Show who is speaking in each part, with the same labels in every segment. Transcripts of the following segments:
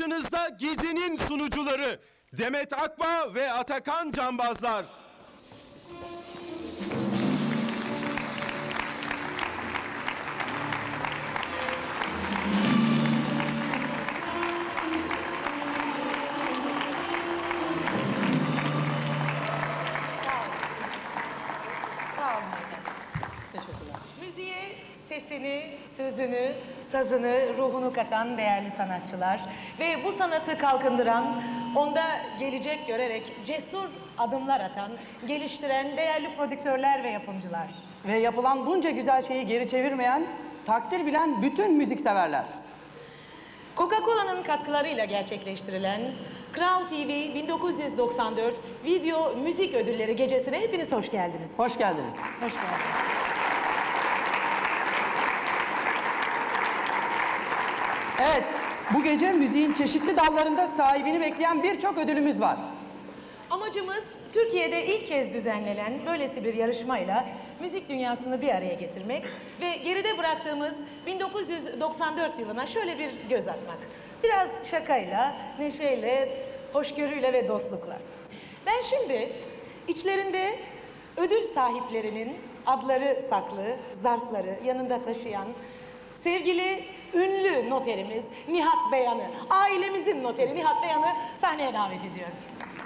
Speaker 1: Karşınızda gecenin sunucuları Demet Akbağ ve Atakan Canbazlar.
Speaker 2: Müziğe sesini, sözünü, sazını, ruhunu katan değerli sanatçılar ve bu sanatı kalkındıran, onda gelecek görerek cesur adımlar atan, geliştiren değerli prodüktörler ve yapımcılar.
Speaker 3: Ve yapılan bunca güzel şeyi geri çevirmeyen, takdir bilen bütün müzikseverler.
Speaker 2: Coca-Cola'nın katkılarıyla gerçekleştirilen Kral TV 1994 Video Müzik Ödülleri Gecesi'ne hepiniz hoş geldiniz.
Speaker 3: Hoş geldiniz.
Speaker 2: Hoş geldiniz.
Speaker 3: Evet, bu gece müziğin çeşitli dallarında sahibini bekleyen birçok ödülümüz var.
Speaker 2: Amacımız Türkiye'de ilk kez düzenlenen böylesi bir yarışmayla müzik dünyasını bir araya getirmek ve geride bıraktığımız 1994 yılına şöyle bir göz atmak. Biraz şakayla, neşeyle, hoşgörüyle ve dostlukla. Ben şimdi içlerinde ödül sahiplerinin adları saklı, zarfları yanında taşıyan sevgili ünlü noterimiz Nihat Beyan'ı, ailemizin noteri Nihat Beyan'ı sahneye davet ediyorum.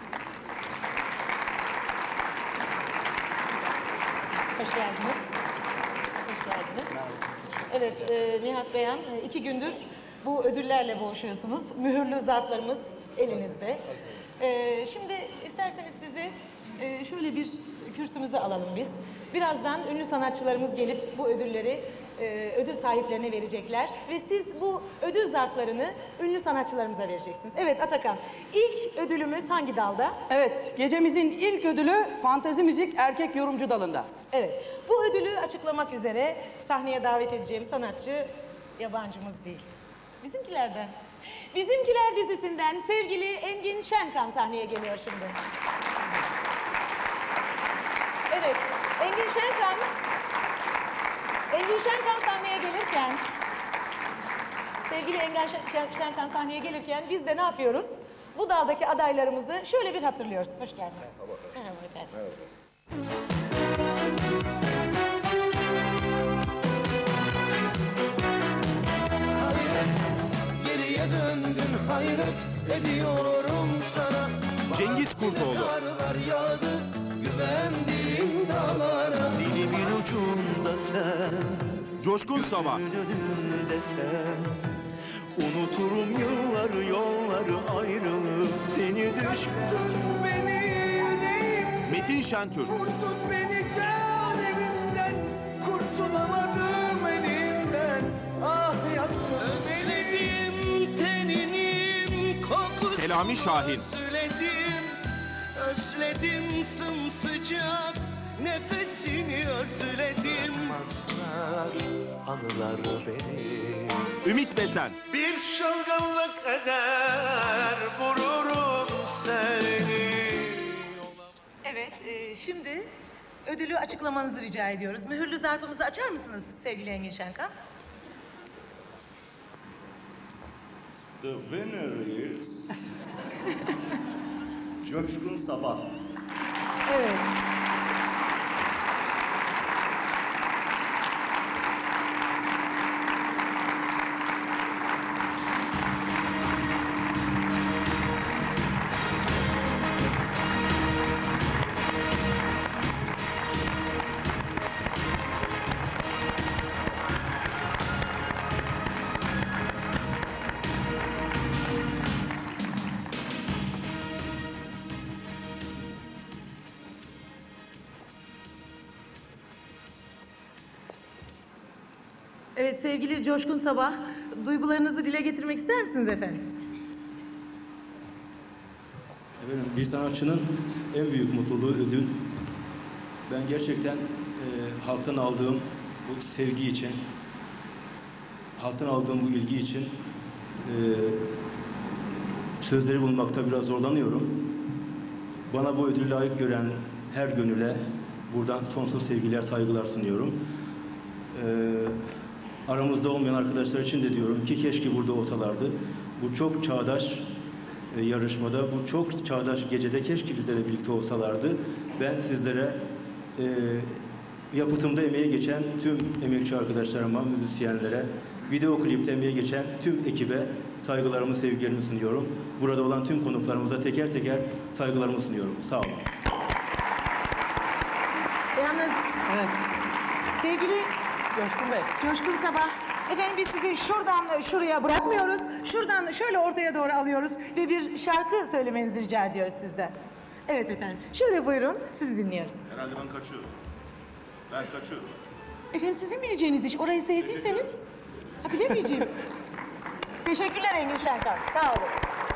Speaker 2: Hoş geldiniz. Hoş geldiniz. Evet, Nihat Beyan, 2 gündür bu ödüllerle boğuşuyorsunuz. Mühürlü zarflarımız elinizde. Şimdi isterseniz sizi şöyle bir kürsümüze alalım biz. Birazdan ünlü sanatçılarımız gelip bu ödülleri ödül sahiplerine verecekler. Ve siz bu ödül zarflarını ünlü sanatçılarımıza vereceksiniz. Evet Atakan, ilk ödülümüz hangi dalda?
Speaker 3: Evet, gecemizin ilk ödülü fantezi müzik erkek yorumcu dalında.
Speaker 2: Evet, bu ödülü açıklamak üzere sahneye davet edeceğim sanatçı yabancımız değil. Bizimkilerden. Bizimkiler dizisinden sevgili Engin Şenkan sahneye geliyor şimdi. Evet, Engin Şenkan sahneye gelirken, sevgili Engin Şenkan sahneye gelirken biz de ne yapıyoruz? Bu daldaki adaylarımızı şöyle bir hatırlıyoruz. Hoş geldiniz. Merhaba efendim. Merhaba.
Speaker 4: Geriye döndün, hayret ediyorum sana.
Speaker 1: Cengiz Kurtoğlu.
Speaker 4: Karlar yağdı güvendiğim dağlara. Dilimin ucunda sen,
Speaker 1: Coşkun Sabah.
Speaker 4: önünde sen. Unuturum yolları ayrılık. Seni düştün beni yüreğim.
Speaker 1: Metin Şentürk.
Speaker 4: Kurtut beni can evinden. Kurtulamadım elinden. Ah yaktın beni. Özledim teninin kokusunu.
Speaker 1: Selami Şahin.
Speaker 4: Özledim sımsıcak nefesini özledim. Maslar anılar benim.
Speaker 1: Ümit Besen.
Speaker 4: Bir şalgınlık eder vururum seni.
Speaker 2: Evet, şimdi ödülü açıklamanızı rica ediyoruz. Mühürlü zarfımızı açar mısınız sevgili Engin Şenkan?
Speaker 5: The winner is Coşkun Sabah.
Speaker 2: Evet. Evet sevgili Coşkun Sabah, duygularınızı dile getirmek ister misiniz efendim?
Speaker 6: Efendim, bir sanatçının en büyük mutluluğu ödül. Ben gerçekten halktan aldığım bu sevgi için, halktan aldığım bu ilgi için sözleri bulmakta biraz zorlanıyorum. Bana bu ödülü layık gören her gönüle buradan sonsuz sevgiler, saygılar sunuyorum. Aramızda olmayan arkadaşlar için de diyorum ki keşke burada olsalardı. bu çok çağdaş yarışmada, bu çok çağdaş gecede keşke bizlerle birlikte olsalardı. Ben sizlere yapıtımda emeği geçen tüm emekçi arkadaşlarıma, müzisyenlere, video klipte emeği geçen tüm ekibe saygılarımı, sevgilerimi sunuyorum. Burada olan tüm konuklarımıza teker teker saygılarımı sunuyorum. Sağ olun.
Speaker 2: Yalnız
Speaker 3: Evet.
Speaker 2: sevgili
Speaker 3: Coşkun Bey.
Speaker 2: Coşkun Sabah, efendim biz sizi şuradan şuraya bırakmıyoruz. Şuradan şöyle ortaya doğru alıyoruz ve bir şarkı söylemenizi rica ediyoruz sizden. Evet efendim. Şöyle buyurun, sizi dinliyoruz.
Speaker 5: Herhalde ben kaçıyorum. Ben kaçıyorum.
Speaker 2: Efendim sizin bileceğiniz iş. Orayı sevdiyseniz. Ha, bilemeyeceğim. Teşekkürler Engin Şenkar. Sağ olun.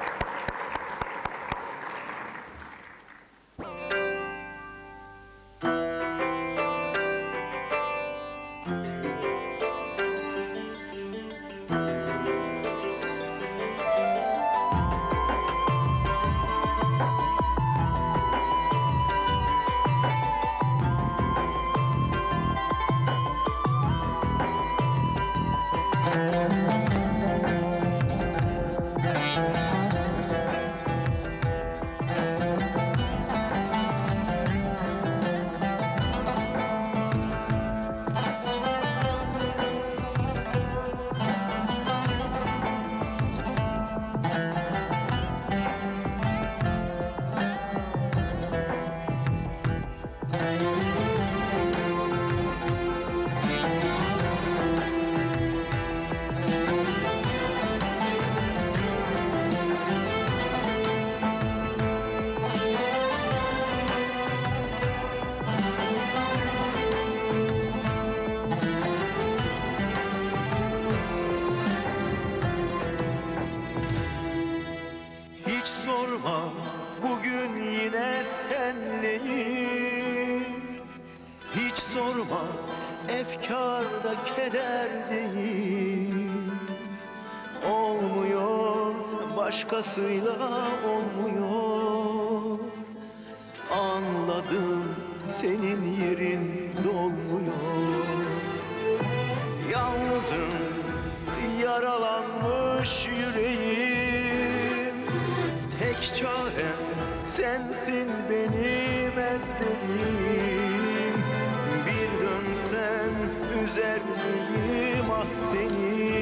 Speaker 4: Hiç sorma, bugün yine senleyim. Hiç sorma, efkarda kederdeyim. Olmuyor, başkasıyla olmuyor. Anladım, senin yerin dolmuyor. Yalnızım, yaralanmış yüreğim. Tek çarem sensin benim ezberim. Bir dönsen üzer miyim ah seni?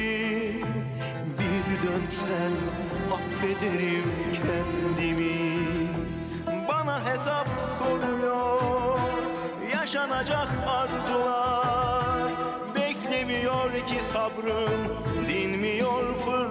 Speaker 4: Bir dönsen affederim kendimi. Bana hesap soruyor yaşanacak arzular. Beklemiyor ki sabrım, dinmiyor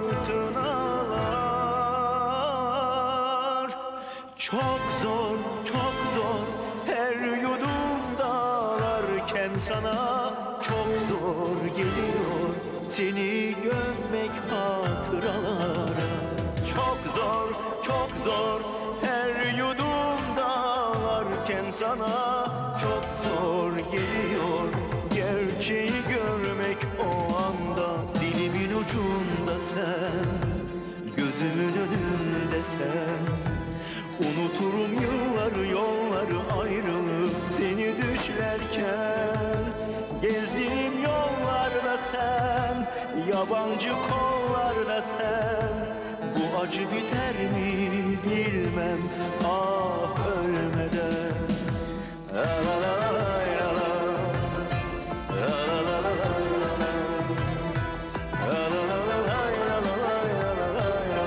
Speaker 4: fırtınalar. Çok zor, çok zor her yudum dağlarken sana çok zor geliyor seni gömmek hatıralara. Çok zor, çok zor her yudum dağlarken sana çok zor geliyor gerçeği görmek o anda. Dilimin ucunda sen, gözümün önünde sen. Unuturum yılları, yolları ayrılıp seni düşlerken. Gezdiğim yollarda sen, yabancı kollarda sen. Bu acı biter mi bilmem ah ölmeden. La la la la la la. La la la la la la. La la la la la la la la la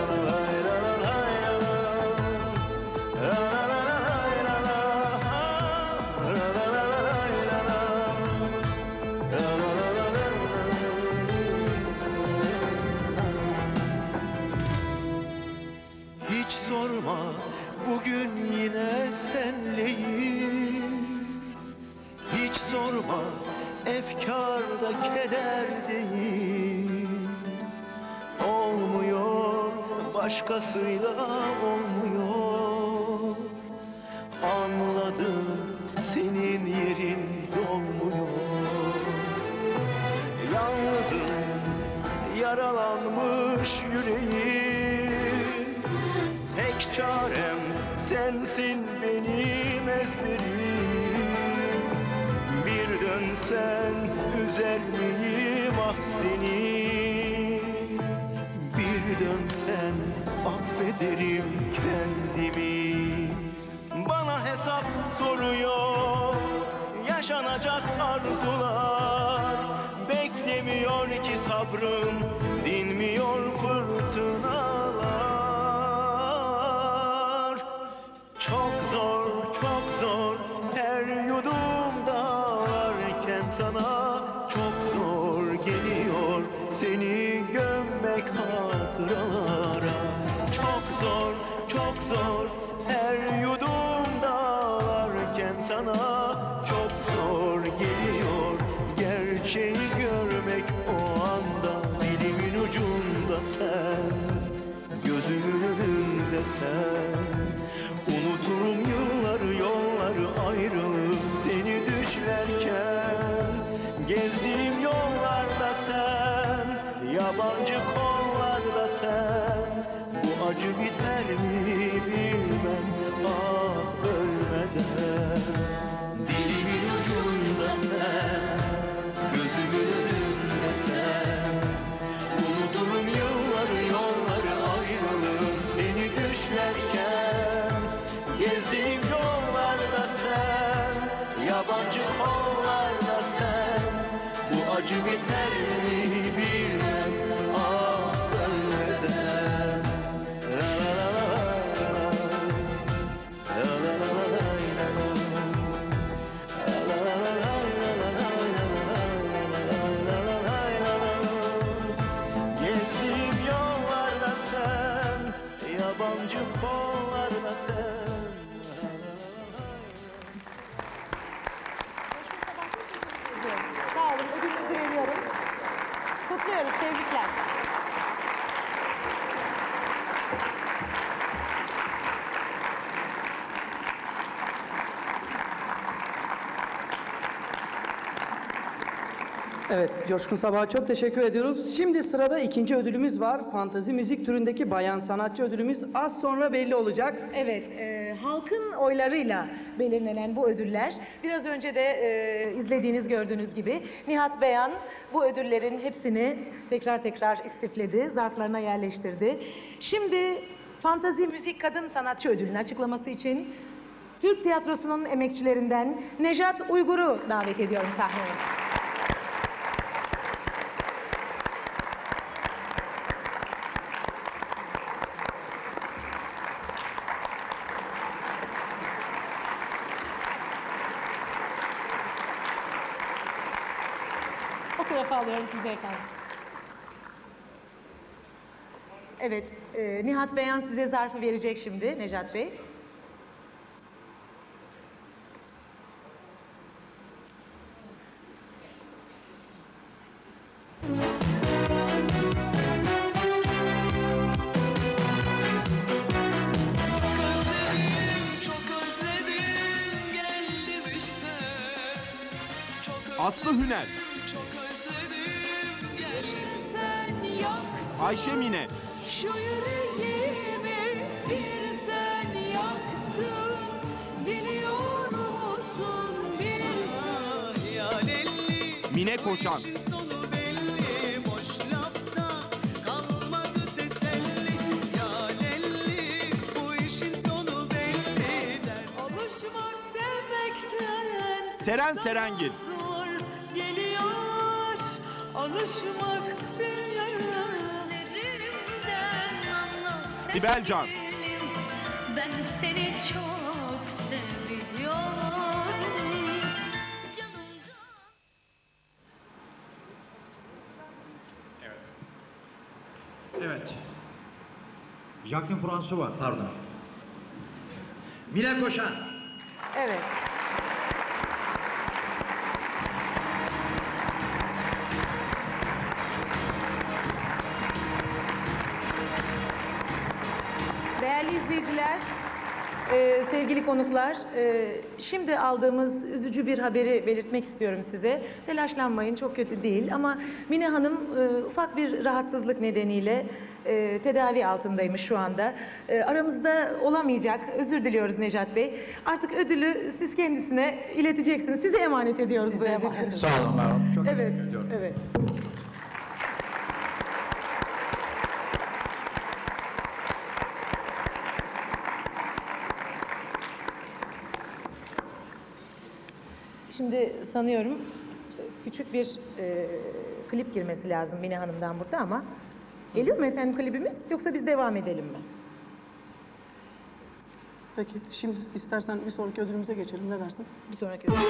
Speaker 4: Hiç sorma, bugün yine senleyim. Hiç sorma, efkarda kederdeyim. Olmuyor, başkasıyla olmuyor. Anladım, senin yerin dolmuyor. Yalnızım, yaralanmış yüreğim. Tek çarem sensin benim ezberim. Bir dönsen üzer miyim ah seni? Bir dön affederim kendimi. Bana hesap soruyor yaşanacak arzular, beklemiyor ki sabrım, dinmiyor fırtınalar. Çok zor, çok zor her yudumda varken sana çok zor geliyor seni gömmek hatıralara. Çok zor, çok zor her yudumda varken sana çok zor geliyor gerçeği görmek o anda. Dilimin ucunda sen, gözümün önünde sen. Unuturum yılları, yolları ayrılık seni düşlerken. Gezdiğim yollarda sen, yabancı kollarda sen. Bu acı biter mi bilmem, ah ölmeden. Dilimin ucunda sen, gözümün önünde sen. Unuturum yılları, yolları ayrılık seni düşlerken. Gezdiğim yollarda sen, yabancı kollarda sen. Bu acı biter mi bilmem, ah ölmeden. La la la la la, la la la la la la, la la la la la. Gezdiğim yollarda sen, yabancı kollarda sen.
Speaker 2: Sağ olun, ödülünüzü veriyorum. Kutluyoruz, tebrikler.
Speaker 3: Evet, Coşkun Sabah'a çok teşekkür ediyoruz. Şimdi sırada ikinci ödülümüz var. Fantezi müzik türündeki bayan sanatçı ödülümüz az sonra belli olacak.
Speaker 2: Evet, halkın oylarıyla belirlenen bu ödüller, biraz önce de izlediğiniz, gördüğünüz gibi Nihat Beyan bu ödüllerin hepsini tekrar tekrar istifledi, zarflarına yerleştirdi. Şimdi Fantezi Müzik Kadın Sanatçı Ödülünü açıklaması için Türk tiyatrosunun emekçilerinden Nejat Uygur'u davet ediyorum sahneye. O tarafa alıyorum sizi efendim. Evet, Nihat Beyan size zarfı verecek şimdi Nejat Bey.
Speaker 1: Aslı Hüner, Ayşe Mine,
Speaker 7: Şu yüreğimi bir sen yaktın, biliyor musun bir sen? Yanelli
Speaker 1: Mine Koşan,
Speaker 7: sonu belli, boş lafta kalmadı teselli. Yanelli bu işin sonu belli der. Alışmak sevmekten
Speaker 1: Seren Serengil,
Speaker 7: zor geliyor, alışmak
Speaker 1: Sibel Can,
Speaker 8: ben seni çok seviyorum canımdan.
Speaker 9: Evet. Jacqueline François, pardon. Mine Koşan.
Speaker 2: Evet. Değerli izleyiciler, sevgili konuklar, şimdi aldığımız üzücü bir haberi belirtmek istiyorum size. Telaşlanmayın, çok kötü değil ama Mine Hanım ufak bir rahatsızlık nedeniyle tedavi altındaymış şu anda. Aramızda olamayacak, özür diliyoruz Nejat Bey. Artık ödülü siz kendisine ileteceksiniz. Size emanet ediyoruz bu ödülü.
Speaker 9: Sağ olun Merhaba. Çok
Speaker 2: Evet,
Speaker 9: teşekkür ediyorum.
Speaker 2: evet. Şimdi sanıyorum küçük bir klip girmesi lazım Mine Hanım'dan burada ama. Geliyor mu efendim klibimiz yoksa biz devam edelim mi?
Speaker 3: Peki şimdi istersen bir sonraki ödülümüze geçelim. Ne dersin?
Speaker 2: Bir sonraki ödül.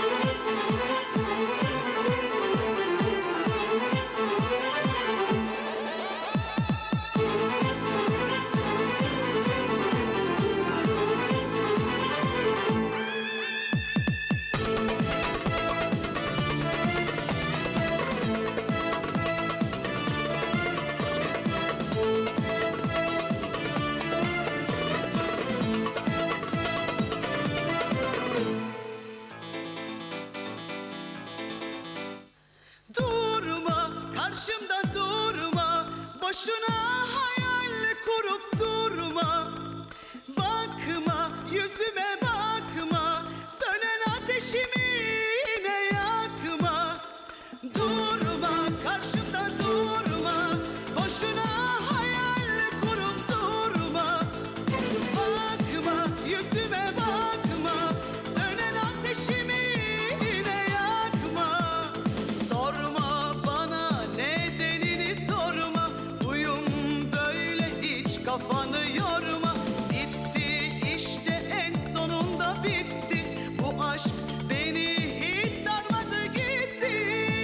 Speaker 7: Durma, karşımda durma, boşuna hayal kurup durma. Bakma, yüzüme bakma, sönen ateşimi yine yakma. Durma, karşımda durma, boşuna hayal kurup durma. Bakma, yüzüme bakma, sönen ateşimi yine yakma. Sorma bana nedenini sorma, huyum böyle hiç kafanı yorma. Bitti işte en sonunda bitti, bu aşk beni hiç sarmadı gitti.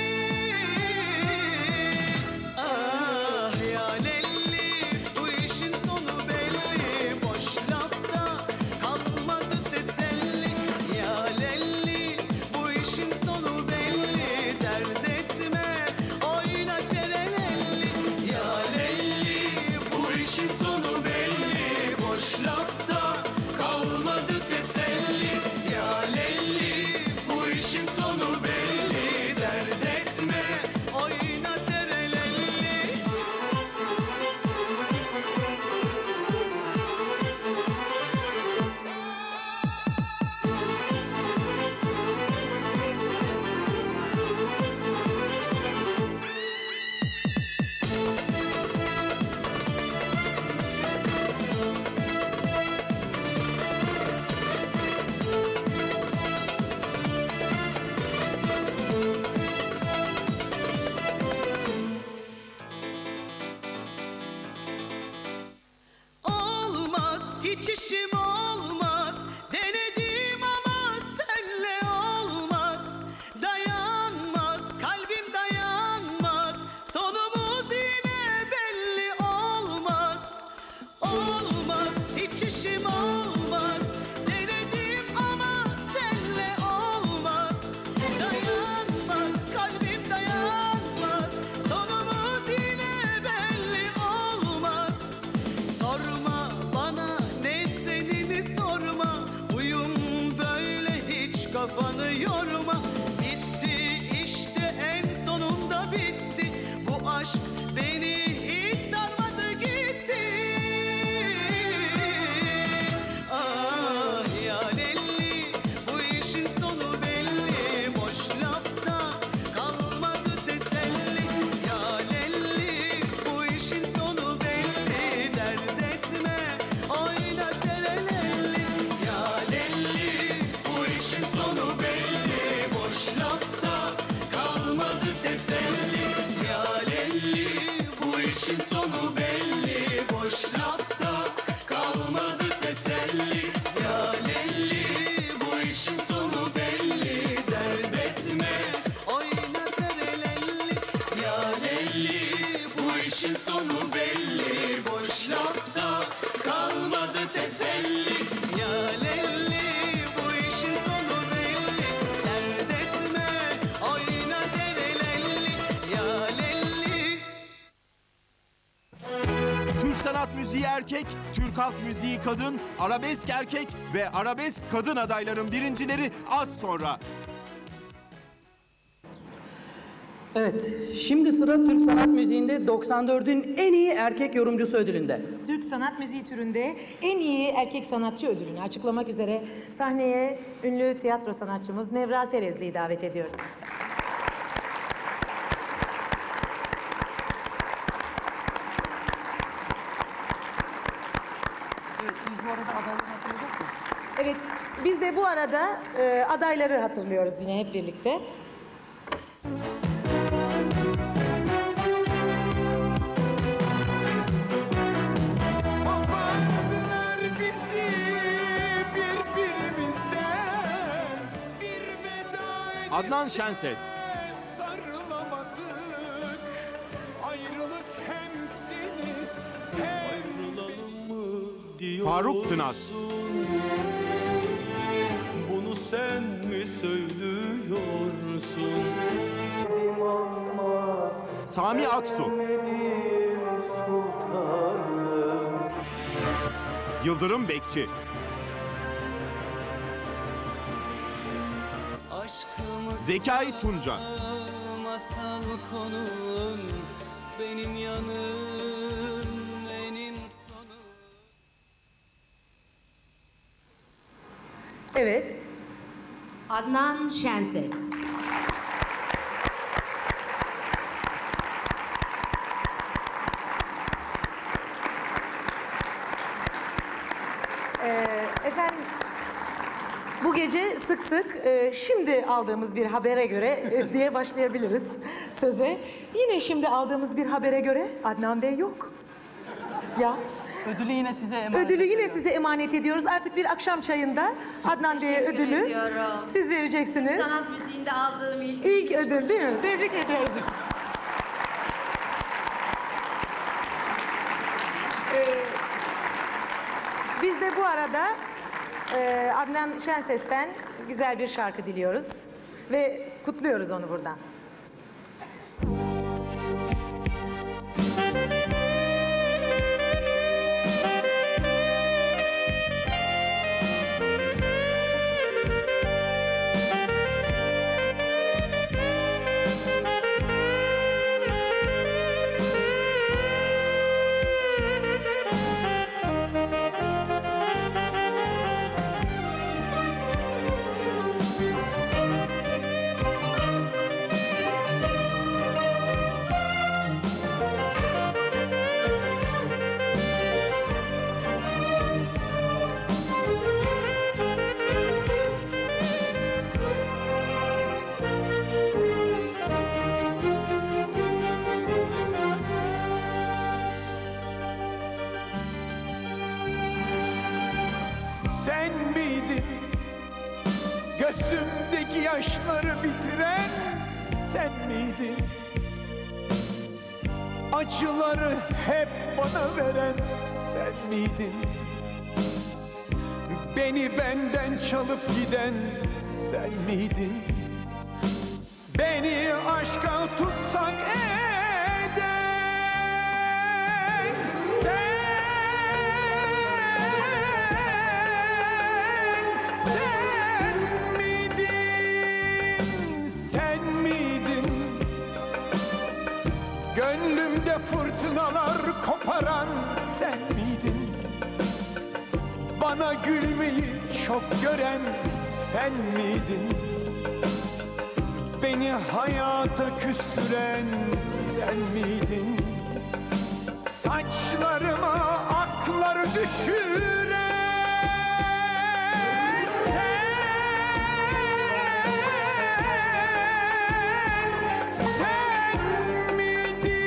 Speaker 7: Ah ya Lelli, bu işin sonu belli, boş lafta kalmadı teselli. Ya Lelli, bu işin sonu belli, dert etme oyna terelelli. Ya Lelli, bu işin sonu belli, boş lafta kalmadı teselli. Ya Lelli, bu işin sonu belli, dert etme oyna terelelli. Olmaz, hiç işim olmaz. Denedim ama senle olmaz. Dayanmaz, kalbim dayanmaz. Sonumuz yine belli olmaz. Olmaz, hiç işim olmaz. Denedim ama senle olmaz. Dayanmaz, kalbim dayanmaz. Sonumuz yine belli olmaz. Sorma bana nedenini sorma, huyum böyle hiç kafanı yorma. Bitti işte en sonunda bitti, bu aşk beni hiç sarmadı gitti. Ah ya Lelli, bu işin sonu belli, boş lafta kalmadı teselli. Ya Lelli, bu işin sonu belli, dert etme oyna terelelli. Ya Lelli, bu işin sonu belli, boş lafta kalmadı teselli. Ya Lelli, bu işin sonu belli, boş lafta kalmadı teselli. Ya Lelli, bu işin sonu belli, dert etme oyna terelelli. Ya Lelli, bu işin sonu belli, boş lafta kalmadı teselli. Ya Lelli, bu işin sonu belli, dert etme oyna terelelli. Ya Lelli.
Speaker 1: Türk sanat müziği erkek, Türk halk müziği kadın, arabesk erkek ve arabesk kadın adayların birincileri az sonra.
Speaker 3: Evet, şimdi sıra Türk sanat müziğinde 94'ün en iyi erkek yorumcusu ödülünde.
Speaker 2: Türk sanat müziği türünde en iyi erkek sanatçı ödülünü açıklamak üzere sahneye ünlü tiyatro sanatçımız Nevra Serezli'yi davet ediyoruz.
Speaker 3: Evet, biz bu arada adayları hatırlayacak mıyız?
Speaker 2: Evet, biz de bu arada adayları hatırlıyoruz yine hep birlikte.
Speaker 4: Kopardılar bizi birbirimizden, bir veda
Speaker 1: Adnan Şenses,
Speaker 4: sarılamadık. Ayrılık hem seni hem beni.
Speaker 1: Faruk Tınaz,
Speaker 4: Bunu sen mi söylüyorsun?
Speaker 1: Sami Aksu, Yıldırım Bekçi, Zekai Tunca,
Speaker 7: Masal konun benim yanım enin sonu.
Speaker 2: Evet.
Speaker 10: Adnan Şenses.
Speaker 2: Efendim, bu gece sık sık şimdi aldığımız bir habere göre diye başlayabiliriz söze. Yine şimdi aldığımız bir habere göre Adnan Bey yok. Ya.
Speaker 3: Ödülü yine size emanet
Speaker 2: Ödülü yine size emanet ediyoruz. Artık bir akşam çayında Adnan Bey'e ödülü
Speaker 10: ediyorum.
Speaker 2: siz vereceksiniz.
Speaker 10: Sanat müziğinde aldığım
Speaker 2: İlk ödül değil mi? Tebrik ediyoruz. Biz de bu arada Adnan Şenses'ten güzel bir şarkı diliyoruz ve kutluyoruz onu buradan.
Speaker 4: Sen miydin gözümdeki yaşları bitiren? Sen miydin acıları hep bana veren? Sen miydin beni benden çalıp giden? Sen miydin beni aşka tutsak eden? Sen miydin, sen miydin gönlümde fırtınalar koparan? Sen miydin bana gülmeyi çok gören? Sen miydin beni hayata küstüren? Sen miydin saçlarıma aklar düşüren? Sen miydin?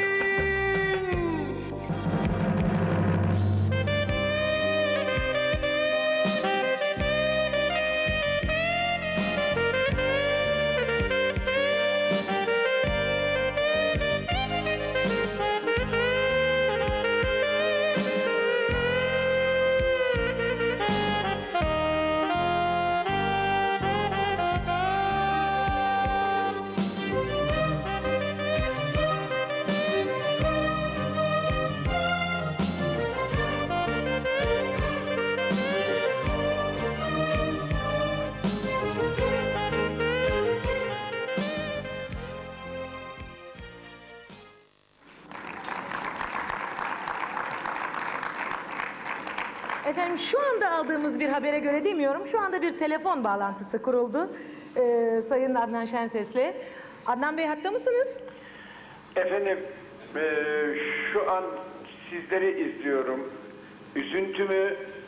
Speaker 2: Efendim şu anda aldığımız bir habere göre demiyorum. Şu anda bir telefon bağlantısı kuruldu Sayın Adnan Şenses'le. Adnan Bey hatta mısınız?
Speaker 11: Efendim şu an sizleri izliyorum. Üzüntümü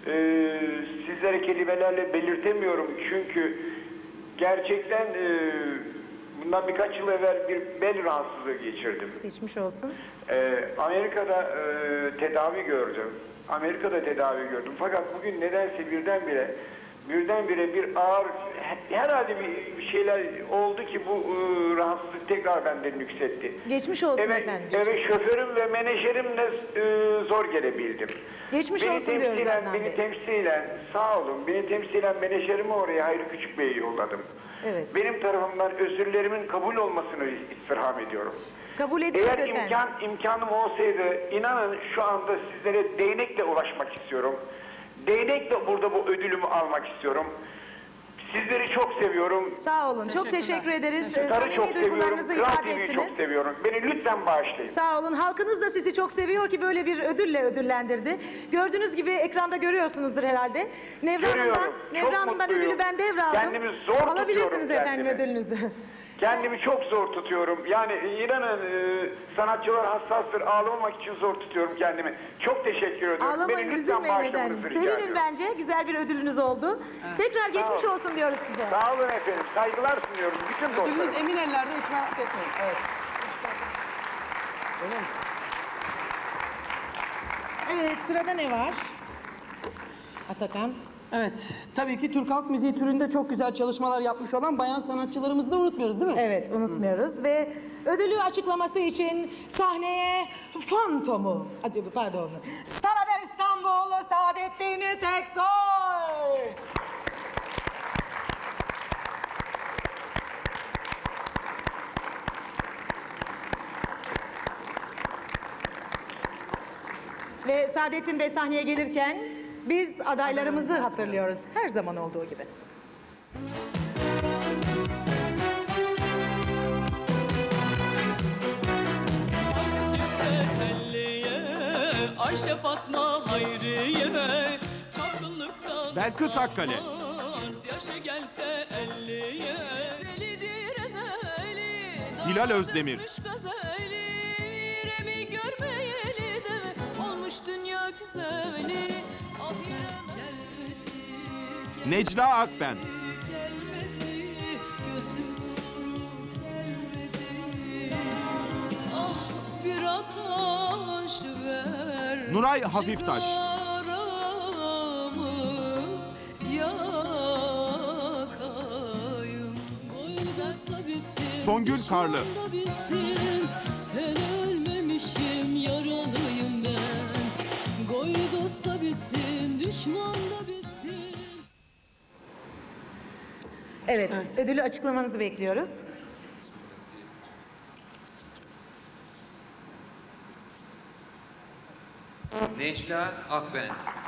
Speaker 11: Sizlere kelimelerle belirtemiyorum çünkü gerçekten bundan birkaç yıl evvel bir bel rahatsızlığı geçirdim.
Speaker 2: Geçmiş olsun.
Speaker 11: Amerika'da tedavi gördüm. Amerika'da tedavi gördüm. Fakat bugün nedense birdenbire bir ağır, herhalde bir şeyler oldu ki bu rahatsızlık tekrar benden yükseltti.
Speaker 2: Geçmiş olsun efendim.
Speaker 11: Evet, şoförüm ve menajerimle zor gelebildim.
Speaker 2: Geçmiş olsun diyoruz Adnan Bey.
Speaker 11: Beni temsilen, sağ olun, beni temsilen menajerimi oraya Hayri Küçük Bey'e yolladım.
Speaker 2: Evet.
Speaker 11: Benim tarafımdan özürlerimin kabul olmasını istirham ediyorum.
Speaker 2: Kabul ediyoruz
Speaker 11: Eğer
Speaker 2: efendim.
Speaker 11: imkanım olsaydı, inanın şu anda sizlere değnekle ulaşmak istiyorum. Değnekle burada bu ödülümü almak istiyorum. Sizleri çok seviyorum.
Speaker 2: Sağ olun. Çok teşekkür ederiz.
Speaker 11: Star'ı çok
Speaker 2: Samimi
Speaker 11: seviyorum.
Speaker 2: duygularınızı
Speaker 11: Kral
Speaker 2: ifade
Speaker 11: TV'yi
Speaker 2: ettiniz.
Speaker 11: çok seviyorum. Beni lütfen bağışlayın.
Speaker 2: Sağ olun. Halkınız da sizi çok seviyor ki böyle bir ödülle ödüllendirdi. Gördüğünüz gibi ekranda görüyorsunuzdur herhalde.
Speaker 11: Görüyorum.
Speaker 2: Nevra Hanım'dan ödülü ben devraldım.
Speaker 11: Kendimi zor tutuyorum.
Speaker 2: Alabilirsiniz efendim
Speaker 11: kendimi.
Speaker 2: ödülünüzü.
Speaker 11: Kendimi çok zor tutuyorum. Yani inanın sanatçılar hassastır. Ağlamamak için zor tutuyorum kendimi. Çok teşekkür ediyorum.
Speaker 2: Ağlamayın,
Speaker 11: Beni lütfen
Speaker 2: üzülmeyin efendim.
Speaker 11: bağışlamanızı rica
Speaker 2: Sevinin
Speaker 11: ediyorum.
Speaker 2: bence. Güzel bir ödülünüz oldu. Tekrar geçmiş olsun diyoruz size.
Speaker 11: Sağ olun efendim. Saygılar sunuyorum. Bütün dostlarım.
Speaker 3: Ödülünüz emin ellerde, hiç merak etmeyin. Evet.
Speaker 2: Evet, sırada ne var? Atakan.
Speaker 3: Evet, tabii ki Türk halk müziği türünde çok güzel çalışmalar yapmış olan bayan sanatçılarımızı da unutmuyoruz değil mi?
Speaker 2: Evet, unutmuyoruz ve ödülü açıklaması için sahneye Fantom'u, pardon, Staraber İstanbul Saadettin Teksoy. Ve Saadettin Bey sahneye gelirken biz adaylarımızı hatırlıyoruz her zaman olduğu gibi.
Speaker 7: Ayşe Fatma Hayriye çapkınlıktan
Speaker 1: Belkıs Akkale.
Speaker 7: yaşı gelse 50'ye Zelidir ezeli
Speaker 1: Hilal Özdemir.
Speaker 7: Remi görmeyeli de olmuş dünya güzeli
Speaker 1: Necla Akben.
Speaker 7: bir ataş ver
Speaker 1: Nuray Hafiftaş. Songül Karlı.
Speaker 7: Ben ölmemişim, yaralıyım ben. Goy dosta bilsin, düşman da bilsin.
Speaker 2: Evet, ödülü açıklamanızı bekliyoruz.
Speaker 12: Necla Akben.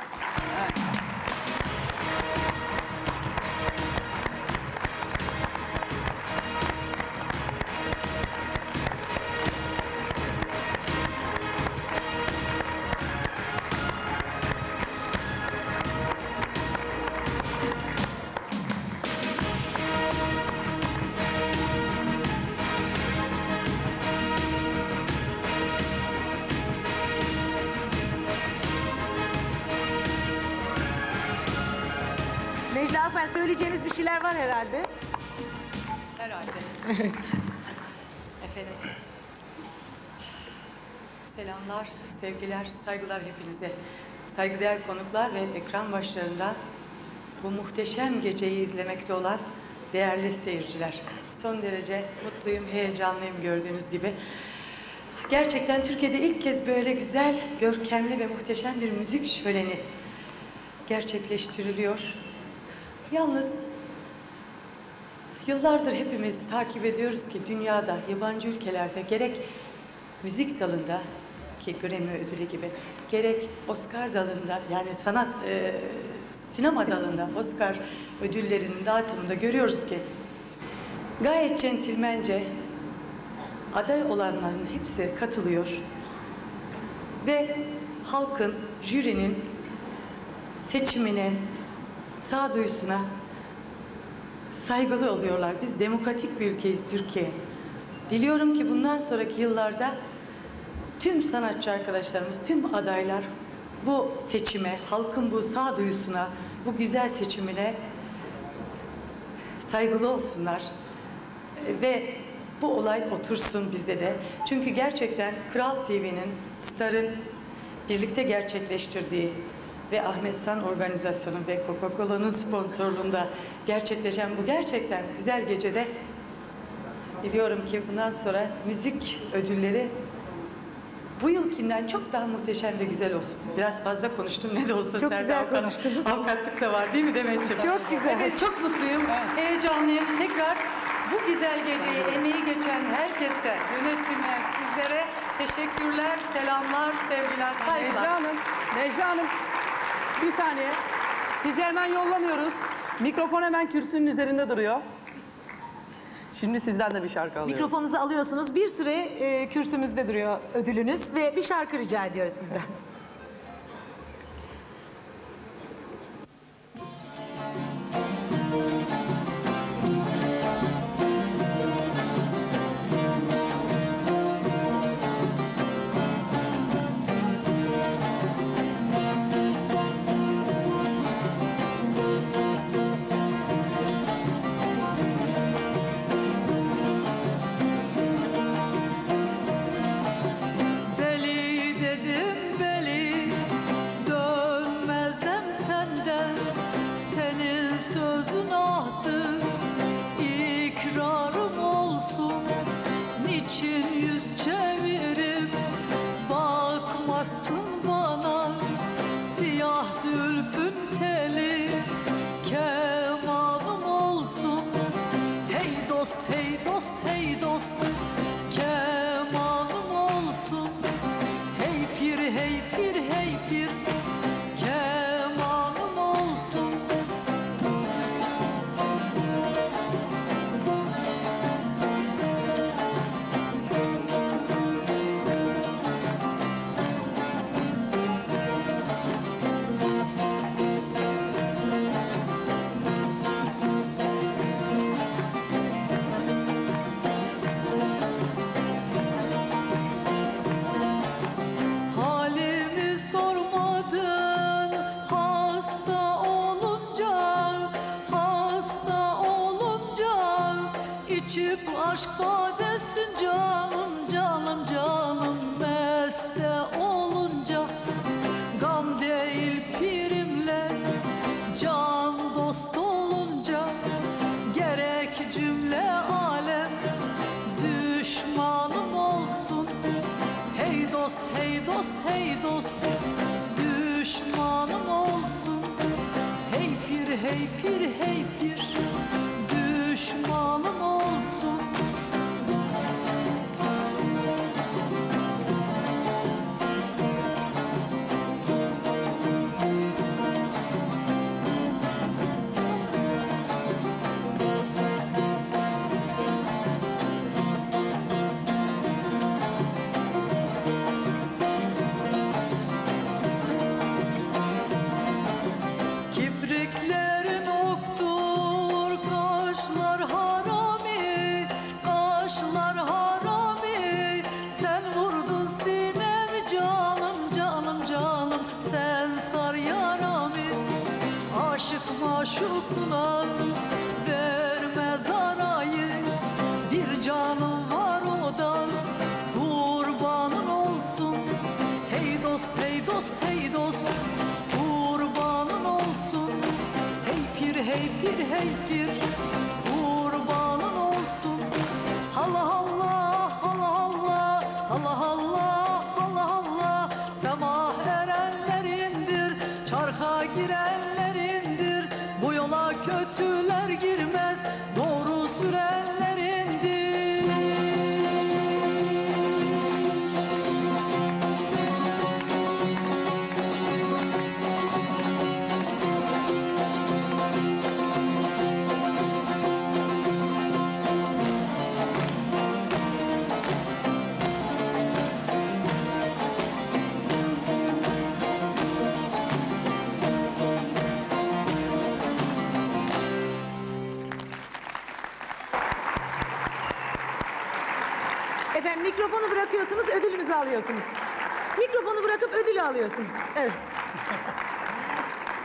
Speaker 2: Necla Akben, söyleyeceğiniz bir şeyler var herhalde.
Speaker 13: Herhalde. Efendim. Selamlar, sevgiler, saygılar hepinize. Saygıdeğer konuklar ve ekran başlarında bu muhteşem geceyi izlemekte olan değerli seyirciler. Son derece mutluyum, heyecanlıyım gördüğünüz gibi. Gerçekten Türkiye'de ilk kez böyle güzel, görkemli ve muhteşem bir müzik şöleni gerçekleştiriliyor. Yalnız yıllardır hepimiz takip ediyoruz ki dünyada, yabancı ülkelerde gerek müzik dalında ki Grammy ödülü gibi, gerek Oscar dalında yani sinema dalında Oscar ödüllerinin dağıtımında görüyoruz ki gayet centilmence aday olanların hepsi katılıyor ve halkın, jürinin seçimine, sağduyusuna saygılı oluyorlar. Biz demokratik bir ülkeyiz Türkiye. Diliyorum ki bundan sonraki yıllarda tüm sanatçı arkadaşlarımız, tüm adaylar bu seçime, halkın bu sağduyusuna, bu güzel seçimine saygılı olsunlar. Ve bu olay otursun bizde de. Çünkü gerçekten Kral TV'nin, Star'ın birlikte gerçekleştirdiği ve Ahmet San Organizasyonu ve Coca-Cola'nın sponsorluğunda gerçekleşen bu gerçekten güzel gecede biliyorum ki bundan sonra müzik ödülleri bu yılkinden çok daha muhteşem ve güzel olsun. Biraz fazla konuştum ne de olsa.
Speaker 2: Çok güzel konuştunuz.
Speaker 13: Avukatlık da var değil mi Demetciğim?
Speaker 2: Çok güzel.
Speaker 13: Evet, çok mutluyum, heyecanlıyım. Tekrar bu güzel geceyi emeği geçen herkese, yönetime, sizlere teşekkürler, selamlar, sevgiler, saygılar.
Speaker 3: Necla Hanım, bir saniye. Sizi hemen yollamıyoruz. Mikrofon hemen kürsünün üzerinde duruyor. Şimdi sizden de bir şarkı alıyoruz.
Speaker 2: Mikrofonunuzu alıyorsunuz. Bir süre kürsümüzde duruyor ödülünüz ve bir şarkı rica ediyoruz sizden.
Speaker 7: Beli dedim beli, dönmezem senden. Senin sözün ahdı, ikrarım olsun. Niçin yüz çevirip bakmazsın bana? Siyah zülfün teli, kemanım olsun. Hey dost, hey dost, hey dost, kemanım olsun. Hey pir, hey pir, hey pir, kemanım olsun. Halimi sormadın hasta olunca, hasta olunca. İçip aşk badesin canım, canım, canım meste olunca. Gam değil pirimle can dost olunca. Gerek cümle alem düşmanım olsun. Hey dost, hey dost, hey dost, düşmanım olsun. Hey pir, hey pir, hey pir, düşmanım olsun. Kipriklerin oktur, kaşlar harami, kaşlar harami. Sen vurdun sinemi canım, canım, canım, sen sar yarami. Aşık maşuklar vermez arayı, bir canım var o da kurbanın olsun. Hey dost, hey dost, hey dost, kurbanın olsun. Hey pir, hey pir, hey pir, kurbanın olsun. Allah Allah, Allah Allah, Allah Allah, Allah Allah. Semah erenlerindir, çarka girenlerindir. Bu yola kötüler girmez, doğru sürenlerindir.
Speaker 2: Efendim mikrofonu bırakıyorsunuz, ödülünüzü alıyorsunuz. Mikrofonu bırakıp ödülü alıyorsunuz. Evet.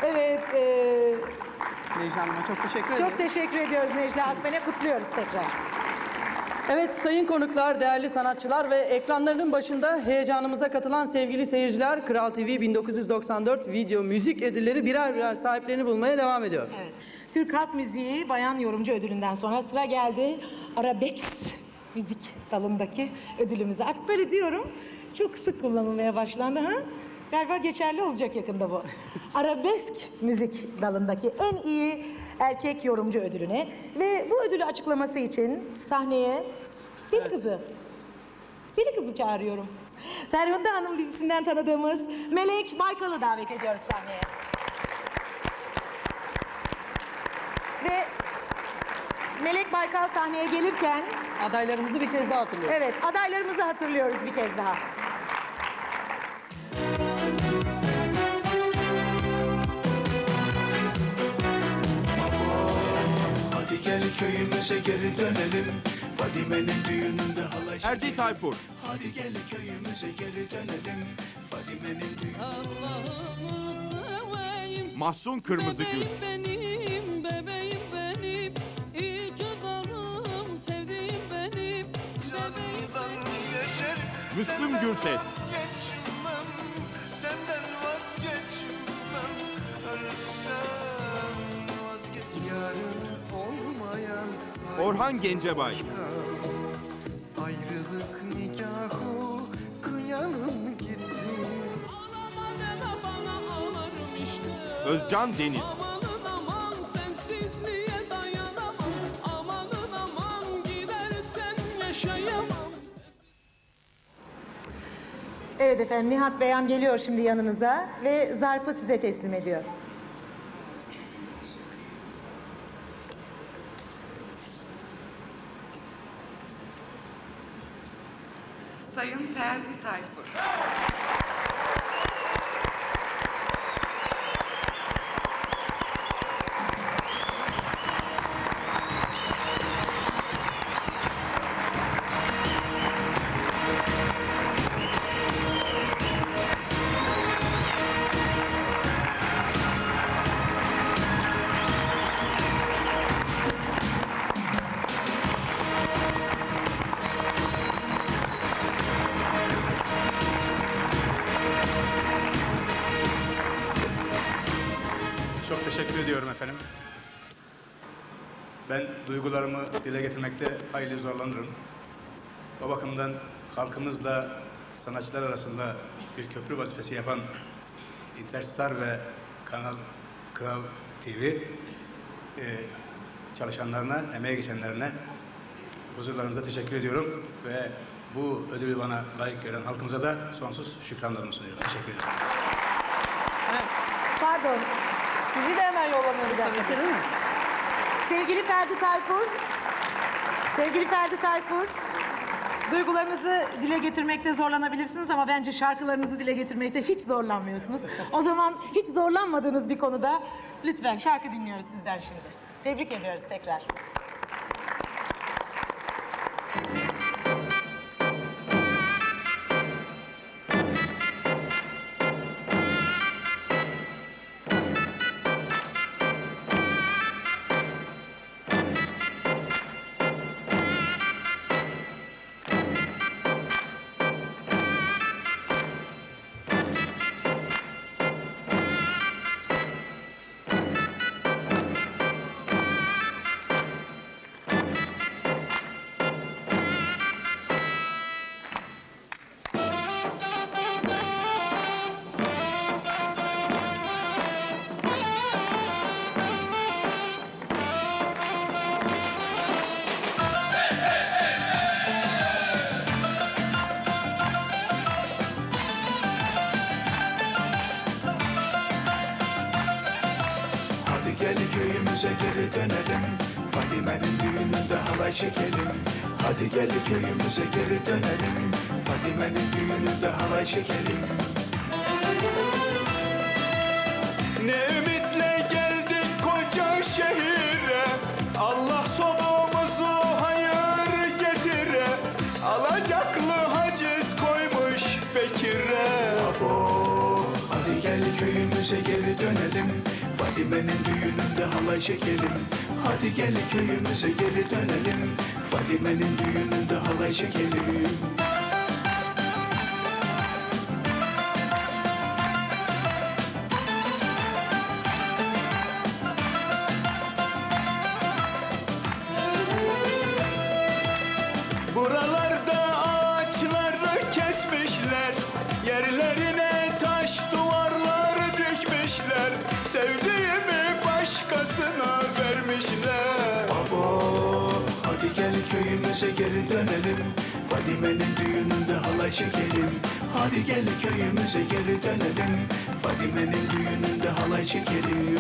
Speaker 2: Evet.
Speaker 3: Necla Hanım'a çok teşekkür ederim.
Speaker 2: Çok teşekkür ediyoruz Necla Akben'e. Kutluyoruz tekrar.
Speaker 3: Evet sayın konuklar, değerli sanatçılar ve ekranlarının başında heyecanımıza katılan sevgili seyirciler, Kral TV 1994 video müzik ödülleri birer birer sahiplerini bulmaya devam ediyor.
Speaker 2: Evet. Türk Halk Müziği Bayan Yorumcu Ödülü'nden sonra sıra geldi Arabesk müzik dalındaki ödülümüze. Artık böyle diyorum, çok sık kullanılmaya başlandı. Ha? Galiba geçerli olacak yakında bu. Arabesk müzik dalındaki en iyi erkek yorumcu ödülüne ve bu ödülü açıklaması için sahneye Deli Kızı çağırıyorum. Ferhunde Hanım dizisinden tanıdığımız Melek Baykal'ı davet ediyoruz sahneye. Ve Melek Baykal sahneye gelirken
Speaker 3: adaylarımızı bir kez daha hatırlıyoruz.
Speaker 2: Evet, adaylarımızı hatırlıyoruz bir kez daha.
Speaker 14: Hadi gel köyümüze geri dönelim. Fadime'nin düğününde halay çekelim.
Speaker 1: Erdi Tayfur.
Speaker 14: Hadi gel köyümüze geri dönelim. Fadime'nin düğününde.
Speaker 1: Mahsun Kırmızıgül.
Speaker 15: Benim bebeğim benim, iyi ki varım, sevdiğim benim, bebeğim
Speaker 14: geçerim.
Speaker 1: Müslüm Gürses.
Speaker 14: Vazgeçmem, senden vazgeçmem. Ölsem vazgeçmem. Yarın olmayan
Speaker 1: Orhan Gencebay.
Speaker 14: ayrılık nikahı kıyanım gitsin.
Speaker 15: ağlama deme bana ağlarım işte.
Speaker 1: Özcan Deniz.
Speaker 15: Amanın aman sensizliğe dayanamam, amanın aman gidersen yaşayamam.
Speaker 2: Evet efendim, Nihat Beyan geliyor şimdi yanınıza ve zarfı size teslim ediyor.
Speaker 13: Sayın Ferdi Tayfur.
Speaker 6: Çok teşekkür ediyorum efendim. Ben duygularımı dile getirmekte hayli zorlanırım. O bakımdan halkımızla sanatçılar arasında bir köprü vazifesi yapan Interstar ve Kanal Kral TV çalışanlarına, emeğe geçenlerine huzurlarınıza teşekkür ediyorum ve bu ödülü bana layık gören halkımıza da sonsuz şükranlarımı sunuyorum. Teşekkür ederim.
Speaker 2: Pardon, sizi de hemen yollamıyoruz tabii ki, değil mi? Sevgili Ferdi Tayfur, duygularınızı dile getirmekte zorlanabilirsiniz ama bence şarkılarınızı dile getirmekte hiç zorlanmıyorsunuz. O zaman hiç zorlanmadığınız bir konuda lütfen şarkı dinliyoruz sizden şimdi. Tebrik ediyoruz tekrar.
Speaker 14: Gel köyümüze geri dönelim. Fadime'nin düğününde halay çekelim. Hadi gel köyümüze geri dönelim. Fadime'nin düğününde halay çekelim.
Speaker 4: Ne ümitle geldik koca şehire. Allah sonumuzu hayır getire. Alacaklı haciz koymuş Bekir'e.
Speaker 14: Abo, hadi gel köyümüze geri dönelim. Fadime'nin düğününde halay çekelim. Hadi gel köyümüze geri dönelim. Fadime'nin düğününde halay çekelim.
Speaker 4: Buralarda ağaçları kesmişler, yerlerine taş duvarları dikmişler. Sevdiğimi başkasına vermişler.
Speaker 14: Abo, hadi gel köyümüze geri dönelim. Fadime'nin düğününde halay çekelim. Hadi gel köyümüze geri dönelim. Fadime'nin düğününde halay çekelim.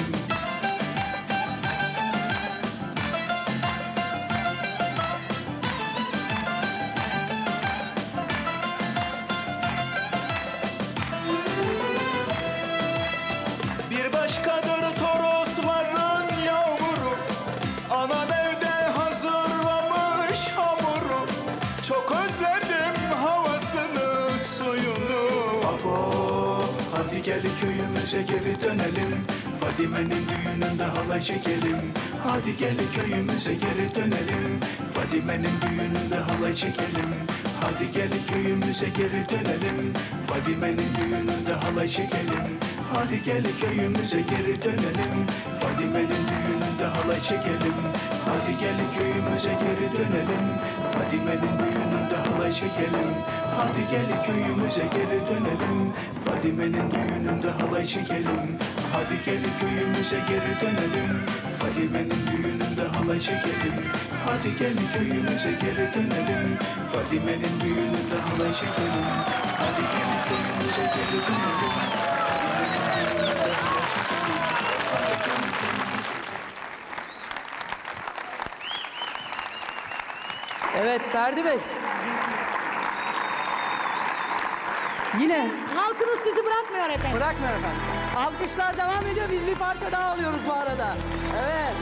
Speaker 4: Bir başkadır torosların yavru, anam evde hazırlamış hamuru. Çok özledim havasını, suyunu.
Speaker 14: Abo, hadi gel köyümüze geri dönelim. Fadime'nin düğününde halay çekelim. Hadi gel köyümüze geri dönelim. Fadime'nin düğününde halay çekelim. Hadi gel köyümüze geri dönelim. Fadime'nin düğününde halay çekelim. Hadi gel köyümüze geri dönelim. Fadime'nin düğününde halay çekelim. Hadi gel köyümüze geri dönelim. Fadime'nin düğününde halay çekelim. Hadi gel köyümüze geri dönelim. Fadime'nin düğününde halay çekelim. Hadi gel köyümüze geri dönelim. Fadime'nin düğününde halay çekelim. Hadi gel köyümüze geri dönelim. Fadime'nin düğününde halay çekelim. Hadi gel köyümüze geri dönelim.
Speaker 3: Evet Ferdi Bey. Yine.
Speaker 2: Halkınız sizi bırakmıyor efendim.
Speaker 3: Bırakmıyor efendim. Alkışlar devam ediyor. Biz bir parça daha alıyoruz bu arada. Evet.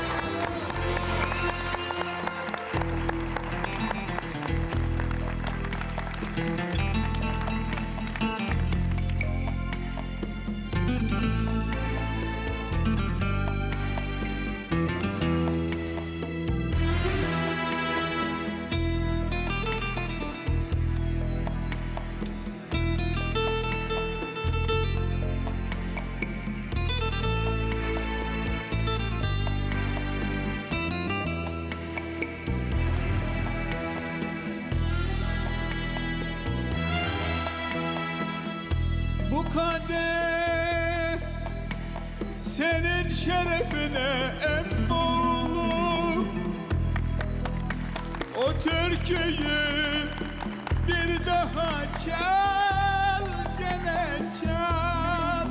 Speaker 4: Bu kadeh senin şerefine emmoğlu. O türküyü bir daha çal, gene çal.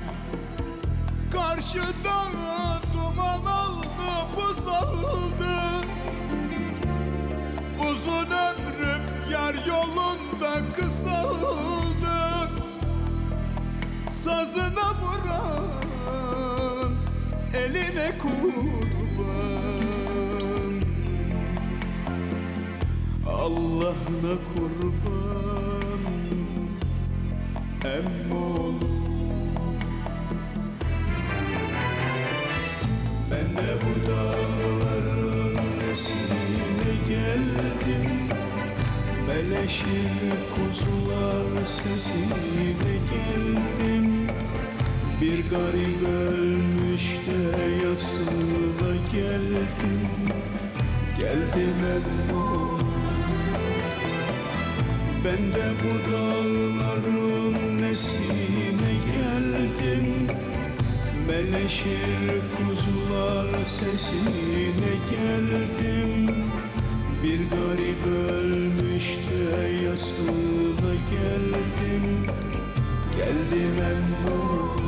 Speaker 4: Karşıda duman oldu, buz oldu. Uzun ömrüm yar yolunda kısaldı. Sazına vuran eline kurban. Allah'ına kurban emmoğlu. Ben de bu dağların nesine geldim. Beleşir kuzular sesine geldim. Bir garip ölmüş de yasına geldim. Geldim emmoğlu. Ben de bu dağların nesine geldim. Meleşir kuzular sesine geldim. Bir garip ölmüş de yasına geldim. Geldim emmoğlu.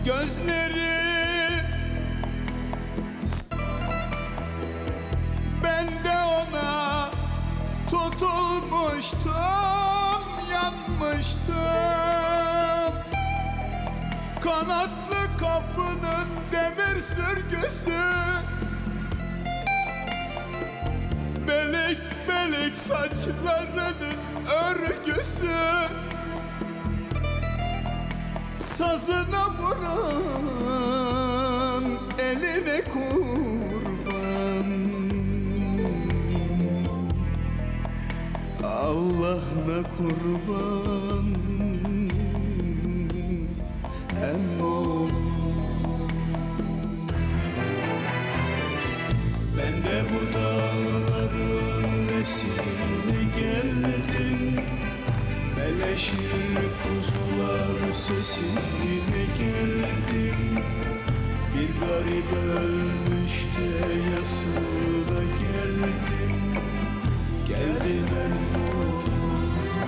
Speaker 4: gözleri. Ben de ona tutulmuştum, yanmıştım. Kanatlı kapının demir sürgüsü, belek belek saçlarının örgüsü, sazına vuran eline kurban. Allah'ına kurban emmoğlum. Ben de bu dağların nesine geldim, meleşir kuzular sesine geldim. Bir garip ölmüş de yasına geldim, geldim emmoğlum.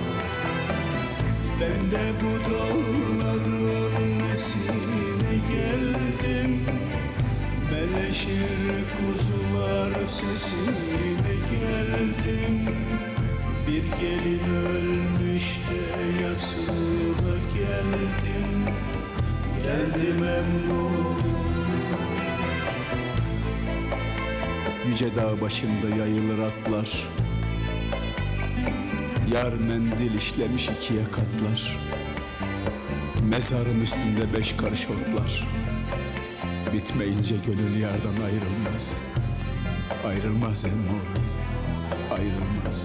Speaker 4: Ben de bu dağların nesine geldim, meleşir kuzular sesine geldim. Bir gelin ölmüş de yasına geldim, geldim emmoğlum. Yüce dağ başında yayılır atlar, yar mendil işlemiş ikiye katlar. Mezarım üstünde 5 karış otlar, bitmeyince gönül yardan ayrılmaz. Ayrılmaz emmoğlum, ayrılmaz.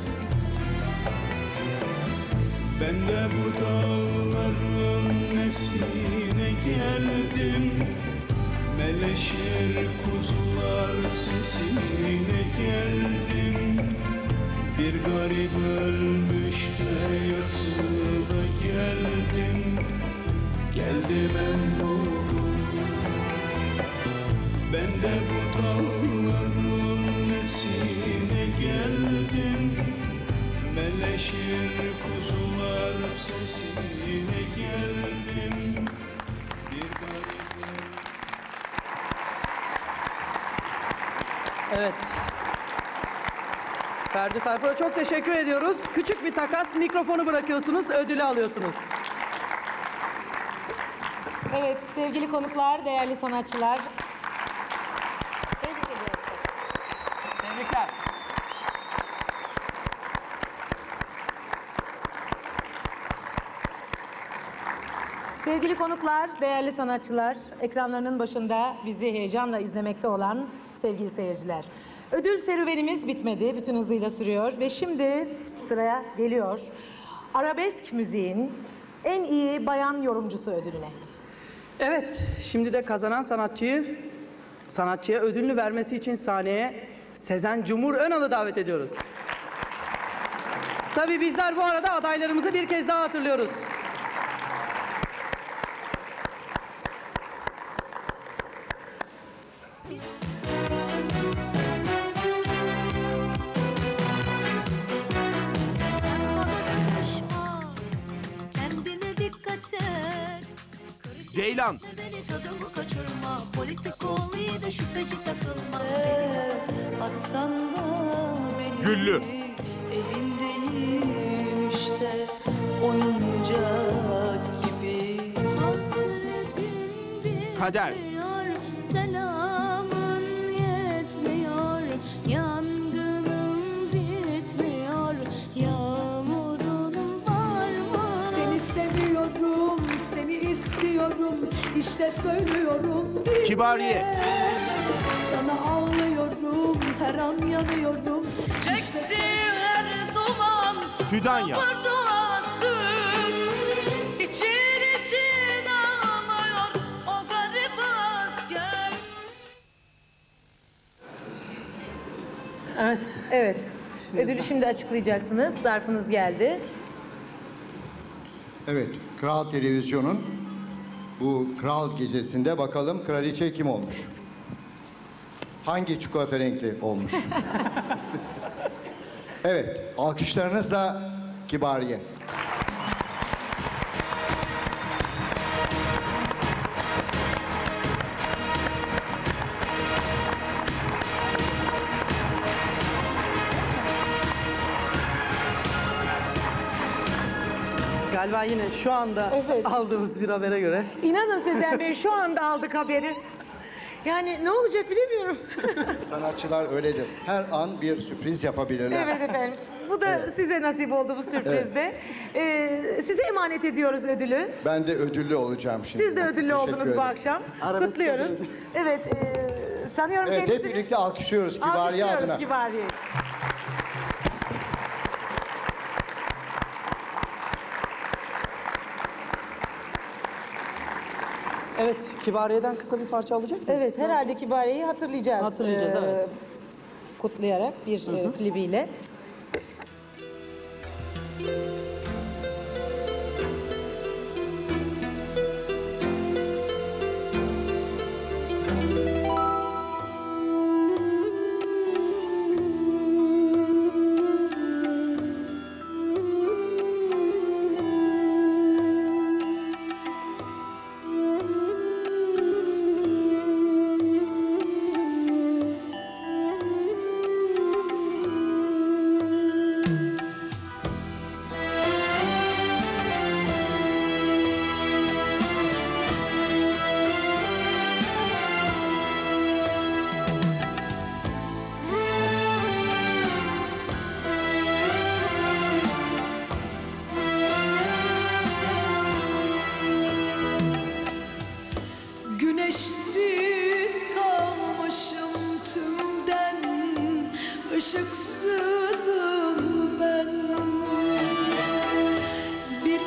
Speaker 4: Ben de bu dağların nesine geldim, meleşir kuzular sesine geldim. Bir garip ölmüş de yasına geldim, geldim emmoğlum. Ben de bu dağların nesine geldim, meleşir kuzular sesine geldim. Bir garip...
Speaker 3: Evet. Ferdi Tayfur'a çok teşekkür ediyoruz. Küçük bir takas, mikrofonu bırakıyorsunuz, ödülü alıyorsunuz.
Speaker 2: Evet sevgili konuklar, değerli sanatçılar. Tebrik ediyoruz.
Speaker 3: Tebrikler.
Speaker 2: Sevgili konuklar, değerli sanatçılar, ekranlarının başında bizi heyecanla izlemekte olan sevgili seyirciler. Ödül serüvenimiz bitmedi, bütün hızıyla sürüyor ve şimdi sıraya geliyor arabesk müziğin en iyi bayan yorumcusu ödülüne.
Speaker 3: Evet, şimdi de kazanan sanatçıya ödülünü vermesi için sahneye Sezen Cumhur Önal'ı davet ediyoruz. Tabii bizler bu arada adaylarımızı bir kez daha hatırlıyoruz.
Speaker 1: Ceylan. Güllü.
Speaker 16: Elindeyim işte oyuncak gibi.
Speaker 1: Kader.
Speaker 15: Selamın yetmiyor, yangınım bitmiyor, yağmurun var mı?
Speaker 16: Seni seviyorum, seni istiyorum, işte söylüyorum.
Speaker 1: Kibariye.
Speaker 16: Sana ağlıyorum, her an yanıyorum.
Speaker 15: Çekti her duman,
Speaker 1: Tüdanya.
Speaker 15: duası, için için ağlıyor o garip asker.
Speaker 2: Evet. Evet. Ödülü şimdi açıklayacaksınız. Zarfınız geldi.
Speaker 17: Evet, Kral Televizyon'un bu Kral Gecesi'nde bakalım kraliçe kim olmuş? Hangi çikolata renkli olmuş? Evet, alkışlarınızla Kibariye.
Speaker 3: Galiba yine şu anda aldığımız bir habere göre.
Speaker 2: İnanın Sezen Bey şu anda aldık haberi. Yani ne olacak bilemiyorum.
Speaker 17: Sanatçılar öyledir. Her an bir sürpriz yapabilirler.
Speaker 2: Evet efendim. Bu da size nasip oldu bu sürprizde. Size emanet ediyoruz ödülü.
Speaker 17: Ben de ödüllü olacağım şimdi.
Speaker 2: Siz de ödüllü
Speaker 17: Teşekkür
Speaker 2: oldunuz
Speaker 17: ederim.
Speaker 2: bu akşam. Kutluyoruz. Evet, sanıyorum
Speaker 17: Evet,
Speaker 2: kendisini...
Speaker 17: hep birlikte alkışlıyoruz Kibariye adına.
Speaker 2: Alkışlıyoruz Kibariye'yi.
Speaker 3: Evet, Kibariye'den kısa bir parça alacak mıyız?
Speaker 2: Evet, herhalde Kibariye'yi hatırlayacağız.
Speaker 3: Hatırlayacağız, evet.
Speaker 2: Kutlayarak bir klibiyle.
Speaker 16: Güneşsiz kalmışım tümden, ışıksızım ben. Bir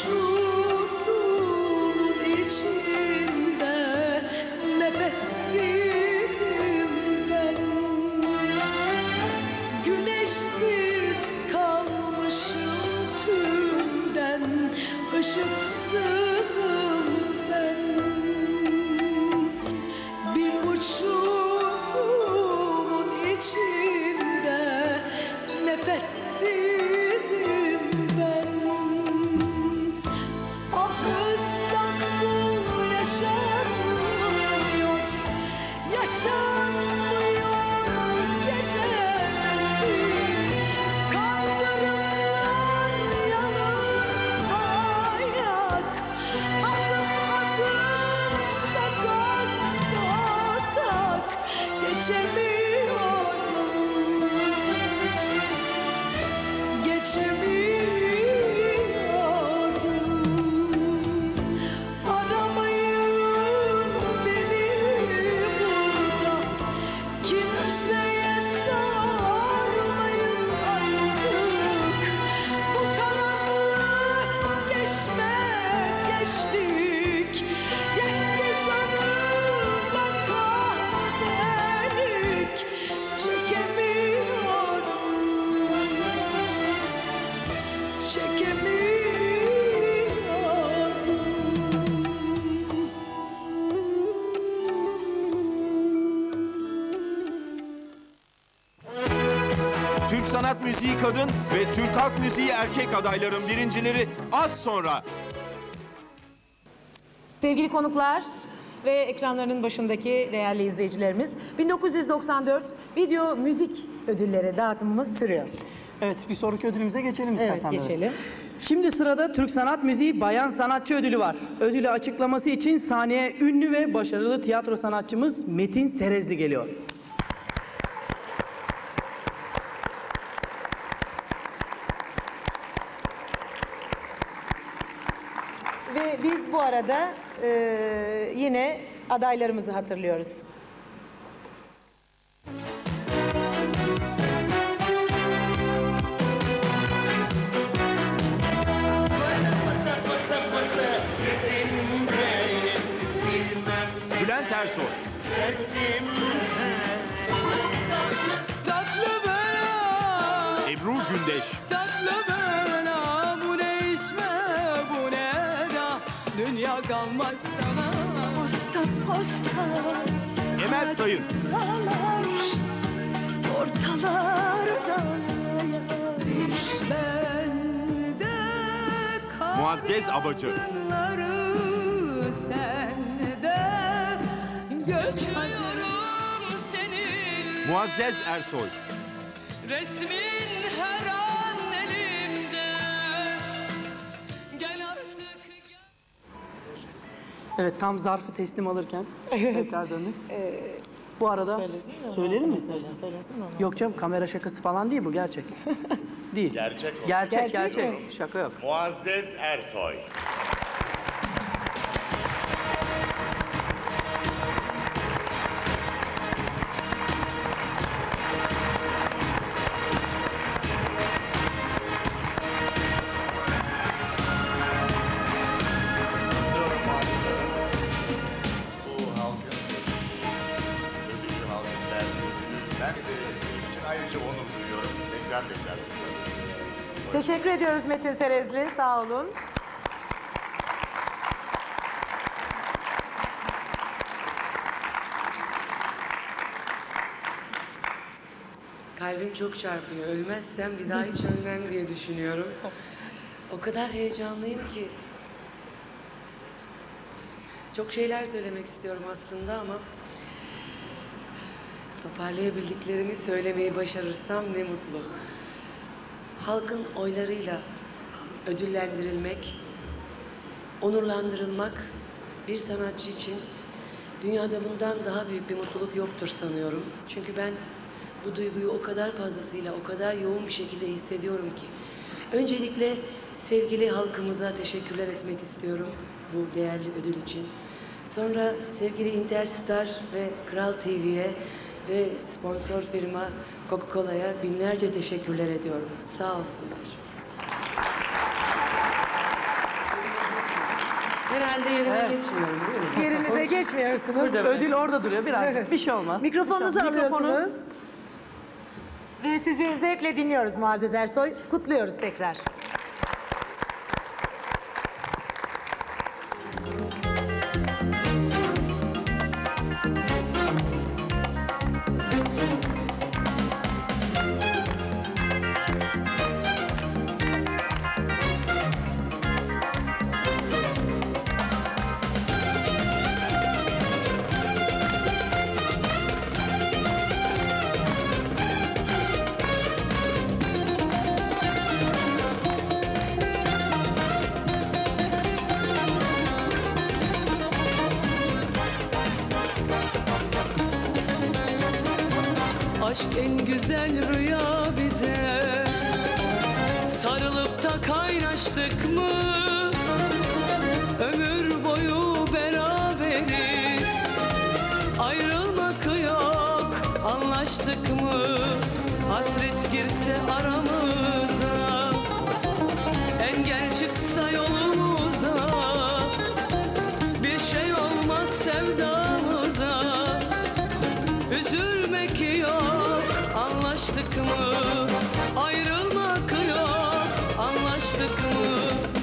Speaker 16: uçurumun içinde nefessizim ben. Güneşsiz kalmışım tümden, ışıksızım ben. Bir uçurumun içinde nefessizim ben. Ah İstanbul yaşanmıyor, yaşanmıyor geceleri. Kaldırımlar yanıp ayak, adım adım sokak sokak geçemiyorum, geçemiyorum. Aramayın beni burada, kimseye sormayın artık. Bu karanlık geçtik, yetti canıma kahvelik. Çekemiyorum,
Speaker 1: Türk Sanat Müziği Kadın ve Türk Halk Müziği Erkek adayların birincileri az sonra.
Speaker 2: Sevgili konuklar ve ekranlarının başındaki değerli izleyicilerimiz, 1994 Video Müzik Ödülleri dağıtımımız sürüyor.
Speaker 3: Evet, bir sonraki ödülümüze geçelim
Speaker 2: Evet,
Speaker 3: istersen.
Speaker 2: geçelim.
Speaker 3: Şimdi sırada Türk Sanat Müziği Bayan Sanatçı Ödülü var. Ödülü açıklaması için sahneye ünlü ve başarılı tiyatro sanatçımız Metin Serezli geliyor.
Speaker 2: Ve biz bu arada yine adaylarımızı hatırlıyoruz.
Speaker 1: Bülent Ersoy,
Speaker 7: Tatlı bela,
Speaker 1: Ebru Gündeş,
Speaker 7: tatlı bela, bu ne içme, bu ne da, dünya kalmaz sana.
Speaker 16: posta posta
Speaker 1: Emel Sayın,
Speaker 16: hatıralar ortalarda
Speaker 7: Bende
Speaker 1: Muazzez Abacı,
Speaker 7: kalanları sende, göçüyorum senin.
Speaker 1: Muazzez Ersoy,
Speaker 7: Resmin her an elimde. Gel
Speaker 3: Evet, tam zarfı teslim alırken tekrar döndük. Bu arada söyleyelim mi istersen? Yok canım, kamera şakası falan değil bu, gerçek. Değil.
Speaker 18: Gerçek o.
Speaker 3: Gerçek. Şaka yok.
Speaker 18: Muazzez Ersoy. Bu halkın, Özüncü halkın verdiği ödülü ben için ayrıca onur duyuyorum. Tekrar duyuyorum.
Speaker 2: Teşekkür ediyoruz Metin Serezli, sağ olun.
Speaker 19: Kalbim çok çarpıyor. Ölmezsem bir daha hiç ölmem diye düşünüyorum. O kadar heyecanlıyım ki. Çok şeyler söylemek istiyorum aslında ama toparlayabildiklerimi söylemeyi başarırsam ne mutlu. Halkın oylarıyla ödüllendirilmek, onurlandırılmak bir sanatçı için dünyada bundan daha büyük bir mutluluk yoktur sanıyorum. Çünkü ben bu duyguyu o kadar fazlasıyla, o kadar yoğun bir şekilde hissediyorum ki. Öncelikle sevgili halkımıza teşekkürler etmek istiyorum bu değerli ödül için. Sonra sevgili Interstar ve Kral TV'ye ve sponsor firma Coca-Cola'ya binlerce teşekkürler ediyorum. Sağ olsunlar. Herhalde yerime geçmiyorum değil mi?
Speaker 2: Yerinize geçmiyorsunuz.
Speaker 3: Ödül orada duruyor birazcık. Bir şey olmaz.
Speaker 2: Mikrofonunuzu alıyorsunuz. Ve sizi zevkle dinliyoruz Muazzez Ersoy. Kutluyoruz tekrar.
Speaker 7: Aşk en güzel rüya bize. Sarılıp da kaynaştık mı? Ömür boyu beraberiz. Ayrılmak yok, anlaştık mı? Hasret girse aramıza, engel çıksa yolumuza, bir şey olmaz sevdamıza. Üzülmek yok, anlaştık mı? Ayrılmak yok, anlaştık mı?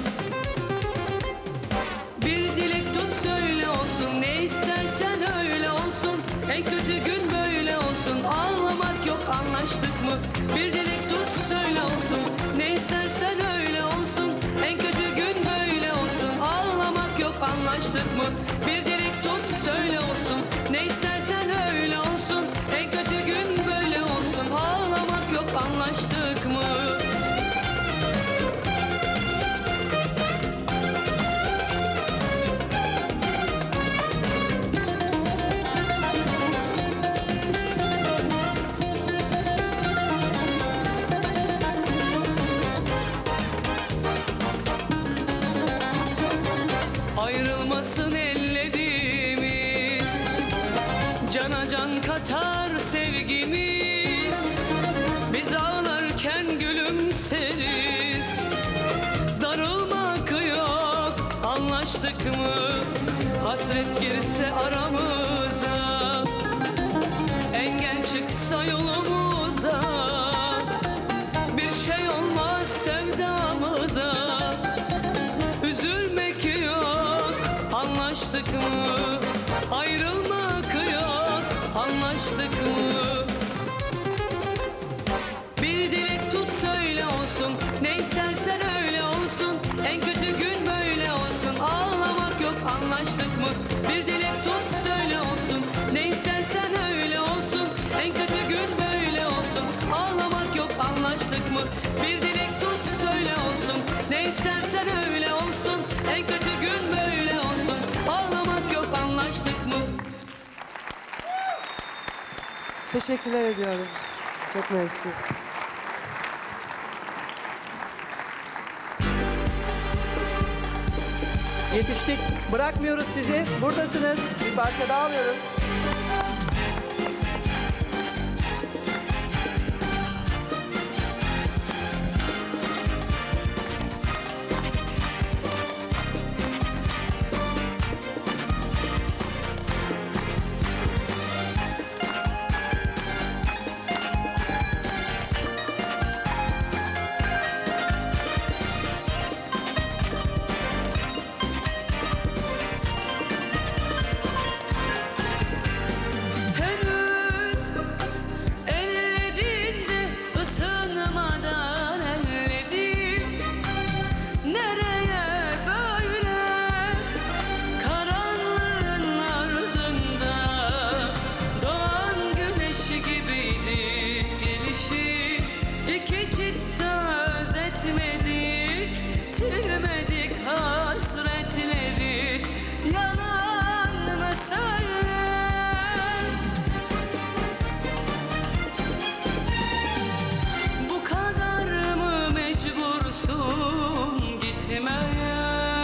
Speaker 7: Bir dilek tut söyle olsun, ne istersen öyle olsun. En kötü gün böyle olsun, ağlamak yok, anlaştık mı? Bir dilek tut söyle olsun, ne istersen öyle olsun. En kötü gün böyle olsun, ağlamak yok, anlaştık mı? Bir dilek tut söyle olsun, ne istersen öyle olsun. En kötü gün böyle olsun, ağlamak yok, anlaştık mı? Ayrılmasın ellerimiz, cana can katar sevgimiz. Biz ağlarken gülümseriz, darılmak yok, anlaştık mı? Hasret girse aramıza, engel çıksa yolumuza, bir şey olmaz sevdamıza. Üzülmek yok, anlaştık mı? Ayrılmak yok, anlaştık mı? Bir dilek tut söyle olsun, ne istersen öyle olsun. En kötü gün böyle olsun, ağlamak yok, anlaştık mı? Bir dilek tut söyle olsun, ne istersen öyle olsun. En kötü gün böyle olsun, ağlamak yok, anlaştık mı? Bir dilek tut söyle olsun, ne istersen öyle olsun. En kötü gün böyle olsun, ağlamak
Speaker 19: Teşekkürler ediyorum. Çok mersi.
Speaker 3: Yetiştik. Bırakmıyoruz sizi. Buradasınız. Bir parça daha alıyoruz.
Speaker 7: Henüz ellerinde ısınmadan ellerim nereye böyle karanlığın ardında doğan güneş gibiydi gelişi iki çift söz etmedik silmedik hasretleri yalan mı söyle bu kadar mı mecbursun gitmeye?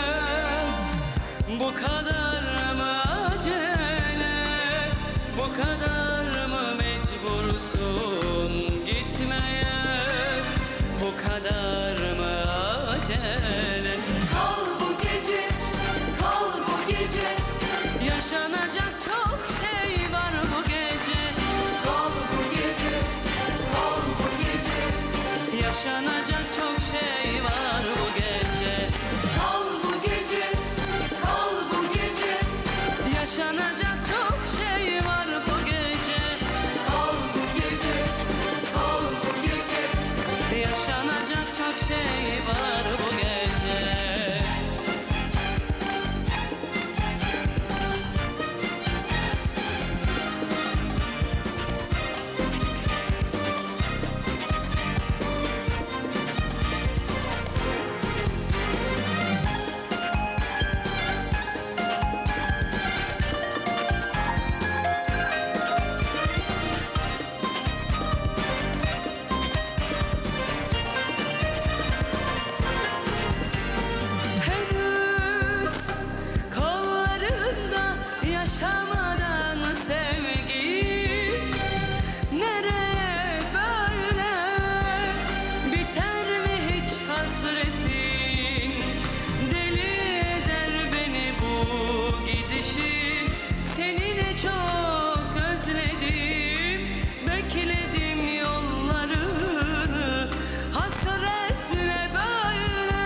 Speaker 7: Bu kadar mı acele? Bu kadar mı mecbursun gitmeye? Bu kadar mı acele? Kal bu gece, kal bu gece. Yaşanacak çok şey var bu gece. Kal bu gece, kal bu gece. Yaşanacak çok şey var bu gece. Kal bu gece, kal bu gece. Yaşanacak çok şey var bu gece. Kal bu gece, kal bu gece. Yaşanacak çok şey var bu gece. Henüz kollarında yaşamadan sevgi nereye böyle biter mi hiç hasretin deli eder beni bu gidişin seninle çok özledim bekledim yollarını hasretle böyle.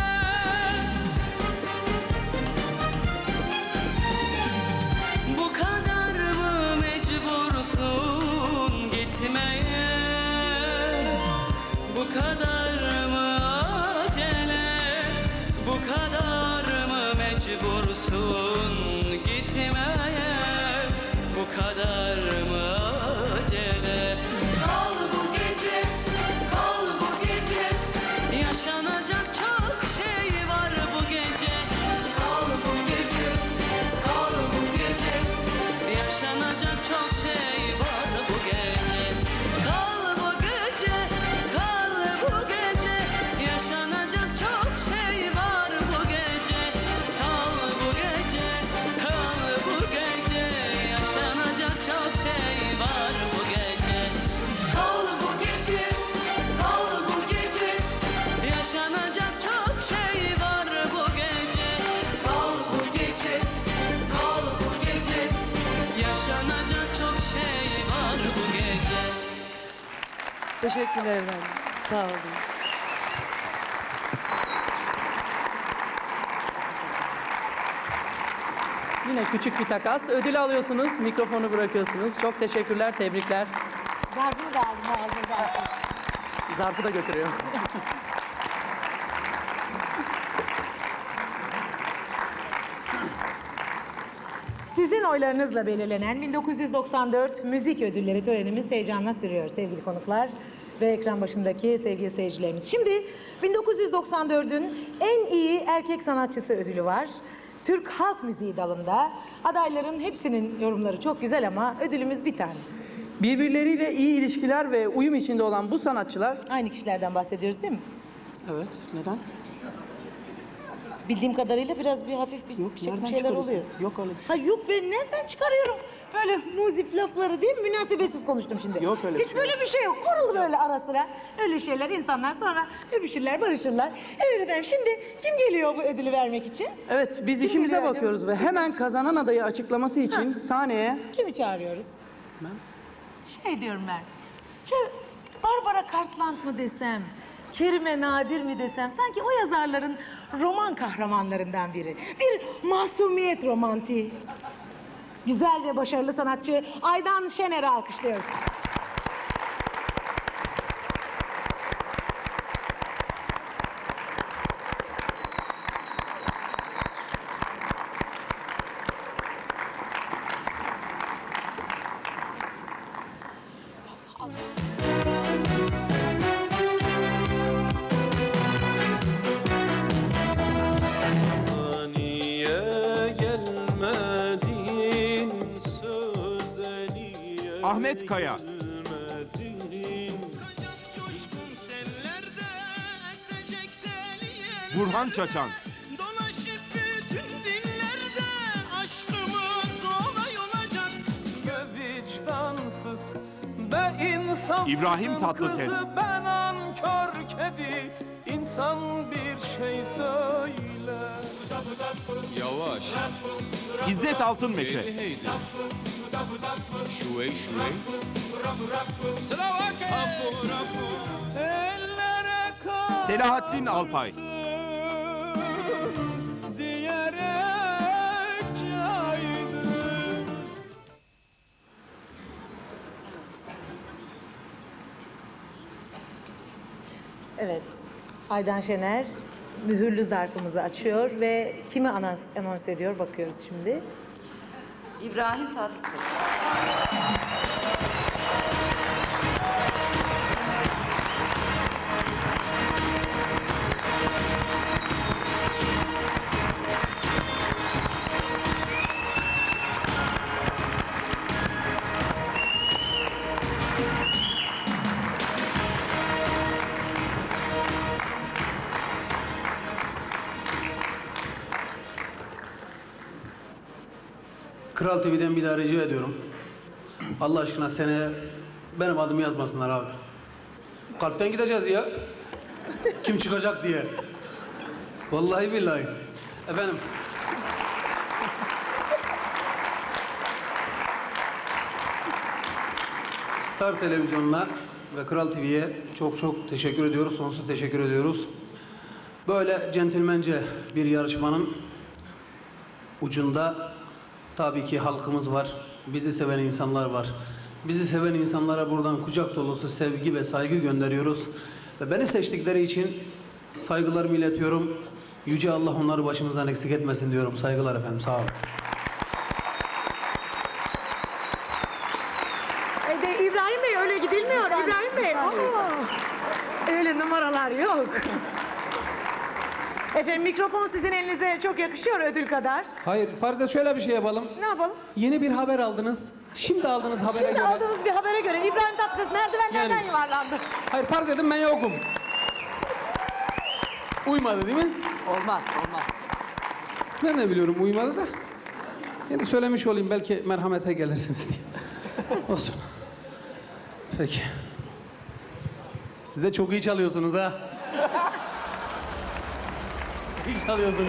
Speaker 7: Bu kadar mı mecbursun gitmeye? Bu kadar mı acele? Bu kadar mı mecbursun gitmeye? Bu kadar mı acele? Kal bu gece, kal bu gece. Yaşanacak çok şey var bu gece. Kal bu gece, kal bu gece. Yaşanacak çok şey var bu gece. Kal bu gece, kal bu gece. Yaşanacak çok şey var bu gece. Kal bu gece, kal bu gece. Yaşanacak çok şey var bu gece. Kal bu gece, kal bu gece. Yaşanacak çok şey var bu gece. Kal bu gece, kal bu gece. Yaşanacak çok şey var bu gece.
Speaker 19: Teşekkürler efendim. Sağ olun.
Speaker 3: Yine küçük bir takas. Ödül alıyorsunuz, mikrofonu bırakıyorsunuz. Çok teşekkürler, tebrikler.
Speaker 2: Zarfını da aldım, ağzını da aldım.
Speaker 3: Zarfı da götürüyorum.
Speaker 2: Sizin oylarınızla belirlenen 1994 Müzik Ödülleri törenimiz heyecanla sürüyor sevgili konuklar ve ekran başındaki sevgili seyircilerimiz. Şimdi 1994'ün en iyi erkek sanatçısı ödülü var. Türk halk müziği dalında adayların hepsinin yorumları çok güzel ama ödülümüz bir tane.
Speaker 3: Birbirleriyle iyi ilişkiler ve uyum içinde olan bu sanatçılar...
Speaker 2: Aynı kişilerden bahsediyoruz değil mi?
Speaker 3: Evet, neden?
Speaker 2: Bildiğim kadarıyla biraz bir hafif bir
Speaker 3: nereden
Speaker 2: şeyler
Speaker 3: çıkarıyorsun?
Speaker 2: oluyor.
Speaker 3: Yok öyle bir şey.
Speaker 2: Ha yok, ben nereden çıkarıyorum? Böyle muzip lafları değil mi? Münasebetsiz konuştum şimdi.
Speaker 3: Yok öyle bir
Speaker 2: Hiç
Speaker 3: şey
Speaker 2: böyle bir şey yok. Olur böyle ara sıra. Öyle şeyler, insanlar sonra öpüşürler, barışırlar. Evet efendim, şimdi kim geliyor bu ödülü vermek için?
Speaker 3: Evet, biz
Speaker 2: Kim
Speaker 3: işimize
Speaker 2: geliyor
Speaker 3: bakıyoruz
Speaker 2: acaba?
Speaker 3: ve hemen kazanan adayı açıklaması için sahneye...
Speaker 2: Kimi çağırıyoruz?
Speaker 3: Ben?
Speaker 2: Şey diyorum ben. Şu Barbara Cartland mı desem, Kerime Nadir mi desem, sanki o yazarların roman kahramanlarından biri. Bir masumiyet romantiği. Güzel ve başarılı sanatçı Aydan Şener'i alkışlıyoruz.
Speaker 1: Ahmet Kaya. Burhan Çaçan.
Speaker 16: Dolaşıp bütün dillerde aşkımız olay olacak.
Speaker 4: Vicdansız be insafsızın
Speaker 1: İbrahim Tatlıses.
Speaker 4: kızı, ben ankör kedi. İnsan bir şey söyle.
Speaker 5: Yavaş.
Speaker 1: İzzet Altınmeşe.
Speaker 5: Şuvey şuvey.
Speaker 4: Ellere kal
Speaker 1: Selahattin Alpay.
Speaker 4: diyerek caydı.
Speaker 2: Evet, Aydan Şener mühürlü zarfımızı açıyor ve kimi anons ediyor bakıyoruz şimdi.
Speaker 10: İbrahim Tatlıses.
Speaker 20: Kral TV'den bir daha rica ediyorum. Allah aşkına seneye benim adımı yazmasınlar abi. Kalpten gideceğiz ya. Kim çıkacak diye. Vallahi billahi. Efendim. Star Televizyonu'na ve Kral TV'ye çok çok teşekkür ediyoruz. Sonsuz teşekkür ediyoruz. Böyle centilmence bir yarışmanın ucunda tabii ki halkımız var. Bizi seven insanlar var. Bizi seven insanlara buradan kucak dolusu sevgi ve saygı gönderiyoruz. Ve beni seçtikleri için saygılarımı iletiyorum. Yüce Allah onları başımızdan eksik etmesin diyorum. Saygılar efendim. Sağ olun.
Speaker 2: İbrahim Bey öyle gidilmiyor. İbrahim Bey. Öyle numaralar yok. Efendim mikrofon sizin elinize çok yakışıyor ödül kadar.
Speaker 20: Hayır, farz et şöyle bir şey yapalım.
Speaker 2: Ne yapalım?
Speaker 20: Yeni bir haber aldınız. Şimdi aldığınız habere
Speaker 2: Şimdi
Speaker 20: göre...
Speaker 2: aldığımız bir habere göre İbrahim Tatlıses merdivenlerden yuvarlandı.
Speaker 20: Hayır, farz edin ben yokum. Uymadı değil mi?
Speaker 3: Olmaz, olmaz.
Speaker 20: Ben de biliyorum uymadı da. Yine söylemiş olayım belki merhamete gelirsiniz diye. Olsun. Peki. Siz de çok iyi çalıyorsunuz ha. İyi çalıyorsunuz.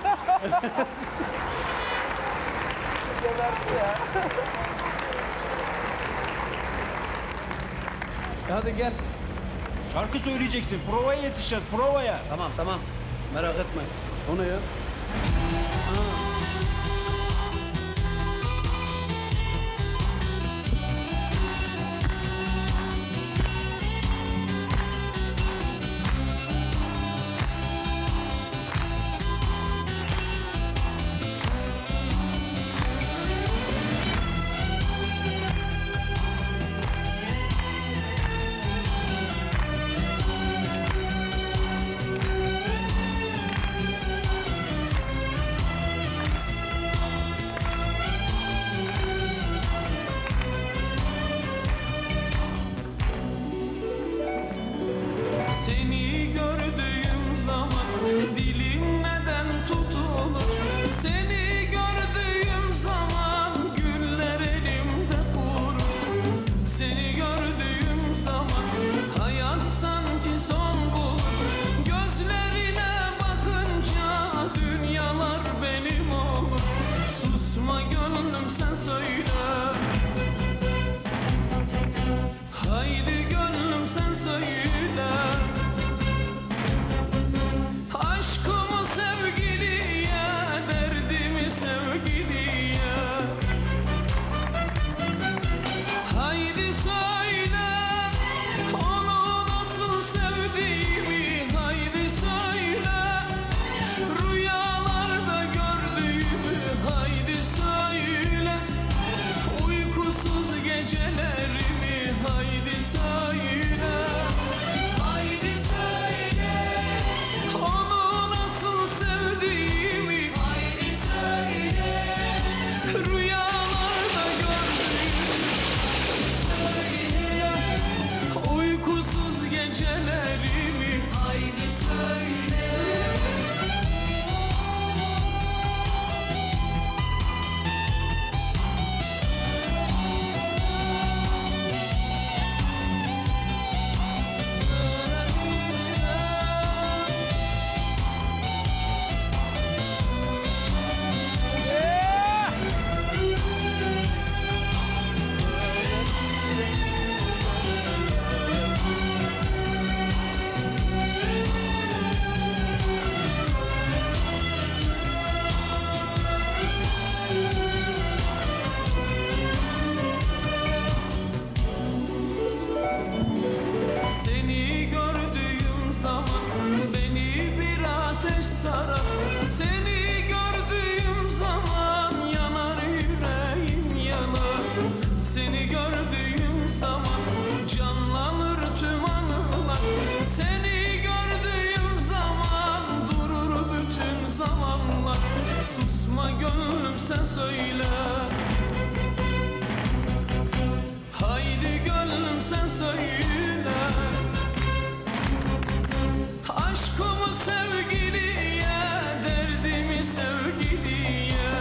Speaker 20: Hadi gel.
Speaker 9: Şarkı söyleyeceksin. Provaya yetişeceğiz. Provaya.
Speaker 20: Tamam. Merak etme. O ne ya?
Speaker 4: sen söyle. Haydi gönlüm sen söyle. Aşkımı sevgiliye, derdimi sevgiliye. Haydi söyle onu nasıl sevdiğimi. Haydi söyle rüyalarda gördüğümü. Haydi söyle uykusuz gecelerimi. Haydi söyle. Haydi söyle onu nasıl sevdiğimi. Haydi söyle rüyalarda gördüğümü. Söyle uykusuz gecelerimi. Haydi söyle. Seni gördüğüm zaman beni bir ateş sarar. Seni gördüğüm zaman yanar yüreğim yanar. Seni gördüğüm zaman canlanır tüm anılar. Seni gördüğüm zaman durur bütün zamanlar. Susma gönlüm sen söyle. Haydi gönlüm sen söyle. Aşkımı sevgiliye, derdimi sevgiliye.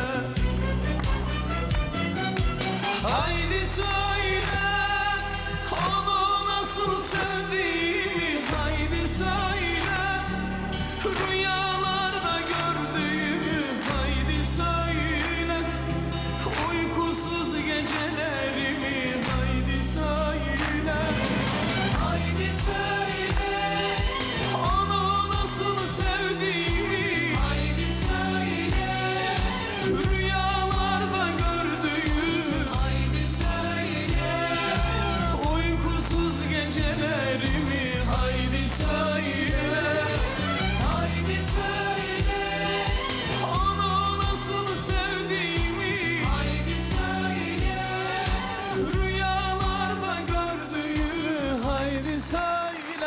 Speaker 4: Haydi söyle onu nasıl sevdiğimi. Haydi söyle rüyalarda gördüğümü. Haydi söyle uykusuz gecelerimi. Haydi söyle. Haydi söyle onu nasıl sevdiğimi. Haydi söyle rüyalarda gördüğümü. Haydi söyle uykusuz gecelerimi. Haydi söyle. Haydi söyle onu nasıl sevdiğimi. Haydi söyle rüyalarda gördüğümü. Haydi söyle.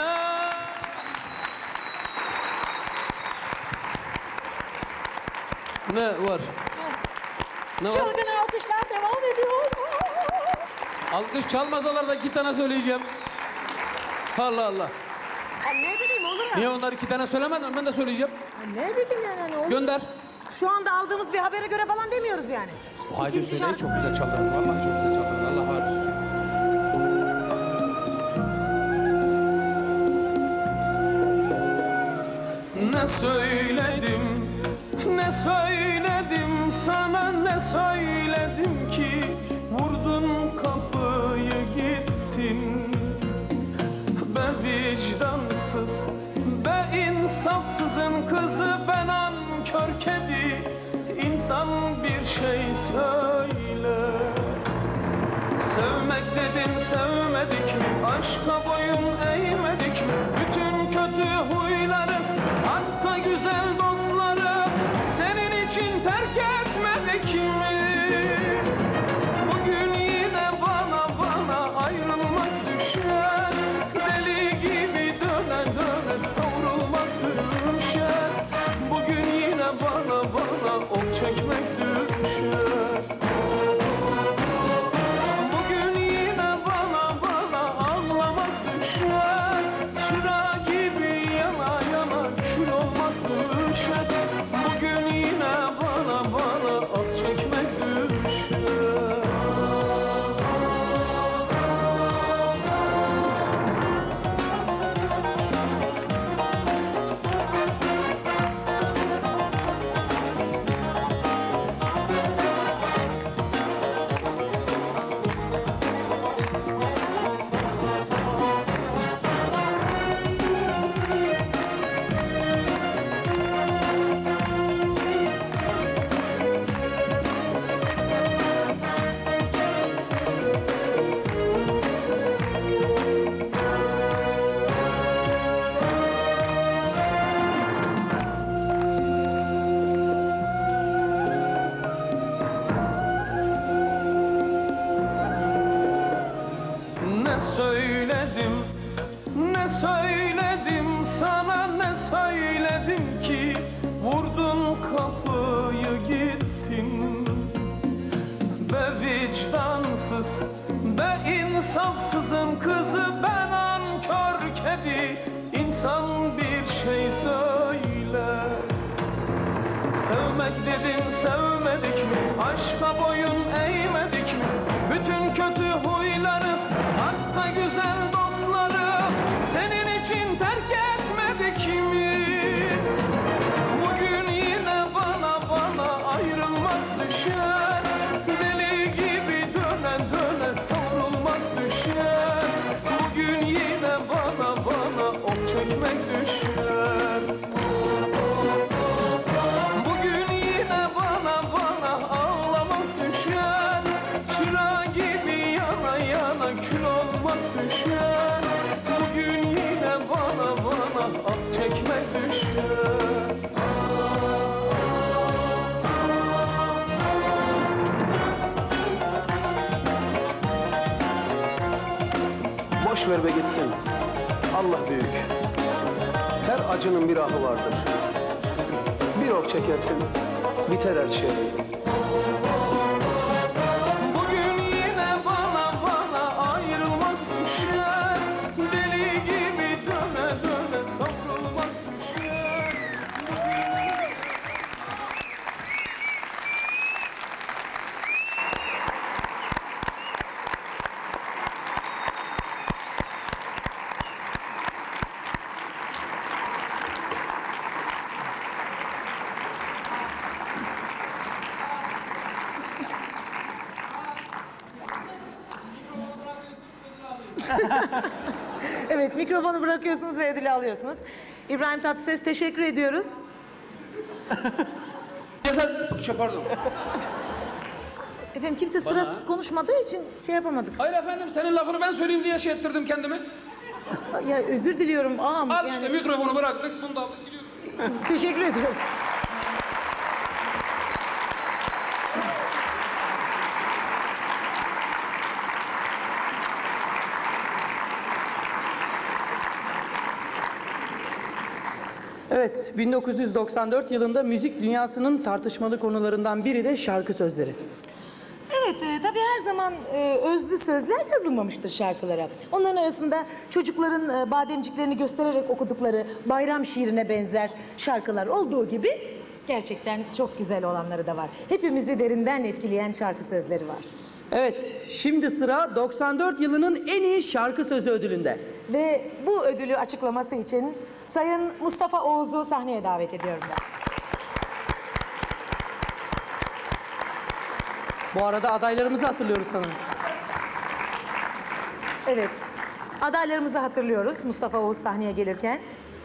Speaker 20: Ne var? Ne var?
Speaker 2: Çılgın alkışlar devam ediyor.
Speaker 20: Alkış çalmasalar da 2 tane söyleyeceğim. Allah Allah.
Speaker 2: Ya ne bileyim olur ya.
Speaker 20: Niye onları 2 tane söylemedin? Ben de söyleyeceğim.
Speaker 2: Ya ne bileyim yani olur.
Speaker 20: Gönder.
Speaker 2: Şu anda aldığımız bir habere göre falan demiyoruz yani.
Speaker 20: Haydi
Speaker 2: İkinci
Speaker 20: söyle,
Speaker 2: şarkı-
Speaker 20: çok güzel çaldınız. Vallahi çok güzel çaldınız. Allah var.
Speaker 4: Ne söyledim, ne söyledim sana, ne söyledim ki vurdun kapıyı gittin. Be vicdansız, be insafsızın kızı, ben nankör kedi. İnsan bir şey söyle. Sevmek dedin sevmedik mi? Aşka boyun eğmedik mi? Bütün kötü huyları, hatta güzel dostları senin için terk etmedik mi? Bugün yine bana ayrılmak düşer. Deli gibi döne döne savrulmak düşer. Bugün yine bana ok çekmek düşer. söyledim, ne söyledim sana, ne söyledim ki vurdun kapıyı gittin. Be vicdansız, be insafsızın kızı, ben nankör kedi. İnsan bir şey söyle. Sevmek dedin, sevmedik mi? Aşka boyun eğmedik mi? Bütün kötü huyları, hatta güzel dostları senin için terk etmedik mi? Bugün yine bana ayrılmak düşer. Deli gibi döne döne savrulmak düşer. Bugün yine bana of çekmek düşer. Bugün yine bana ağlamak düşer. Çıra gibi yana yana kül olmak düşer. Bugün yine bana af çekmek düşer.
Speaker 20: Boş ver be gitsin. Allah büyük. Her acının bir ahı vardır. Bir ok çekersin, biter her şey.
Speaker 4: Bugün yine bana ayrılmak düşer. Deli gibi döne döne savrulmak düşer.
Speaker 2: Evet, mikrofonu bırakıyorsunuz ve ödülü alıyorsunuz. İbrahim Tatlıses, teşekkür ediyoruz.
Speaker 20: Pardon.
Speaker 2: Efendim kimse sırasız konuşmadığı için şey yapamadık.
Speaker 20: Hayır efendim, senin lafını ben söyleyeyim diye şey ettirdim kendimi.
Speaker 2: Ya özür diliyorum ağam.
Speaker 20: Al işte mikrofonu bıraktık, bunu da aldık gidiyoruz.
Speaker 2: Teşekkür ediyoruz.
Speaker 3: Evet, 1994 yılında müzik dünyasının tartışmalı konularından biri de şarkı sözleri.
Speaker 2: Evet, tabii her zaman özlü sözler yazılmamıştır şarkılara. Onların arasında çocukların bademciklerini göstererek okudukları bayram şiirine benzer şarkılar olduğu gibi gerçekten çok güzel olanları da var. Hepimizi derinden etkileyen şarkı sözleri var.
Speaker 3: Evet, şimdi sıra 94 yılının en iyi şarkı sözü ödülünde.
Speaker 2: Ve bu ödülü açıklaması için Sayın Mustafa Oğuz'u sahneye davet ediyorum ben.
Speaker 3: Bu arada adaylarımızı hatırlıyoruz sanırım.
Speaker 2: Evet, adaylarımızı hatırlıyoruz Mustafa Oğuz sahneye gelirken.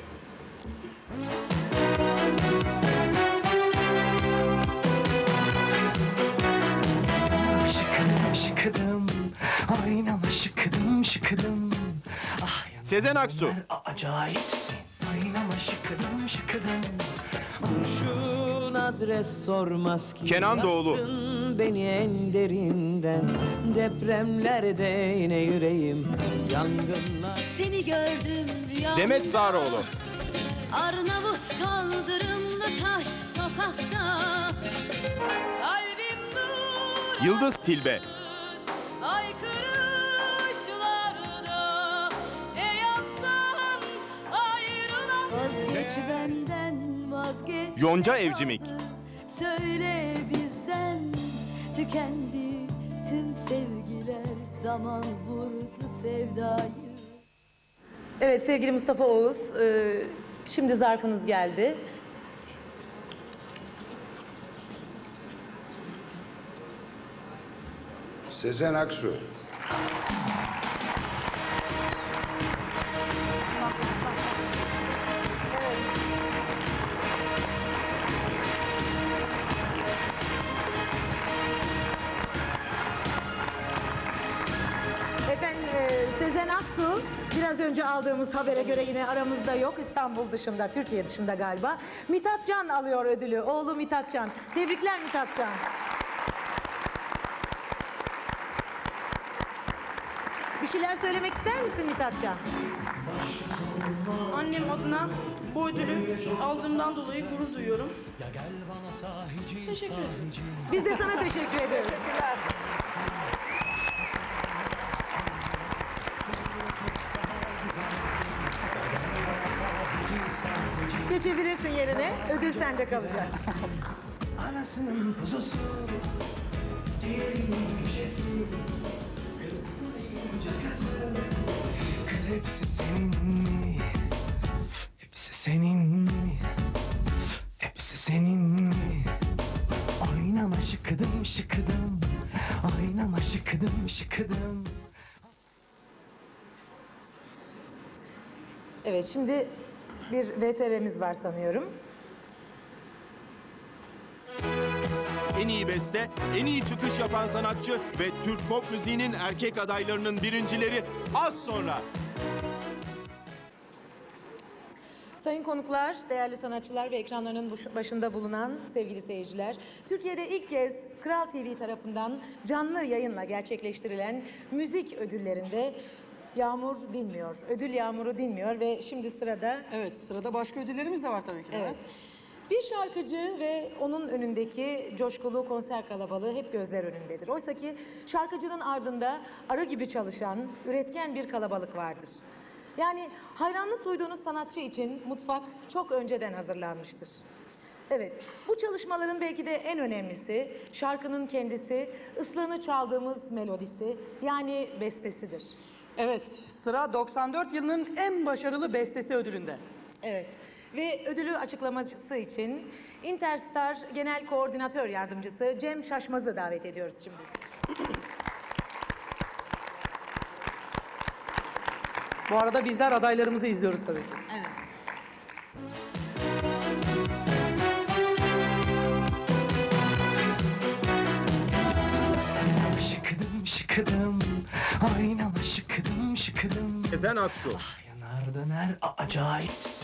Speaker 16: Şıkıdım şıkıdım, oynama şıkıdım şıkıdım.
Speaker 1: Sezen Aksu.
Speaker 16: Acayipsin, oynama şıkıdım şıkıdım. Kurşun adres sormaz ki.
Speaker 1: Kenan Doğulu.
Speaker 16: Beni en derinden, depremlerde yine yüreğim yangınlar.
Speaker 8: Seni gördüm rüyamda.
Speaker 1: Demet Sağroğlu.
Speaker 8: Arnavut kaldırımlı taş sokakta. Kalbim dur.
Speaker 1: Yıldız Tilbe.
Speaker 8: Haykırışlarda ne yapsan ayrılan. Vazgeç benden vazgeç.
Speaker 1: Yonca Evcimik.
Speaker 8: Söyle bizden tükendi tüm sevgiler, zaman vurdu sevdayı.
Speaker 2: Evet sevgili Mustafa Oğuz, şimdi zarfınız geldi.
Speaker 21: Sezen Aksu.
Speaker 2: Efendim Sezen Aksu biraz önce aldığımız habere göre yine aramızda yok. İstanbul dışında, Türkiye dışında galiba. Mithat Can alıyor ödülü. Oğlu Mithat Can. Tebrikler Mithat Can. Bir şeyler söylemek ister misin Mithatcan?
Speaker 15: Annem adına bu ödülü aldığımdan dolayı gurur duyuyorum. Teşekkür ederim.
Speaker 2: Biz de sana teşekkür ederiz. Geçebilirsin yerine. Ödül sende kalacak.
Speaker 16: Anasının kuzusu, diğerinin köşesi, kızın cakası. Kız hepsi senin mi? Hepsi senin mi? Hepsi senin mi? Oynama şıkıdım şıkıdım, oynama şıkıdım şıkıdım.
Speaker 2: Evet, şimdi bir VTR'miz var sanıyorum.
Speaker 1: En iyi beste, en iyi çıkış yapan sanatçı ve Türk pop müziğinin erkek adaylarının birincileri az sonra.
Speaker 2: Sayın konuklar, değerli sanatçılar ve ekranlarının başında bulunan sevgili seyirciler, Türkiye'de ilk kez Kral TV tarafından canlı yayınla gerçekleştirilen müzik ödüllerinde yağmur dinmiyor, ödül yağmuru dinmiyor ve şimdi sırada...
Speaker 3: Evet, sırada başka ödüllerimiz de var tabii ki.
Speaker 2: Evet. Bir şarkıcı ve onun önündeki coşkulu konser kalabalığı hep gözler önündedir. Oysa ki şarkıcının ardında arı gibi çalışan, üretken bir kalabalık vardır. Yani hayranlık duyduğunuz sanatçı için mutfak çok önceden hazırlanmıştır. Evet, bu çalışmaların belki de en önemlisi şarkının kendisi, ıslığını çaldığımız melodisi, yani bestesidir.
Speaker 3: Evet, sıra 94 yılının en başarılı bestesi ödülünde.
Speaker 2: Evet. Ve ödülü açıklaması için Interstar Genel Koordinatör Yardımcısı Cem Şaşmaz'ı davet ediyoruz şimdi.
Speaker 3: Bu arada bizler adaylarımızı izliyoruz tabii ki.
Speaker 2: Evet.
Speaker 16: Şıkıdım şıkıdım, oynama şıkıdım şıkıdım.
Speaker 1: Sezen Aksu,
Speaker 16: Yanar döner acayipsin.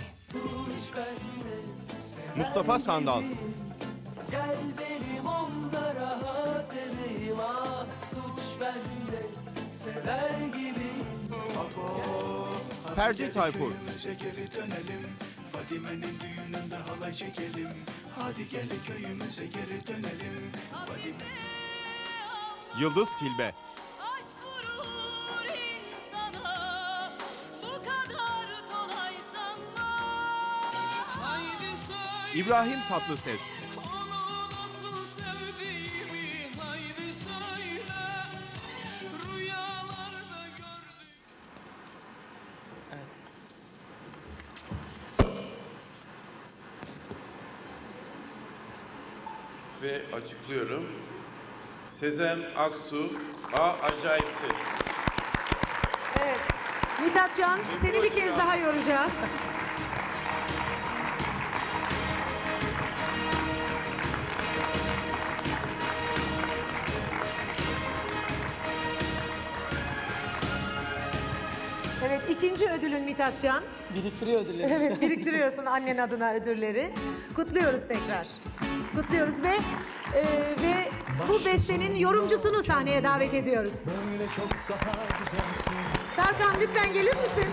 Speaker 1: Mustafa Sandal,
Speaker 7: Gel benim onda rahat edeyim, ah suç bende, sever gibi.
Speaker 1: Ferdi Tayfur,
Speaker 14: Geri dönelim, Fadime'nin düğününde halay çekelim. Hadi gel köyümüze geri dönelim.
Speaker 1: Yıldız Tilbe,
Speaker 8: Aşk vurur insana, bu kadar kolay sanma.
Speaker 15: Haydi söyle
Speaker 1: İbrahim Tatlıses,
Speaker 15: onu nasıl sevdiğimi, haydi söyle. Rüyalarda gördüm.
Speaker 21: Ve açıklıyorum. Sezen Aksu, acayipsin.
Speaker 2: Evet. Mithatcan, seni bir kez daha yoracağız. Evet, ikinci ödülün Mithatcan.
Speaker 3: Biriktiriyor ödülleri.
Speaker 2: Evet, biriktiriyorsun annen adına ödülleri. Kutluyoruz tekrar. Kutluyoruz ve bu bestenin yorumcusunu sahneye davet ediyoruz.
Speaker 16: Böyle çok daha güzelsin.
Speaker 2: Tarkan lütfen gelir misin?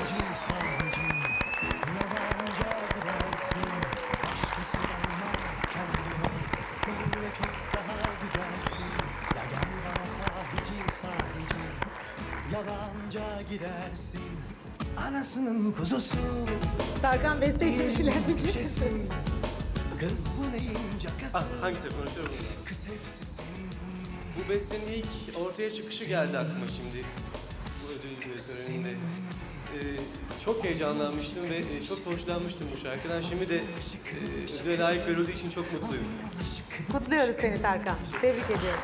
Speaker 16: Böyle çok daha güzelsin. Ya gel bana sahici sahici. Yalanca gidersin. Anasının kuzusu.
Speaker 2: Tarkan beste için bir şeyler diyecek misin?
Speaker 16: Kız bu neyin cakası?
Speaker 22: Hangisi konuşuyorum?
Speaker 16: Kız hepsi senin.
Speaker 22: Bu bestenin ilk ortaya çıkışı geldi aklıma şimdi. Bu ödül töreninde. Çok heyecanlanmıştım ve çok hoşlanmıştım bu şarkıdan. Şimdi de ödüle layık görüldüğü için çok mutluyum.
Speaker 2: Kutluyoruz seni Tarkan. Tebrik ediyoruz.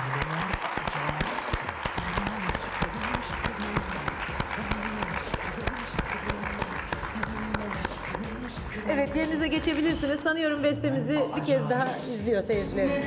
Speaker 2: Evet, yerinize geçebilirsiniz. Sanıyorum bestemizi bir kez daha izliyor seyircilerimiz.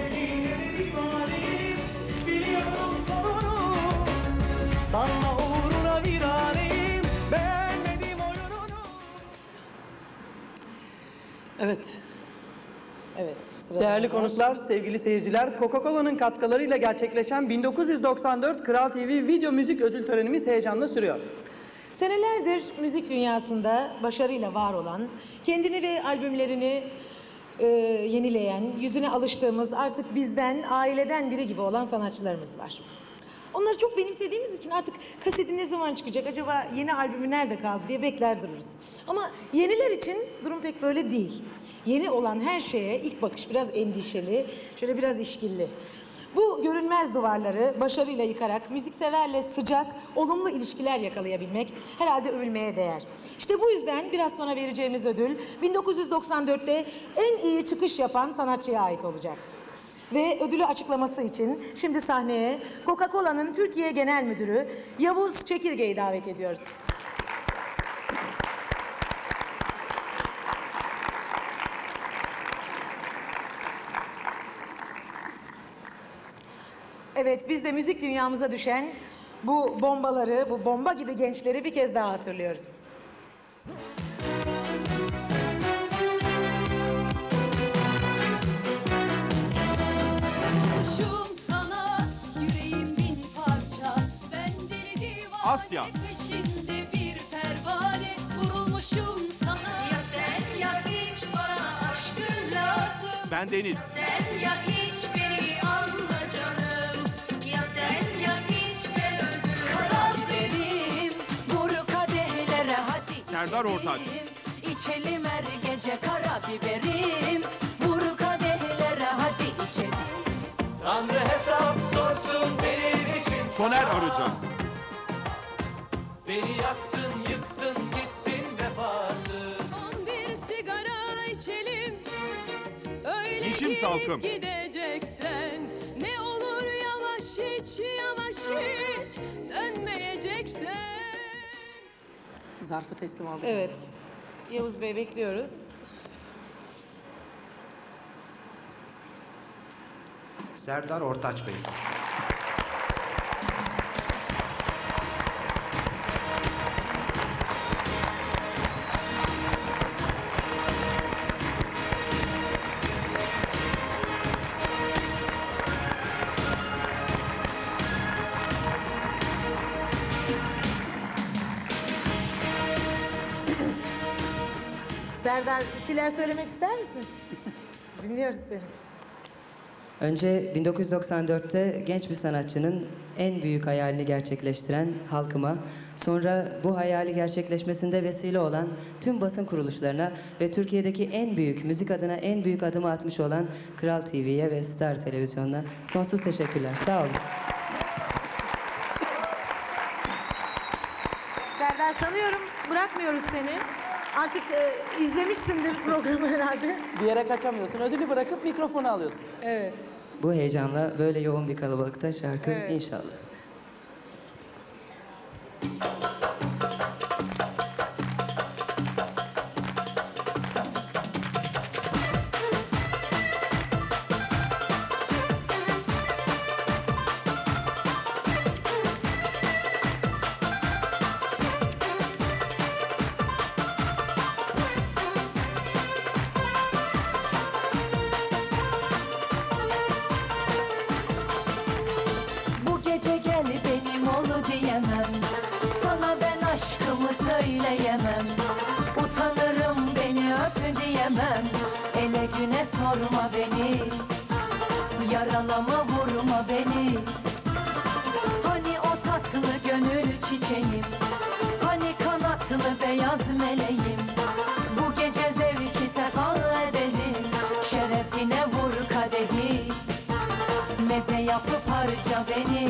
Speaker 16: Sanma uğruna viraneyim. Beğenmedim oyununu.
Speaker 3: Evet.
Speaker 2: Evet.
Speaker 3: Değerli konuklar, sevgili seyirciler, Coca-Cola'nın katkılarıyla gerçekleşen 1994 Kral TV Video Müzik Ödül Törenimiz heyecanla sürüyor.
Speaker 2: Senelerdir müzik dünyasında başarıyla var olan, kendini ve albümlerini yenileyen, yüzüne alıştığımız, artık bizden, aileden biri gibi olan sanatçılarımız var. Onları çok benimsediğimiz için artık kaseti ne zaman çıkacak, acaba yeni albümü nerede kaldı diye bekler dururuz. Ama yeniler için durum pek böyle değil. Yeni olan her şeye ilk bakış biraz endişeli, şöyle biraz işkilli. Bu görünmez duvarları başarıyla yıkarak müzikseverle sıcak, olumlu ilişkiler yakalayabilmek herhalde övülmeye değer. İşte bu yüzden biraz sonra vereceğimiz ödül 1994'te en iyi çıkış yapan sanatçıya ait olacak. Ve ödülü açıklaması için şimdi sahneye Coca-Cola'nın Türkiye Genel Müdürü Yavuz Çekirge'yi davet ediyoruz. Evet, biz de müzik dünyamıza düşen bu bombaları, bu bomba gibi gençleri bir kez daha hatırlıyoruz.
Speaker 8: Sana yüreğim bin parça, ben deli divane
Speaker 1: Asya.
Speaker 8: peşinde bir pervane, vurulmuşum sana. Ya sen ya hiç bana aşkın lazım.
Speaker 1: Ben Deniz.
Speaker 8: Sen ya hiç beni anla canım. Ya sen ya hiç gel öldür. Karar verim, vur kadehlere hadi.
Speaker 1: Serdar Ortaç.
Speaker 8: İçelim her gece karabiberim. Vur kadehlere hadi içelim.
Speaker 16: Tanrı hesap sorsun benim için.
Speaker 1: Soner Arıca.
Speaker 16: Beni yaktın, yıktın, gittin vefasız.
Speaker 8: Son bir sigara içelim. Öyle
Speaker 1: Yeşim
Speaker 8: gidip
Speaker 1: Salkım.
Speaker 8: gideceksen. Ne olur yavaş hiç, yavaş hiç dönmeyeceksen.
Speaker 3: Zarfı teslim aldık.
Speaker 2: Evet, Yavuz Bey bekliyoruz.
Speaker 9: Serdar Ortaç Bey.
Speaker 2: Serdar, bir şeyler söylemek ister misin? Dinliyoruz seni.
Speaker 11: Önce 1994'te genç bir sanatçının en büyük hayalini gerçekleştiren halkıma, sonra bu hayali gerçekleşmesinde vesile olan tüm basın kuruluşlarına ve Türkiye'deki en büyük, müzik adına en büyük adımı atmış olan Kral TV'ye ve Star Televizyon'una sonsuz teşekkürler. Sağ olun.
Speaker 2: Serdar, sanıyorum bırakmıyoruz seni. Artık izlemişsindir programı herhalde.
Speaker 3: Bir yere kaçamıyorsun. Ödülü bırakıp mikrofonu alıyorsun.
Speaker 2: Evet.
Speaker 11: Bu heyecanla böyle yoğun bir kalabalıkta şarkı
Speaker 2: Evet.
Speaker 11: inşallah.
Speaker 8: Bu gece gel benim ol diyemem. Sana ben aşkımı söyleyemem. Utanırım beni öp diyemem. Ele güne sorma beni. Yaralama vurma beni. Hani o tatlı gönül çiçeğim. Hani kanatlı beyaz meleğim. Bu gece zevki sefa edelim. Şerefine vur kadehi. Meze yapıp harca beni.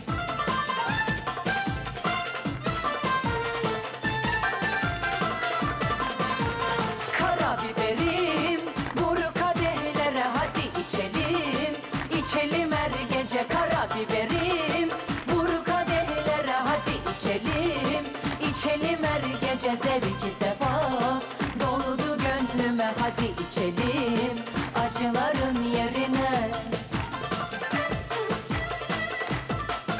Speaker 8: Karabiberim, vur kadehlere hadi içelim. İçelim her gece karabiberim. Vur kadehlere hadi içelim. İçelim her gece zevki sefa. Doldu gönlüme hadi içelim. Acıların yerine.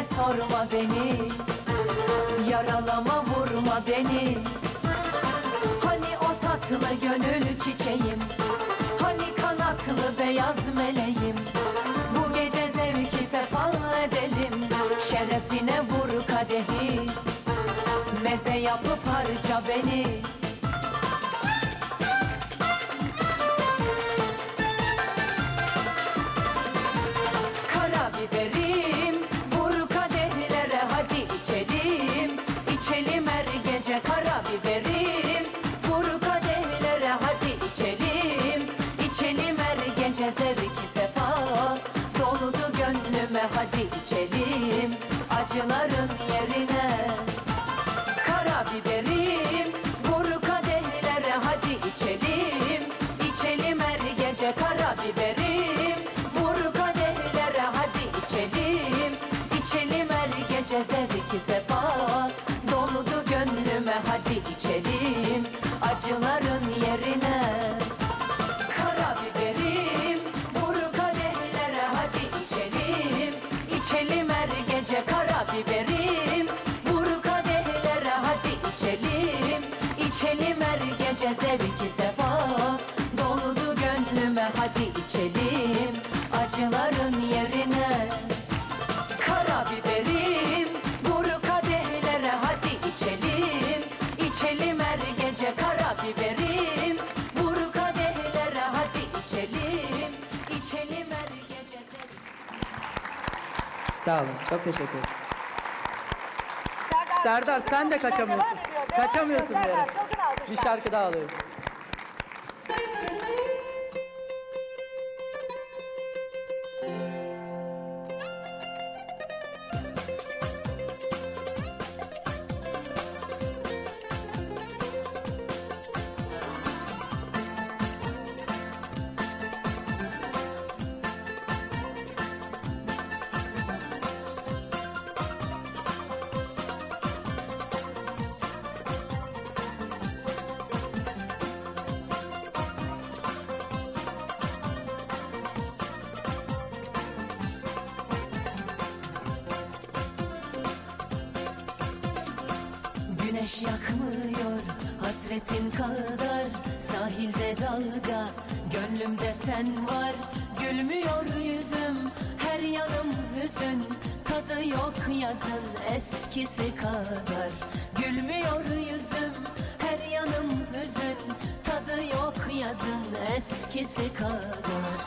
Speaker 8: sorma beni, yaralama vurma beni. Hani o tatlı gönül çiçeğim, hani kanatlı beyaz meleğim. Bu gece zevki sefa edelim, şerefine vur kadehi, meze yapıp harca beni. Karabiberim, vur kadehlere hadi içelim, içelim her gece. Karabiberim, vur kadehlere hadi içelim, içelim her gece. Zevki sefa doludu gönlüme, hadi içelim acıların yerine. Karabiberim, vur kadehlere hadi içelim, içelim her gece. Karabiberim, vur kadehlere hadi içelim, içelim her gece. Zevki sefa doludu gönlüme, hadi içelim acıların yerine. Karabiberim, vur kadehlere hadi içelim, içelim her gece. Karabiberim, vur kadehlere hadi içelim, içelim her gece. Zevki sefa doludu gönlüme, hadi içelim acıların yerine. Karabiberim, vur kadehlere hadi içelim, içelim her gece. Karabiberim, vur kadehlere hadi içelim, içelim her gece.
Speaker 3: Sağ olun. Çok teşekkür ederim. Serdar sen de kaçamıyorsun. Kaçamıyorsun bir yere. Bir şarkı daha alıyoruz.
Speaker 8: Güneş yakmıyor hasretin kadar, sahilde dalga, gönlümde sen var. Gülmüyor yüzüm, her yanım hüzün, tadı yok yazın eskisi kadar. Gülmüyor yüzüm, her yanım hüzün, tadı yok yazın eskisi kadar.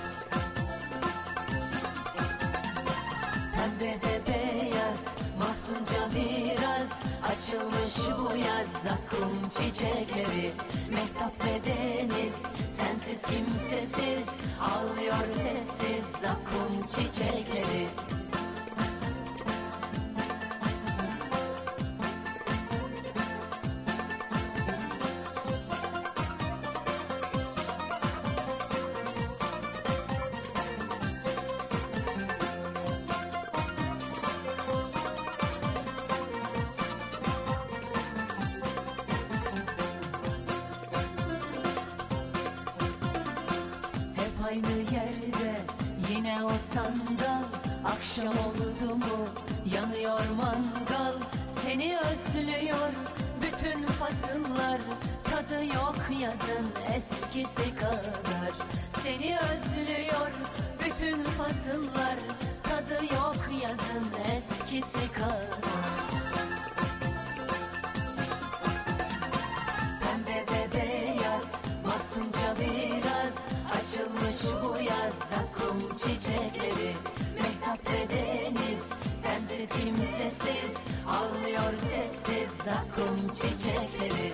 Speaker 8: Pembe ve beyaz, mahzunca biraz, açılmış bu yaz zakkum çiçekleri. Mehtap ve deniz, sensiz kimsesiz, ağlıyor sessiz zakkum çiçekleri. Aynı yerde yine o sandal, akşam oldu mu yanıyor mangal. Seni özlüyor bütün fasıllar, tadı yok yazın eskisi kadar. Seni özlüyor bütün fasıllar, tadı yok yazın eskisi kadar. Pembe ve beyaz, masumca biraz, açılmış bu yaz zakkum çiçekleri. Mehtap ve deniz, sensiz kimsesiz, ağlıyor sessiz zakkum çiçekleri.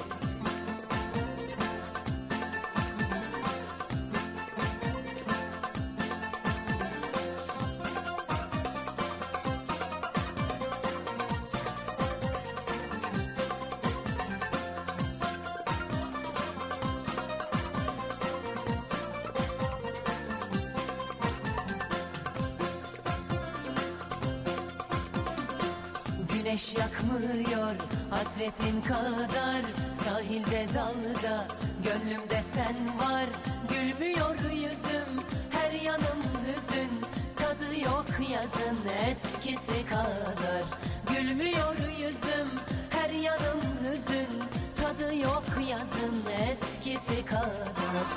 Speaker 8: Güneş yakmıyor hasretin kadar, sahilde dalga, gönlümde sen var. Gülmüyor yüzüm, her yanım hüzün, tadı tadı yok yazın eskisi kadar. Gülmüyor yüzüm, her yanım hüzün, tadı yok yazın eskisi kadar.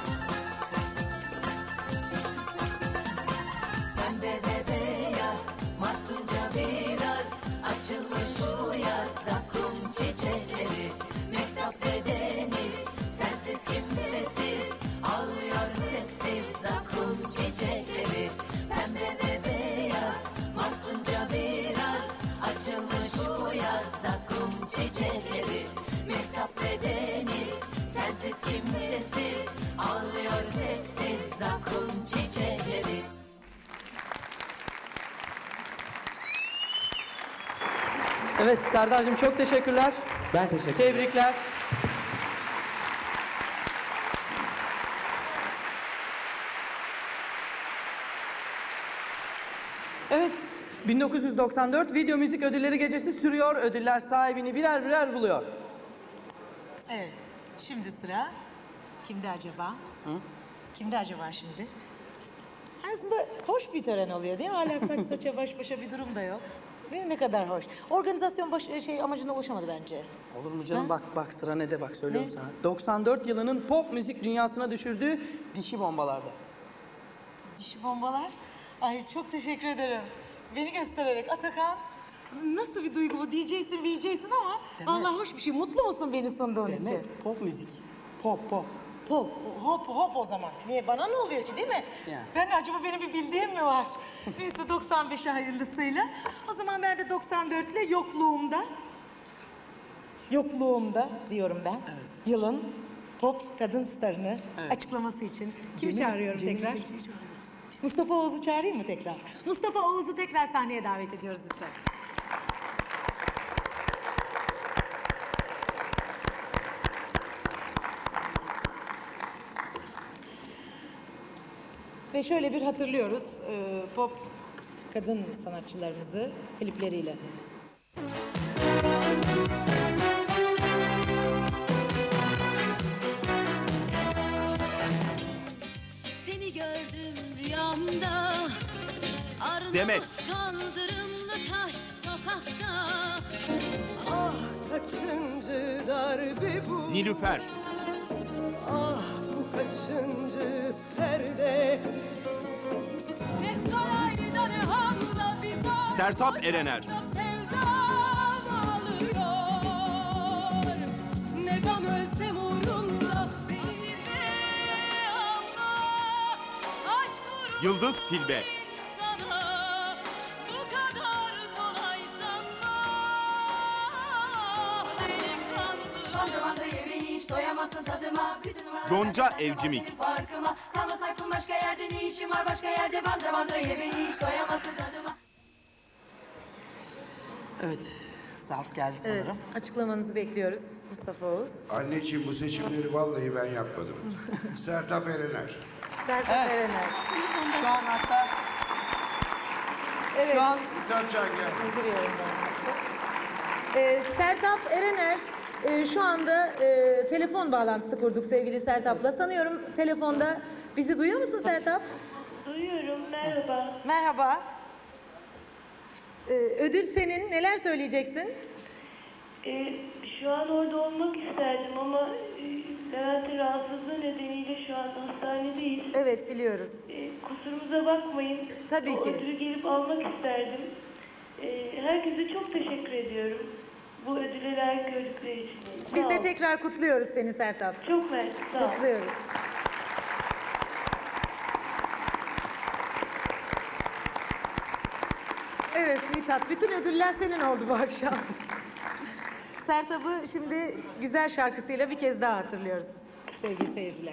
Speaker 8: Pembe ve beyaz, mahzunca biraz, açılmış bu yaz zakkum çiçekleri. Mehtap ve deniz, sensiz kimsesiz, ağlıyor sessiz zakkum çiçekleri. Pembe ve beyaz, mahzunca biraz, açılmış bu yaz zakkum çiçekleri. Mehtap ve deniz, sensiz kimsesiz, ağlıyor sessiz zakkum çiçekleri.
Speaker 3: Evet Serdar'cığım çok teşekkürler.
Speaker 11: Ben teşekkür ederim.
Speaker 3: Tebrikler. Evet, 1994 Video Müzik Ödülleri Gecesi sürüyor. Ödüller sahibini birer birer buluyor.
Speaker 2: Evet, şimdi sıra kimde acaba? Kimde acaba şimdi? Aslında hoş bir tören oluyor değil mi? Hala saç saça baş başa bir durum da yok. Değil mi? Ne kadar hoş. Organizasyon amacına ulaşamadı bence.
Speaker 3: Olur mu canım?
Speaker 2: Ha?
Speaker 3: Bak sıra ne bak söylüyorum
Speaker 2: Ne?
Speaker 3: sana. 94 yılının pop müzik dünyasına düşürdüğü dişi bombalarda.
Speaker 2: Dişi bombalar. Ay çok teşekkür ederim. Beni göstererek Atakan. Nasıl bir duygu bu? DJ'sin, VJ'sin ama vallahi hoş bir şey. Mutlu musun beni sunduğun için?
Speaker 3: Evet, pop müzik. Pop.
Speaker 2: Pop, hop o zaman. Niye? Bana ne oluyor ki değil mi?
Speaker 3: Yani.
Speaker 2: Ben acaba benim bir bildiğim mi var? Neyse 95'e hayırlısıyla. O zaman ben de 94'le yokluğumda diyorum ben.
Speaker 3: Evet.
Speaker 2: Yılın pop kadın starını açıklaması için. Kimi çağırıyorum tekrar? Mustafa Oğuz'u çağırayım mı tekrar? Mustafa Oğuz'u tekrar sahneye davet ediyoruz lütfen. Ve şöyle bir hatırlıyoruz pop kadın sanatçılarımızı klipleriyle.
Speaker 8: Seni gördüm rüyamda,
Speaker 1: Demet.
Speaker 8: kaldırımlı taş sokakta.
Speaker 7: Ah kaçıncı darbe bu?
Speaker 1: Nilüfer.
Speaker 7: Ah bu kaçıncı perde?
Speaker 8: Ne sarayda ne hamda bir var.
Speaker 1: Sertab Erener.
Speaker 8: Sevdam alıyor. Ne gam ölsem uğrunda beni de alma. Aşk uğruna
Speaker 1: Yıldız Tilbe.
Speaker 8: sana bu kadar kolay sanma. Delikanlı.
Speaker 12: Bandırmanda yemeğini hiç doyamazsın tadıma. Bütün numaralar
Speaker 1: Gonca Evcimik.
Speaker 12: farkıma. Kalmaz aklım başka yerde, ne işim var başka yerde. Bandıra yemeğini hiç doyamazsın tadıma.
Speaker 3: Evet. Sarp geldi sanırım.
Speaker 2: Evet, açıklamanızı bekliyoruz Mustafa Oğuz.
Speaker 13: Anneciğim bu seçimleri vallahi ben yapmadım. Sertab Erener.
Speaker 2: Sertab Erener.
Speaker 3: Şu an hatta
Speaker 2: Evet.
Speaker 3: şu an
Speaker 13: Mithatcan gel.
Speaker 2: Giriyorum ben. Sertab Erener şu anda telefon bağlantısı kurduk sevgili Sertab'la. Sanıyorum telefonda bizi duyuyor musun Sertab?
Speaker 23: Duyuyorum, merhaba.
Speaker 2: Merhaba. Ödül senin. Neler söyleyeceksin?
Speaker 23: Şu an orada olmak isterdim ama Levent'in rahatsızlığı nedeniyle şu an hastanedeyiz.
Speaker 2: Evet, biliyoruz.
Speaker 23: Kusurumuza bakmayın.
Speaker 2: Tabii
Speaker 23: o
Speaker 2: ki.
Speaker 23: ödülü gelip almak isterdim. Herkese çok teşekkür ediyorum. Bu ödüle layık gördükleri için.
Speaker 2: Biz
Speaker 23: Sağ
Speaker 2: de
Speaker 23: ol.
Speaker 2: tekrar kutluyoruz seni Sertab.
Speaker 23: Çok mersi, sağ ol.
Speaker 2: Kutluyoruz. Evet Mithat, bütün ödüller senin oldu bu akşam. Sertab'ı şimdi güzel şarkısıyla bir kez daha hatırlıyoruz sevgili seyirciler.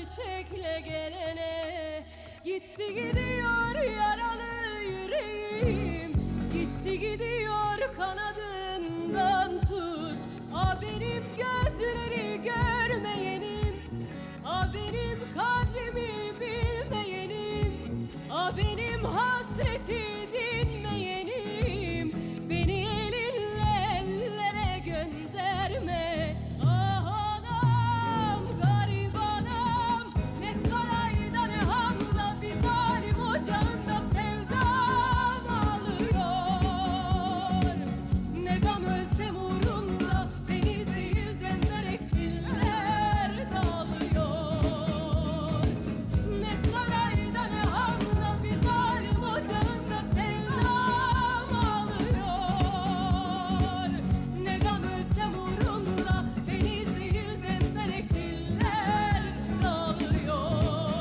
Speaker 8: çiçekle gelene. Gitti gidiyor yaralı yüreğim, gitti gidiyor kanadından tut. Ah benim gözleri görmeyenim, ah benim kadrimi bilmeyenim, ah benim hasreti dinmeyenim. Beni elinle ellere gönderme. Ah anam, garip anam, ne sarayda ne hamda bir zalim ocağında sevdam ağlıyor. Ne gam ölsem uğrunda beni zehir zemberek diller dağılıyor. Ne sarayda ne hamda bir zalim ocağında sevdam ağlıyor. Ne gam ölsem uğrunda beni zehir zemberek diller dağılıyor.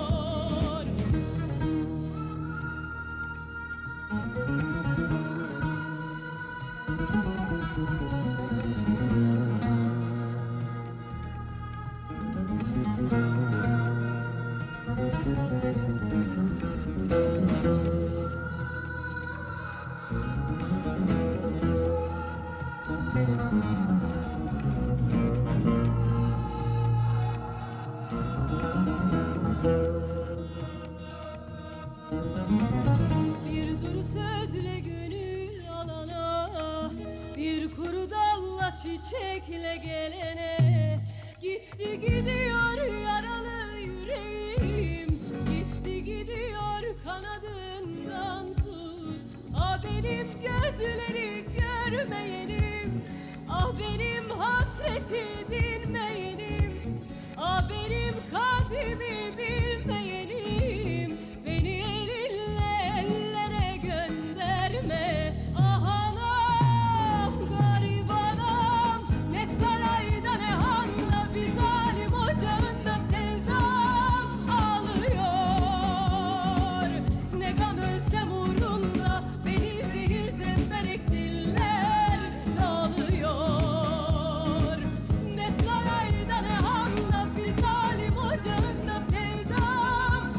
Speaker 8: Bir duru sözle gönül alana, bir kuru dalla çiçekle gelene. Gitti gidiyor yaralı yüreğim, gitti gidiyor kanadından tut. Ah benim gözleri görmeyenim, ah benim hasreti dinmeyenim, ah benim kadrimi bilmeyenim. Beni elinle ellere gönderme. Ah anam, garip anam, ne sarayda ne handa bir zalim ocağında sevdam ağlıyor. Ne gam ölsem uğrunda beni zehir zemberek diller dağılıyor. Ne sarayda ne handa bir zalim ocağında sevdam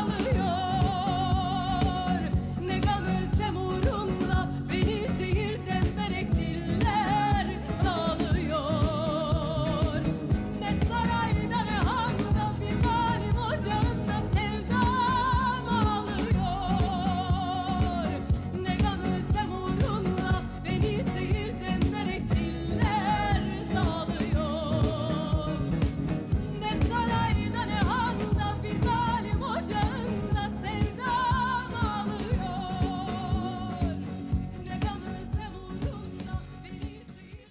Speaker 8: ağlıyor. Ne gam ölsem uğrunda beni zehir zemberek diller dağılıyor. Ne sarayda ne handa bir zalim ocağında sevdam ağlıyor. Ne gam ölsem uğrunda beni zehir zemberek diller dağılıyor. Ne sarayda ne handa bir zalim ocağında sevdam ağlıyor. Ne gam ölsem uğrunda beni zehir.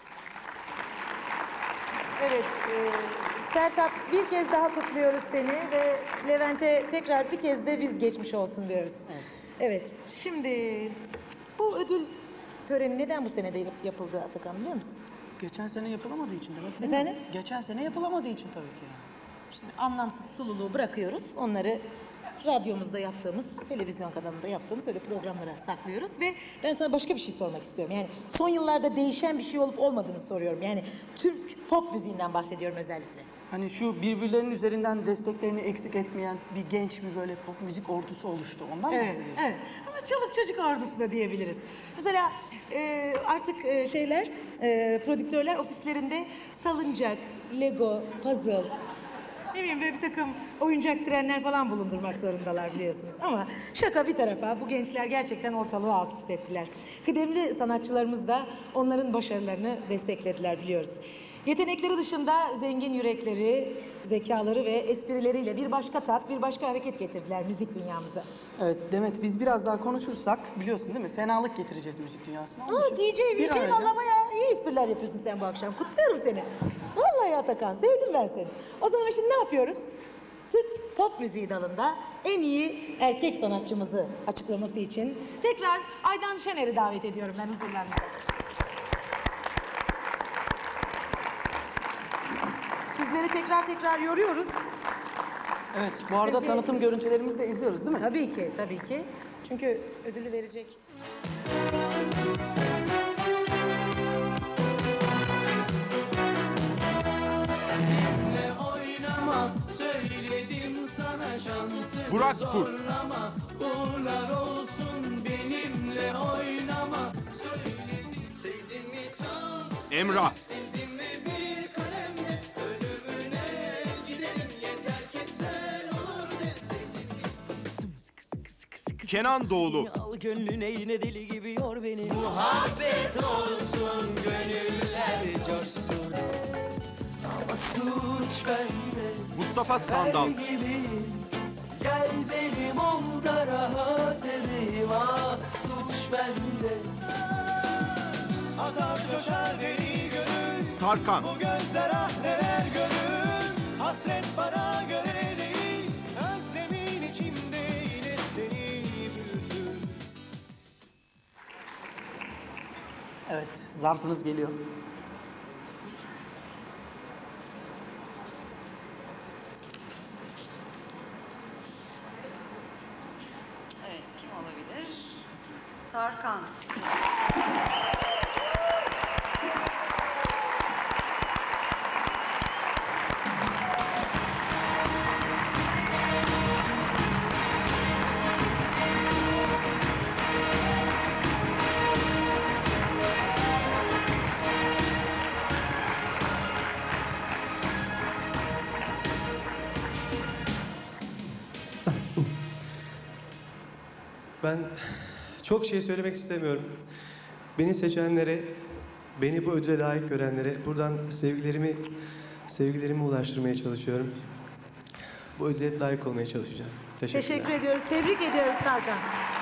Speaker 2: Evet, Sertab, bir kez daha kutluyoruz seni ve Levent'e tekrar bir kez de biz geçmiş olsun diyoruz. Evet, şimdi bu ödül töreni neden bu sene de yapıldı Atakan biliyor musun?
Speaker 3: Geçen sene yapılamadığı için demek değil
Speaker 2: Efendim?
Speaker 3: mi? Geçen sene yapılamadığı için tabii ki.
Speaker 2: Şimdi anlamsız sululuğu bırakıyoruz, onları radyomuzda yaptığımız, televizyon kanalında yaptığımız öyle programlara saklıyoruz ve ben sana başka bir şey sormak istiyorum. Yani son yıllarda değişen bir şey olup olmadığını soruyorum. Yani Türk pop müziğinden bahsediyorum özellikle.
Speaker 3: Hani şu birbirlerinin üzerinden desteklerini eksik etmeyen bir genç bir böyle pop müzik ordusu oluştu. Ondan mı
Speaker 2: Evet,
Speaker 3: bahsediyorsun?
Speaker 2: evet. Ama çoluk çocuk ordusu da diyebiliriz. Mesela artık prodüktörler ofislerinde salıncak, Lego, puzzle, ne bileyim böyle bir takım oyuncak trenler falan bulundurmak zorundalar biliyorsunuz. Ama şaka bir tarafa bu gençler gerçekten ortalığı alt üst ettiler. Kıdemli sanatçılarımız da onların başarılarını desteklediler biliyoruz. Yetenekleri dışında zengin yürekleri, zekaları ve esprileriyle bir başka tat, bir başka hareket getirdiler müzik dünyamıza.
Speaker 3: Evet Demet, biz biraz daha konuşursak biliyorsun değil mi? Fenalık getireceğiz müzik dünyasına. Onun için
Speaker 2: DJ,
Speaker 3: bir
Speaker 2: VJ
Speaker 3: an önce-
Speaker 2: valla bayağı iyi espriler yapıyorsun sen bu akşam. Kutluyorum seni. Vallahi Atakan, sevdim ben seni. O zaman şimdi ne yapıyoruz? Türk pop müziği dalında en iyi erkek sanatçımızı açıklaması için tekrar Aydan Şener'i davet ediyorum ben huzurlarınıza. Sizleri tekrar yoruyoruz.
Speaker 3: Evet, bu arada
Speaker 2: Sevgili-
Speaker 3: tanıtım görüntülerimizi de izliyoruz değil mi?
Speaker 2: Tabii ki, tabii ki. Çünkü ödülü verecek.
Speaker 16: Benimle oynama, söyle
Speaker 1: Burak Kurt.
Speaker 16: Uğurlar olsun benimle oynama.
Speaker 1: Emrah. Kenan Doğulu.
Speaker 16: Al gönlüne yine deli gibi yor beni. Muhabbet olsun, gönüller coşsun. Ama suç bende.
Speaker 1: Mustafa Sandal.
Speaker 16: Sen gibi. Gel benim ol da rahat edeyim. Ah suç bende. Azar coşar deli gönül.
Speaker 1: Tarkan.
Speaker 16: Bu gözler ah neler görür. Hasret bana göre değil. Özlemin içimde yine seni büyütür.
Speaker 3: Evet, zarfınız geliyor.
Speaker 10: Evet, kim olabilir? Tarkan.
Speaker 22: Ben çok şey söylemek istemiyorum. Beni seçenlere, beni bu ödüle layık görenlere buradan sevgilerimi ulaştırmaya çalışıyorum. Bu ödüle layık olmaya çalışacağım.
Speaker 2: Teşekkür ediyoruz. Tebrik ediyoruz Tarkan.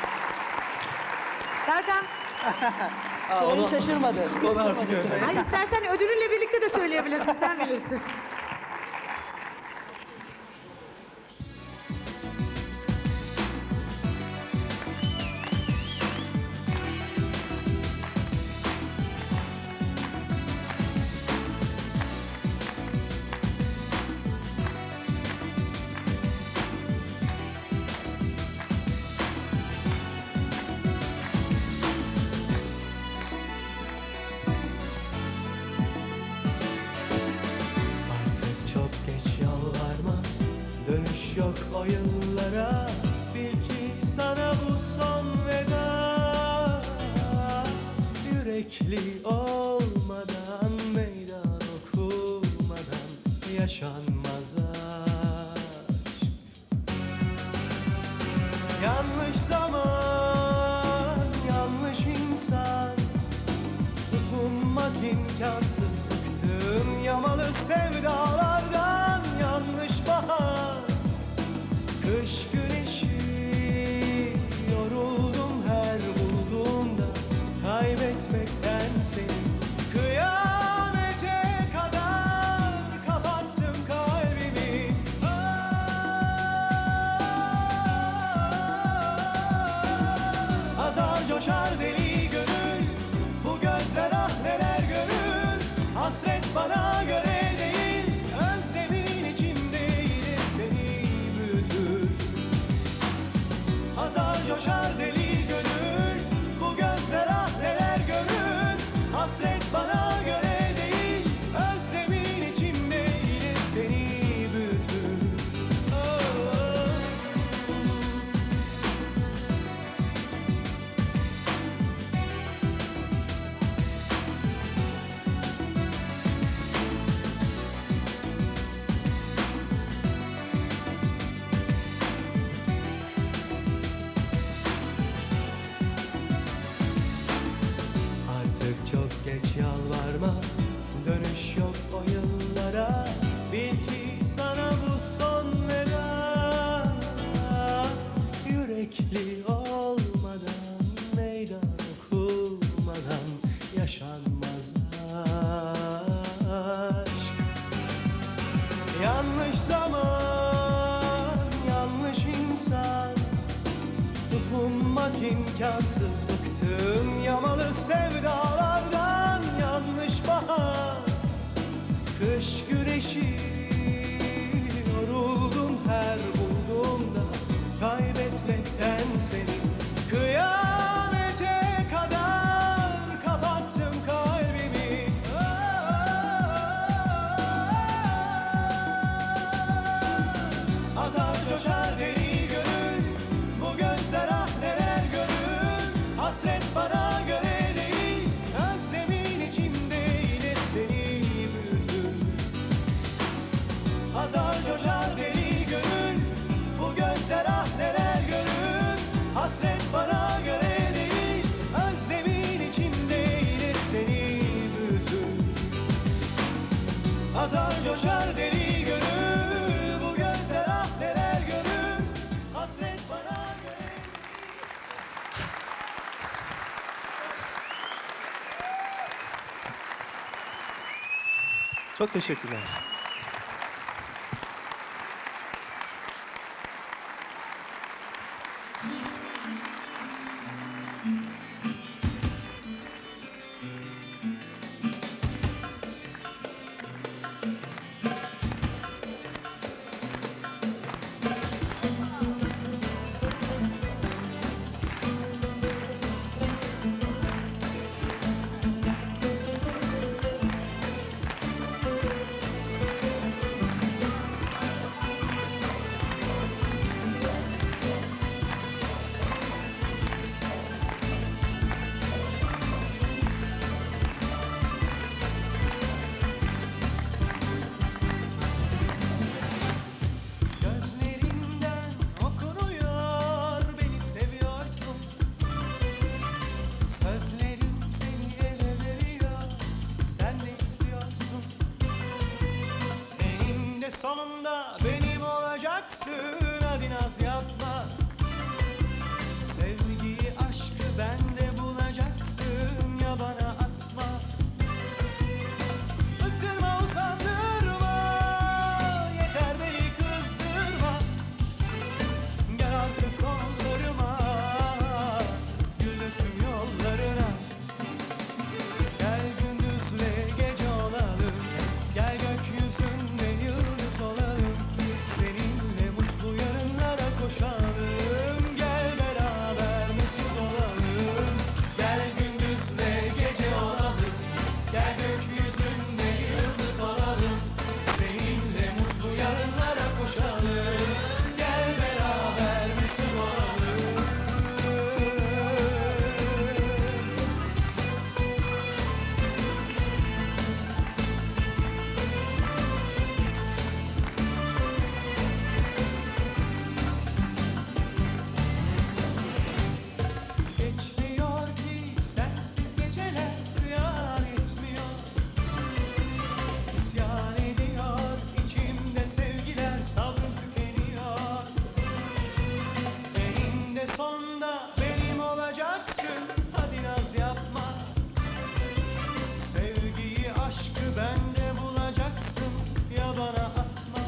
Speaker 2: Tarkan.
Speaker 3: Soru şaşırmadı.
Speaker 22: Son artık öyle.
Speaker 2: Ay istersen ödülünle birlikte de söyleyebilirsin. Sen bilirsin.
Speaker 16: Artık çok geç yalvarma. Dönüş yok o yıllara. Bil ki sana bu son veda. Yürekli olmadan, meydan okumadan yaşanmaz aşk. Yanlış zaman, yanlış insan. Tutunmak imkansız, bıktım yamalı sevdalardan. Yanlış bahar, kış güneşi. Yoruldum her bulduğumda kaybetmekten seni. Kıyamete kadar kapattım kalbimi. Azar coşar deli gönül. Bu gözler ah neler görür. Hasret bana göre değil. Özlemin içimde yine seni büyütür. Azar coşar deli gönül. Bu gözler ah neler görür. Hasret bana göre değil. Özlemin içimde yine seni büyütür. Artık çok geç yalvarma. Dönüş yok o yıllara. Bil ki sana bu son veda. Yürekli olmadan, meydan okumadan yaşanmaz aşk. Yanlış zaman, yanlış insan. Tutunmak imkansız, bıktım yamalı sevdalardan. Yanlış bahar, kış güneşi. Yoruldum her bulduğumda kaybetmekten seni. Kıyamete kadar kapattım kalbimi. Azar coşar deli gönül. coşar deli gönül. Bu gözler ah neler görür. Hasret bana göre değil. Özlemin içimde yine seni büyütür. Azar coşar deli gönül. Bu gözler ah neler görür. Hasret bana göre.
Speaker 22: Çok teşekkürler.
Speaker 16: Gözlerinden okunuyor beni seviyorsun. Sözlerim seni ele veriyor. Sen de istiyorsun. Eninde sonunda benim olacaksın. Hadi naz yapma. Sevgiyi aşkı bende bulacaksın. Ya bana atma. Bıktırma usandırma. Yeter beni kızdırma. Gel artık kollarıma. Gül döktüm yollarına. Gel gündüzle gece olalım. Gel gökyüzünde yıldız olalım. Seninle mutlu yarınlara koşalım. Gel beraber mesut olalım. Gel gündüzle gece olalım. Gel gökyüzünde yıldız olalım. Seninle mutlu yarınlara koşalım. Gel beraber mesut olalım. Geçmiyor ki sensiz geceler rüya etmiyor. İsyan ediyor içimde sevgiler sabrım tükeniyor. Eninde sonunda benim olacaksın hadi naz yapma. Sevgiyi aşkı bende bulacaksın ya bana atma.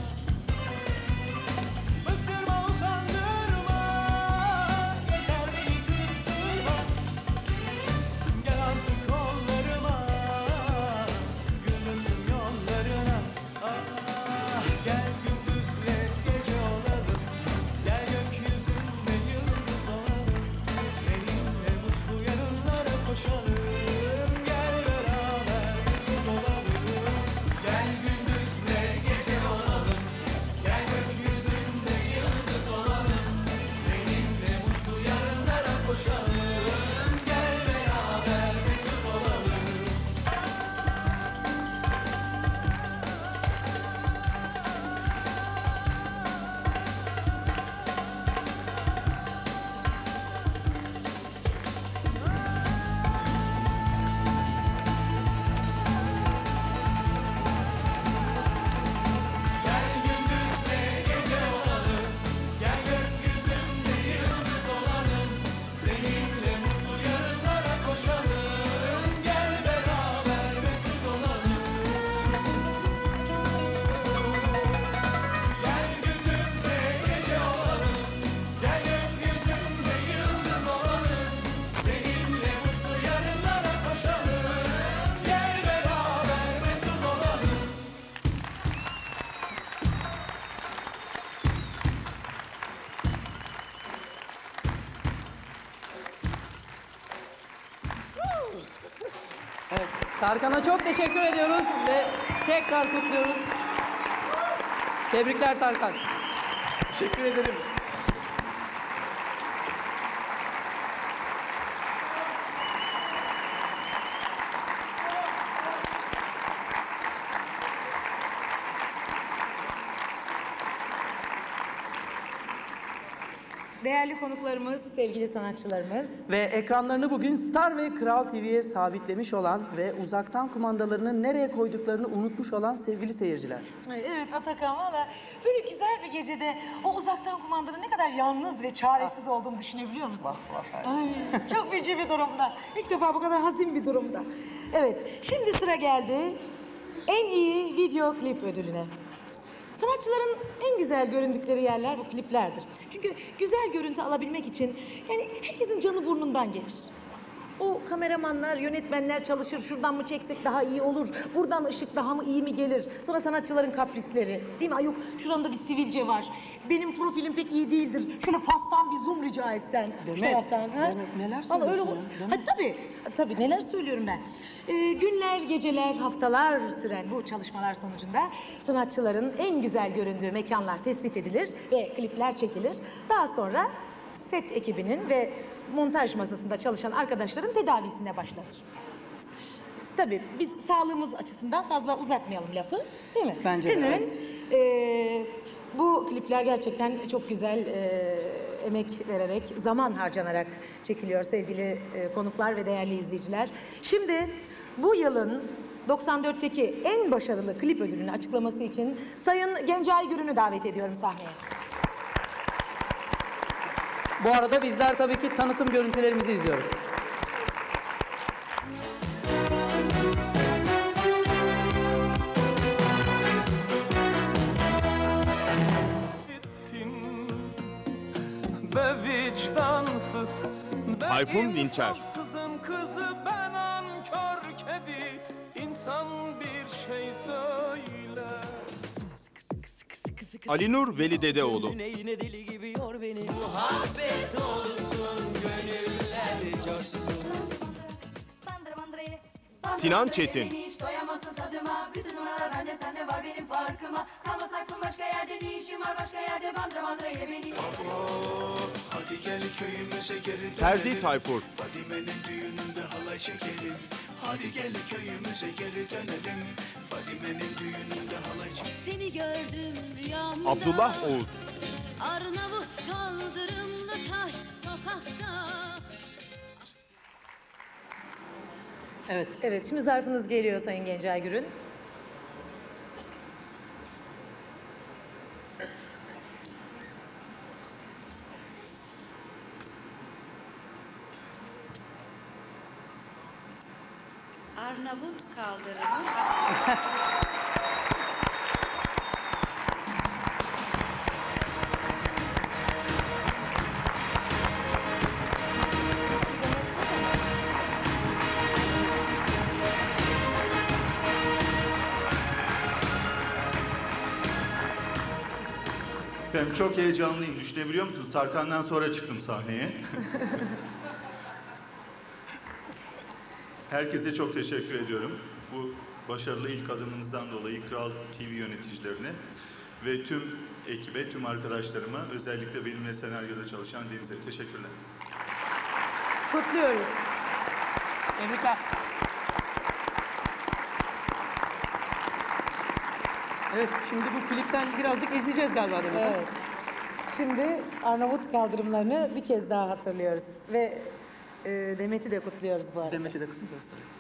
Speaker 16: Bıktırma usandırma. Yeter beni kızdırma. Gel artık kollarıma. Gül döktüm yollarına. Ah, gel gündüzle gece olalım. Gel gökyüzünde yıldız olalım. Seninle mutlu yarınlara koşalım. Gel beraber mesut olalım. Gel gündüzle gece olalım. Gel gökyüzünde yıldız olalım. Seninle mutlu yarınlara koşalım. Gel beraber mesut olalım. Gel gündüzle gece olalım. Gel gökyüzünde yıldız olalım. Seninle mutlu yarınlara koşalım. Gel beraber mesut olalım. Gel gündüzle gece olalım. Gel gökyüzünde yıldız olalım. Seninle mutlu yarınlara koşalım. Gel beraber mesut olalım.
Speaker 3: Evet, Tarkan'a çok teşekkür ediyoruz ve tekrar kutluyoruz. Tebrikler Tarkan.
Speaker 22: Teşekkür ederim.
Speaker 2: Değerli konuklarımız, sevgili sanatçılarımız.
Speaker 3: Ve ekranlarını bugün Star ve Kral TV'ye sabitlemiş olan ve uzaktan kumandalarını nereye koyduklarını unutmuş olan sevgili seyirciler.
Speaker 2: Evet Atakan, valla böyle güzel bir gecede o uzaktan kumandanın ne kadar yalnız ve çaresiz olduğunu düşünebiliyor musun? Ay, çok feci bir durumda. İlk defa bu kadar hazin bir durumda. Evet, şimdi sıra geldi en iyi video klip ödülüne. Sanatçıların en güzel göründükleri yerler bu kliplerdir. Çünkü güzel görüntü alabilmek için yani herkesin canı burnundan gelir. O kameramanlar, yönetmenler çalışır, şuradan mı çeksek daha iyi olur, buradan ışık daha mı iyi mi gelir? Sonra sanatçıların kaprisleri, değil mi? Ay yok, şuramda bir sivilce var, benim profilim pek iyi değildir, şöyle fastan bir zoom rica etsen şu taraftan.
Speaker 3: Demet, neler
Speaker 2: Vallahi öyle
Speaker 3: söylüyorsun ya?
Speaker 2: Ha, tabii neler söylüyorum ben. Günler, geceler, haftalar süren bu çalışmalar sonucunda sanatçıların en güzel göründüğü mekanlar tespit edilir ve klipler çekilir. Daha sonra set ekibinin ve montaj masasında çalışan arkadaşların tedavisine başlanır. Tabii biz sağlığımız açısından fazla uzatmayalım lafı, değil mi?
Speaker 3: Bence de,
Speaker 2: Hemen,
Speaker 3: evet.
Speaker 2: bu klipler gerçekten çok güzel emek vererek, zaman harcanarak çekiliyor sevgili konuklar ve değerli izleyiciler. Şimdi bu yılın 94'teki en başarılı klip ödülünü açıklaması için Sayın Gencay Gürün'ü davet ediyorum sahneye.
Speaker 3: Bu arada bizler tabii ki tanıtım görüntülerimizi izliyoruz.
Speaker 4: Be vicdansız,
Speaker 1: Tayfun Dinçer.
Speaker 4: insafsızın kızı ben ankör kedi. İnsan bir şey söyle.
Speaker 1: Ali Nur Veli Dedeoğlu.
Speaker 16: Yine deli gibi yor beni. Muhabbet olsun, gönüller coşsun.
Speaker 1: Sinan Çetin.
Speaker 12: Hiç doyamazsın tadıma. Bütün oralar bende, sende var benim farkıma. Kalmaz aklım başka yerde, ne işim var başka yerde. Bandıra bandıra ye beni.
Speaker 14: Hadi gel köyümüze geri dönelim.
Speaker 1: Ferdi Tayfur.
Speaker 14: Fadime'nin düğününde halay çekelim. Hadi gel köyümüze geri dönelim. Fadime'nin düğününde halay çekelim.
Speaker 8: Seni gördüm rüyamda.
Speaker 1: Abdullah Oğuz.
Speaker 8: Arnavut kaldırımlı taş sokakta.
Speaker 2: Evet. Evet, şimdi zarfınız geliyor Sayın Gencay Gürün.
Speaker 10: Arnavut kaldırımı.
Speaker 6: Efendim çok heyecanlıyım. Düşünebiliyor musunuz? Tarkan'dan sonra çıktım sahneye. Herkese çok teşekkür ediyorum. Bu başarılı ilk adımınızdan dolayı Kral TV yöneticilerine ve tüm ekibe, tüm arkadaşlarıma, özellikle benimle senaryoda çalışan Deniz'e teşekkürler.
Speaker 2: Kutluyoruz.
Speaker 3: Tebrikler. Evet, şimdi bu klipten birazcık izleyeceğiz galiba Demet.
Speaker 2: Evet. Şimdi Arnavut kaldırımlarını bir kez daha hatırlıyoruz ve Demet'i de kutluyoruz bu arada.
Speaker 3: Demet'i de kutluyoruz tabii.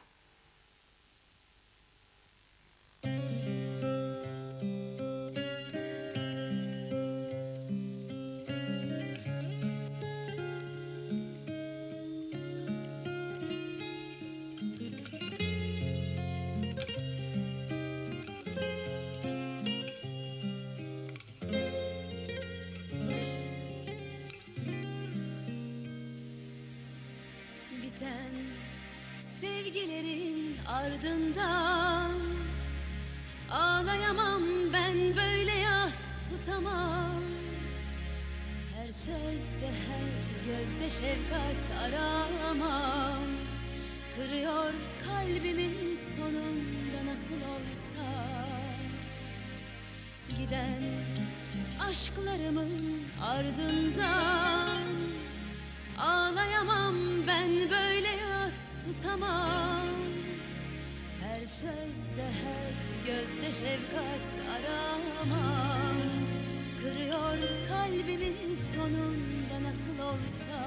Speaker 8: Biten sevgilerin ardından ağlayamam ben, böyle yas tutamam. Her sözde, her gözde şefkat aramam. Kırıyor kalbimin sonunda nasıl olsa. Giden aşklarımın ardından ağlayamam ben, böyle yas tutamam. Her sözde, her gözde şefkat aramam. Kırıyor kalbimin sonunda olsa.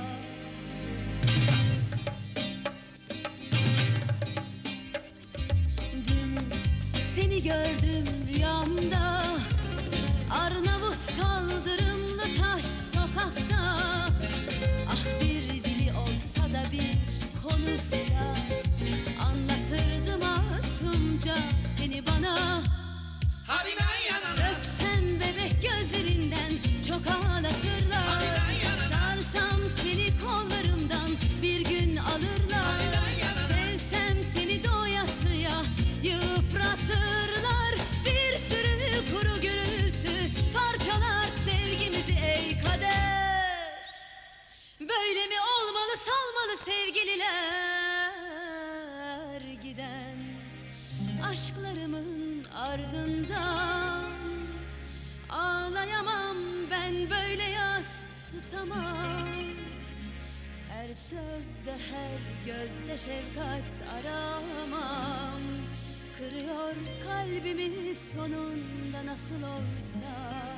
Speaker 8: Dün seni gördüm rüyamda, Arnavut kaldırımlı taş sokakta. Ah bir dili olsa da bir konuşsa, anlatırdım masumca seni bana. Öpsem bebek gözlerinden çok ağlatırlar. Sarsam seni kollarımdan bir gün alırlar. Sevsem seni doyasıya yıpratırlar. Bir sürü kuru gürültü parçalar sevgimizi ey kader. Böyle mi olmalı salmalı sevgililer giden aşklarımın ardından. Ağlayamam ben böyle yas tutamam. Her sözde her gözde şefkat aramam. Kırıyor kalbimi sonunda nasıl olsa.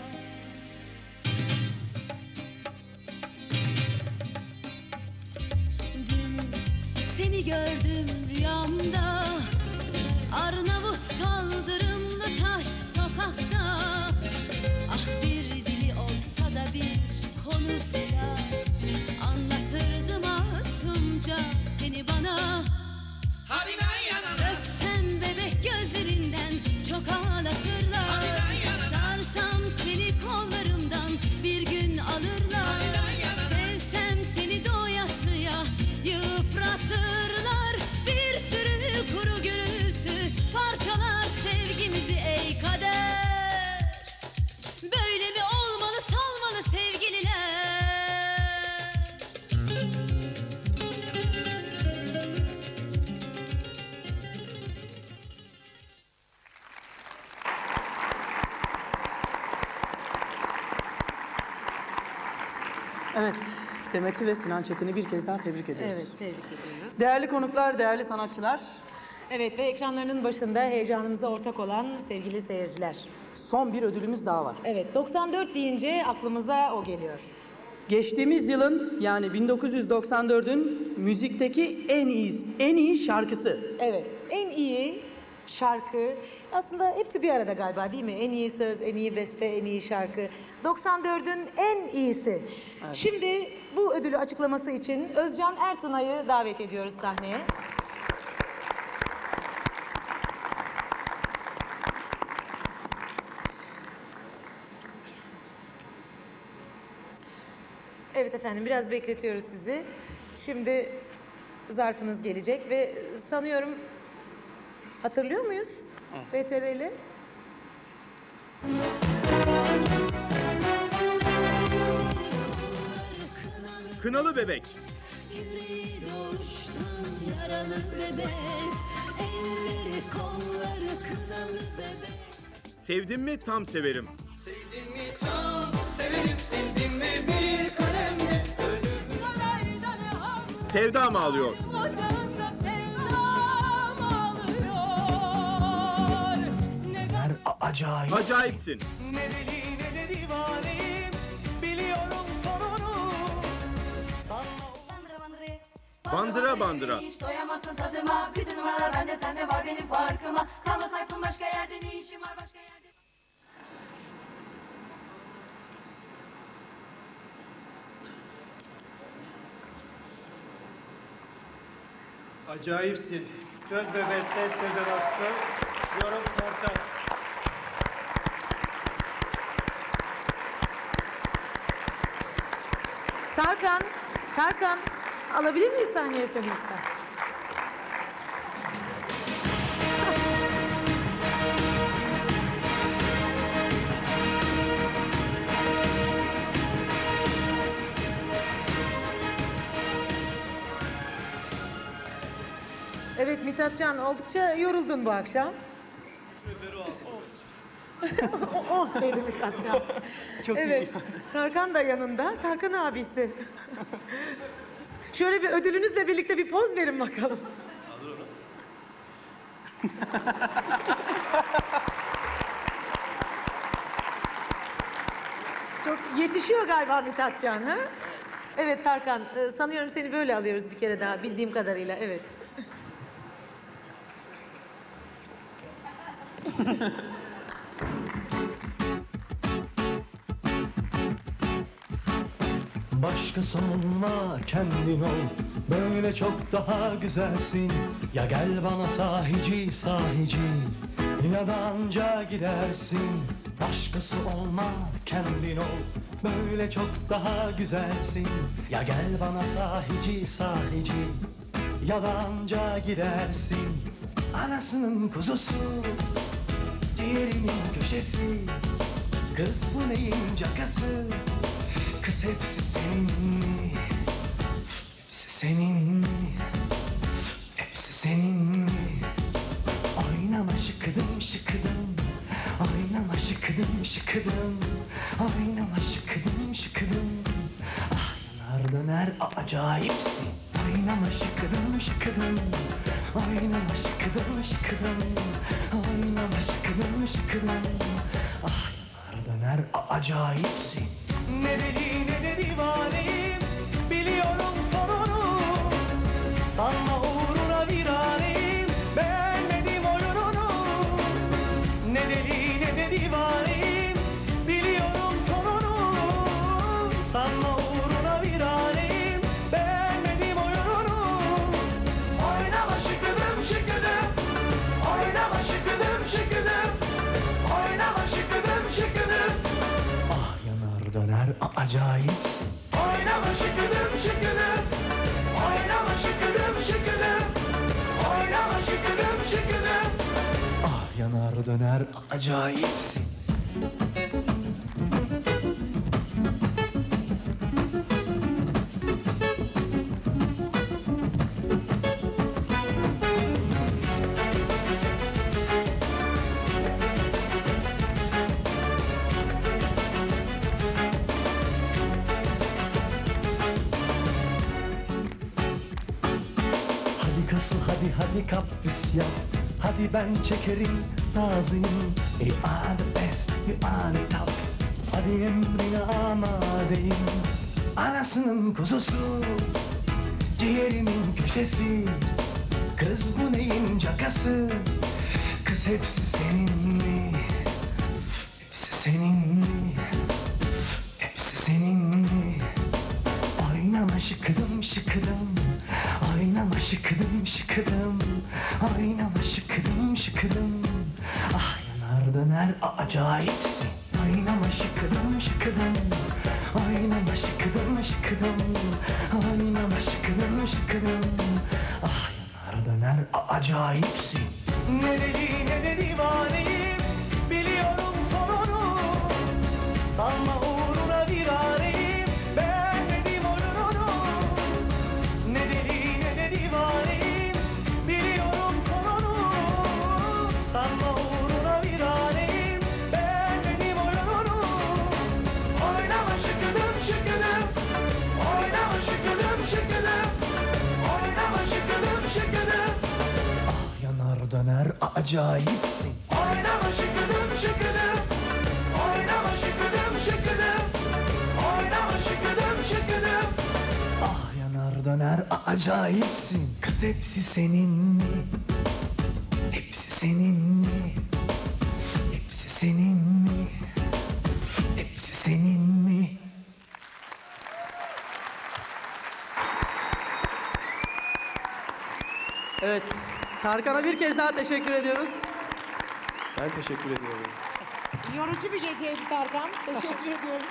Speaker 8: Dün seni gördüm rüyamda, Arnavut kaldırımlı taş sokakta. Ah bir dili olsa da bir konuşsa, anlatırdım masumca seni bana. Öpsem bebek gözlerinden çok ağlatırlar. Sarsam seni kollarımdan bir gün alırlar. Sevsem seni doyasıya yıpratırlar. Bir sürü kuru gürültü parçalar sevgimizi ey kader. Böyle mi olmalı salmalı sevgililer?
Speaker 3: Evet, Demet'i ve Sinan Çetin'i bir kez daha tebrik ediyoruz.
Speaker 2: Evet, tebrik ediyoruz.
Speaker 3: Değerli konuklar, değerli sanatçılar.
Speaker 2: Evet ve ekranlarının başında heyecanımıza ortak olan sevgili seyirciler.
Speaker 3: Son bir ödülümüz daha var.
Speaker 2: Evet, 94 deyince aklımıza o geliyor.
Speaker 3: Geçtiğimiz yılın yani 1994'ün müzikteki en iyi şarkısı.
Speaker 2: Evet, en iyi şarkı. Aslında hepsi bir arada galiba değil mi? En iyi söz, en iyi beste, en iyi şarkı. 94'ün en iyisi.
Speaker 3: Evet.
Speaker 2: Şimdi bu ödülü açıklaması için Özcan Ertunay'ı davet ediyoruz sahneye. Evet efendim, biraz bekletiyoruz sizi. Şimdi zarfınız gelecek ve sanıyorum hatırlıyor muyuz? VTR'li.
Speaker 1: Kınalı Bebek.
Speaker 8: Yüreği doğuştan yaralı bebek, elleri kolları kınalı bebek.
Speaker 1: Sevdim mi tam severim.
Speaker 16: Sevdim mi tam severim, sevdim mi bir kalemle ölüm. Sarayda ne hal,
Speaker 1: Sevdam ağlıyor.
Speaker 16: ocağında sevdam ağlıyor.
Speaker 9: Acayip.
Speaker 1: Acayipsin.
Speaker 16: Ne deli ne de divaneyim, biliyorum sonunu.
Speaker 1: Bandıra bandıra.
Speaker 12: Hiç doyamazsın tadıma. Bütün numaralar bende, sende var benim farkıma. Kalmaz aklım başka yerde, ne işim var başka yerde.
Speaker 9: Acayipsin. Söz ve beste Sezen Aksu. Yorum Korkak.
Speaker 2: Tarkan, alabilir miyiz sahneye seni lütfen? Evet Mithatcan, oldukça yoruldun bu akşam. Of dedi Mithatcan.
Speaker 3: Çok
Speaker 2: evet,
Speaker 3: iyi.
Speaker 2: Tarkan da yanında. Tarkan abisi. Şöyle bir ödülünüzle birlikte bir poz verin bakalım. Çok yetişiyor galiba Mithatcan, ha? Evet Tarkan, sanıyorum seni böyle alıyoruz bir kere daha bildiğim kadarıyla. Evet.
Speaker 16: Başkası olma, kendin ol. Böyle çok daha güzelsin. Ya gel bana sahici sahici, ya da anca gidersin. Başkası olma, kendin ol. Böyle çok daha güzelsin. Ya gel bana sahici sahici, ya da anca gidersin. Anasının kuzusu, ciğerimin köşesi. Kız bu neyin cakası? Kız hepsi senin mi? Hepsi senin mi? Hepsi senin mi? Oynama şıkıdım şıkıdım, oynama şıkıdım şıkıdım, oynama şıkıdım şıkıdım. Ah yanar döner acayipsin. Oynama şıkıdım şıkıdım, oynama şıkıdım şıkıdım, oynama şıkıdım şıkıdım. Ah yanar döner acayipsin. Ne deli ne de divaneyim, biliyorum sonunu. Sanma uğruna viraneyim, beğenmedim oyununu. Ne deli ne de divaneyim, biliyorum sonunu. Sanma uğruna viraneyim, beğenmedim oyununu. Oynama şıkıdım şıkıdım, oynama şıkıdım şıkıdım, oynama şıkıdım şıkıdım. Döner acayipsin. Oynama şıkıdım şıkıdım, oynama şıkıdım şıkıdım, oynama şıkıdım şıkıdım. Ah yanar döner acayipsin. Hadi kapris yap, hadi ben çekerim nazıyım. You are the best, you are the top. Hadi emrine amadeyim. Anasının kuzusu, ciğerimin köşesi. Kız bu neyin cakası? Kız hepsi senin mi? Hepsi senin mi? Hepsi senin mi? Oynama şıkıdım şıkıdım, oynama şıkıdım şıkıdım, oynama şıkıdım şıkıdım. Ah yanar döner acayipsin. Oynama şıkıdım şıkıdım, oynama şıkıdım şıkıdım, oynama şıkıdım şıkıdım. Ah yanar döner acayipsin. Ne deli ne de divaneyim, biliyorum sonunu. Sanma uğruna viraneyim, beğenmedim oyununu. Ne deli ne de divaneyim, biliyorum sonunu. Sanma uğruna viraneyim, beğenmedim oyununu. Oynama şıkıdım şıkıdım, oynama şıkıdım şıkıdım, oynama şıkıdım şıkıdım. Ah yanar döner acayipsin. Oynama şıkıdım şıkıdım, oynama şıkıdım şıkıdım, oynama şıkıdım şıkıdım. Ah yanar döner acayipsin. Kız hepsi senin mi? Hepsi senin mi? Hepsi senin mi? Hepsi senin mi?
Speaker 3: Evet, Tarkan'a bir kez daha teşekkür ediyoruz.
Speaker 22: Ben teşekkür ediyorum.
Speaker 2: Yorucu bir geceydi Tarkan. Teşekkür ediyoruz.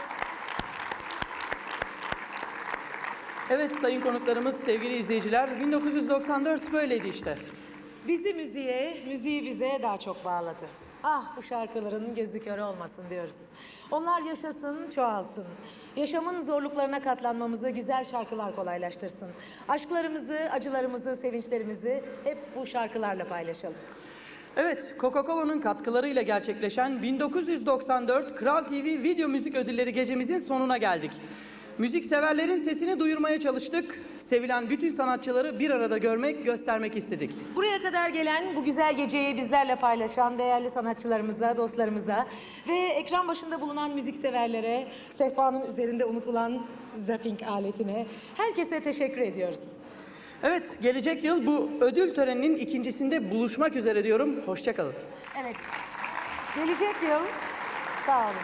Speaker 3: Evet sayın konuklarımız, sevgili izleyiciler, 1994 böyleydi işte.
Speaker 2: Bizi müziğe, müziği bize daha çok bağladı. Ah bu şarkıların gözü kör olmasın diyoruz. Onlar yaşasın, çoğalsın. Yaşamın zorluklarına katlanmamızı güzel şarkılar kolaylaştırsın. Aşklarımızı, acılarımızı, sevinçlerimizi hep bu şarkılarla paylaşalım.
Speaker 3: Evet, Coca-Cola'nın katkılarıyla gerçekleşen 1994 Kral TV Video Müzik Ödülleri gecemizin sonuna geldik. Müzikseverlerin sesini duyurmaya çalıştık. Sevilen bütün sanatçıları bir arada görmek, göstermek istedik.
Speaker 2: Buraya kadar gelen bu güzel geceyi bizlerle paylaşan değerli sanatçılarımıza, dostlarımıza ve ekran başında bulunan müzikseverlere, sehpanın üzerinde unutulan zapping aletine, herkese teşekkür ediyoruz.
Speaker 3: Evet, gelecek yıl bu ödül töreninin ikincisinde buluşmak üzere diyorum. Hoşça kalın.
Speaker 2: Evet, gelecek yıl, sağ olun.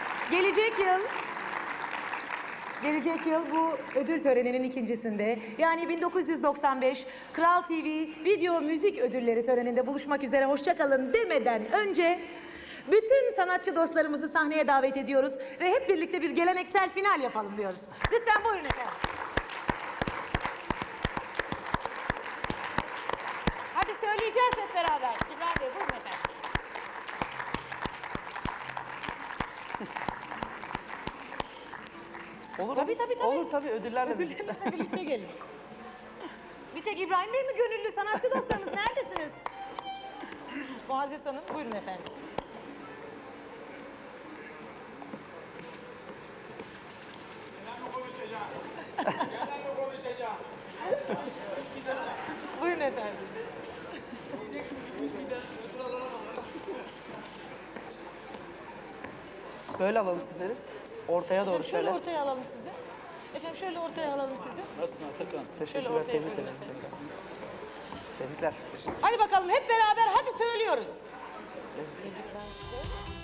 Speaker 2: Gelecek yıl bu ödül töreninin ikincisinde, yani 1995 Kral TV Video Müzik Ödülleri töreninde buluşmak üzere hoşça kalın demeden önce bütün sanatçı dostlarımızı sahneye davet ediyoruz ve hep birlikte bir geleneksel final yapalım diyoruz. Lütfen buyurun efendim. Hadi söyleyeceğiz hep beraber. İbrahim Bey buyurun efendim.
Speaker 3: Olur,
Speaker 2: tabii.
Speaker 3: Olur tabii, ödüllerle
Speaker 2: Ödüllerinizle birlikte gelin. Bir tek İbrahim Bey mi gönüllü? Sanatçı dostlarımız neredesiniz? Muazzez Hanım, buyurun efendim. Buyurun efendim.
Speaker 3: Böyle alalım sizleri. Ortaya doğru
Speaker 2: Efendim, şöyle ortaya alalım sizi. Efendim şöyle ortaya alalım sizi.
Speaker 3: Nasılsın Atakan? Teşekkürler,
Speaker 2: Şöyle ortaya
Speaker 3: tebrik
Speaker 2: buyurun
Speaker 3: ederim.
Speaker 2: efendim.
Speaker 3: Tebrikler.
Speaker 2: Hadi bakalım hep beraber hadi söylüyoruz.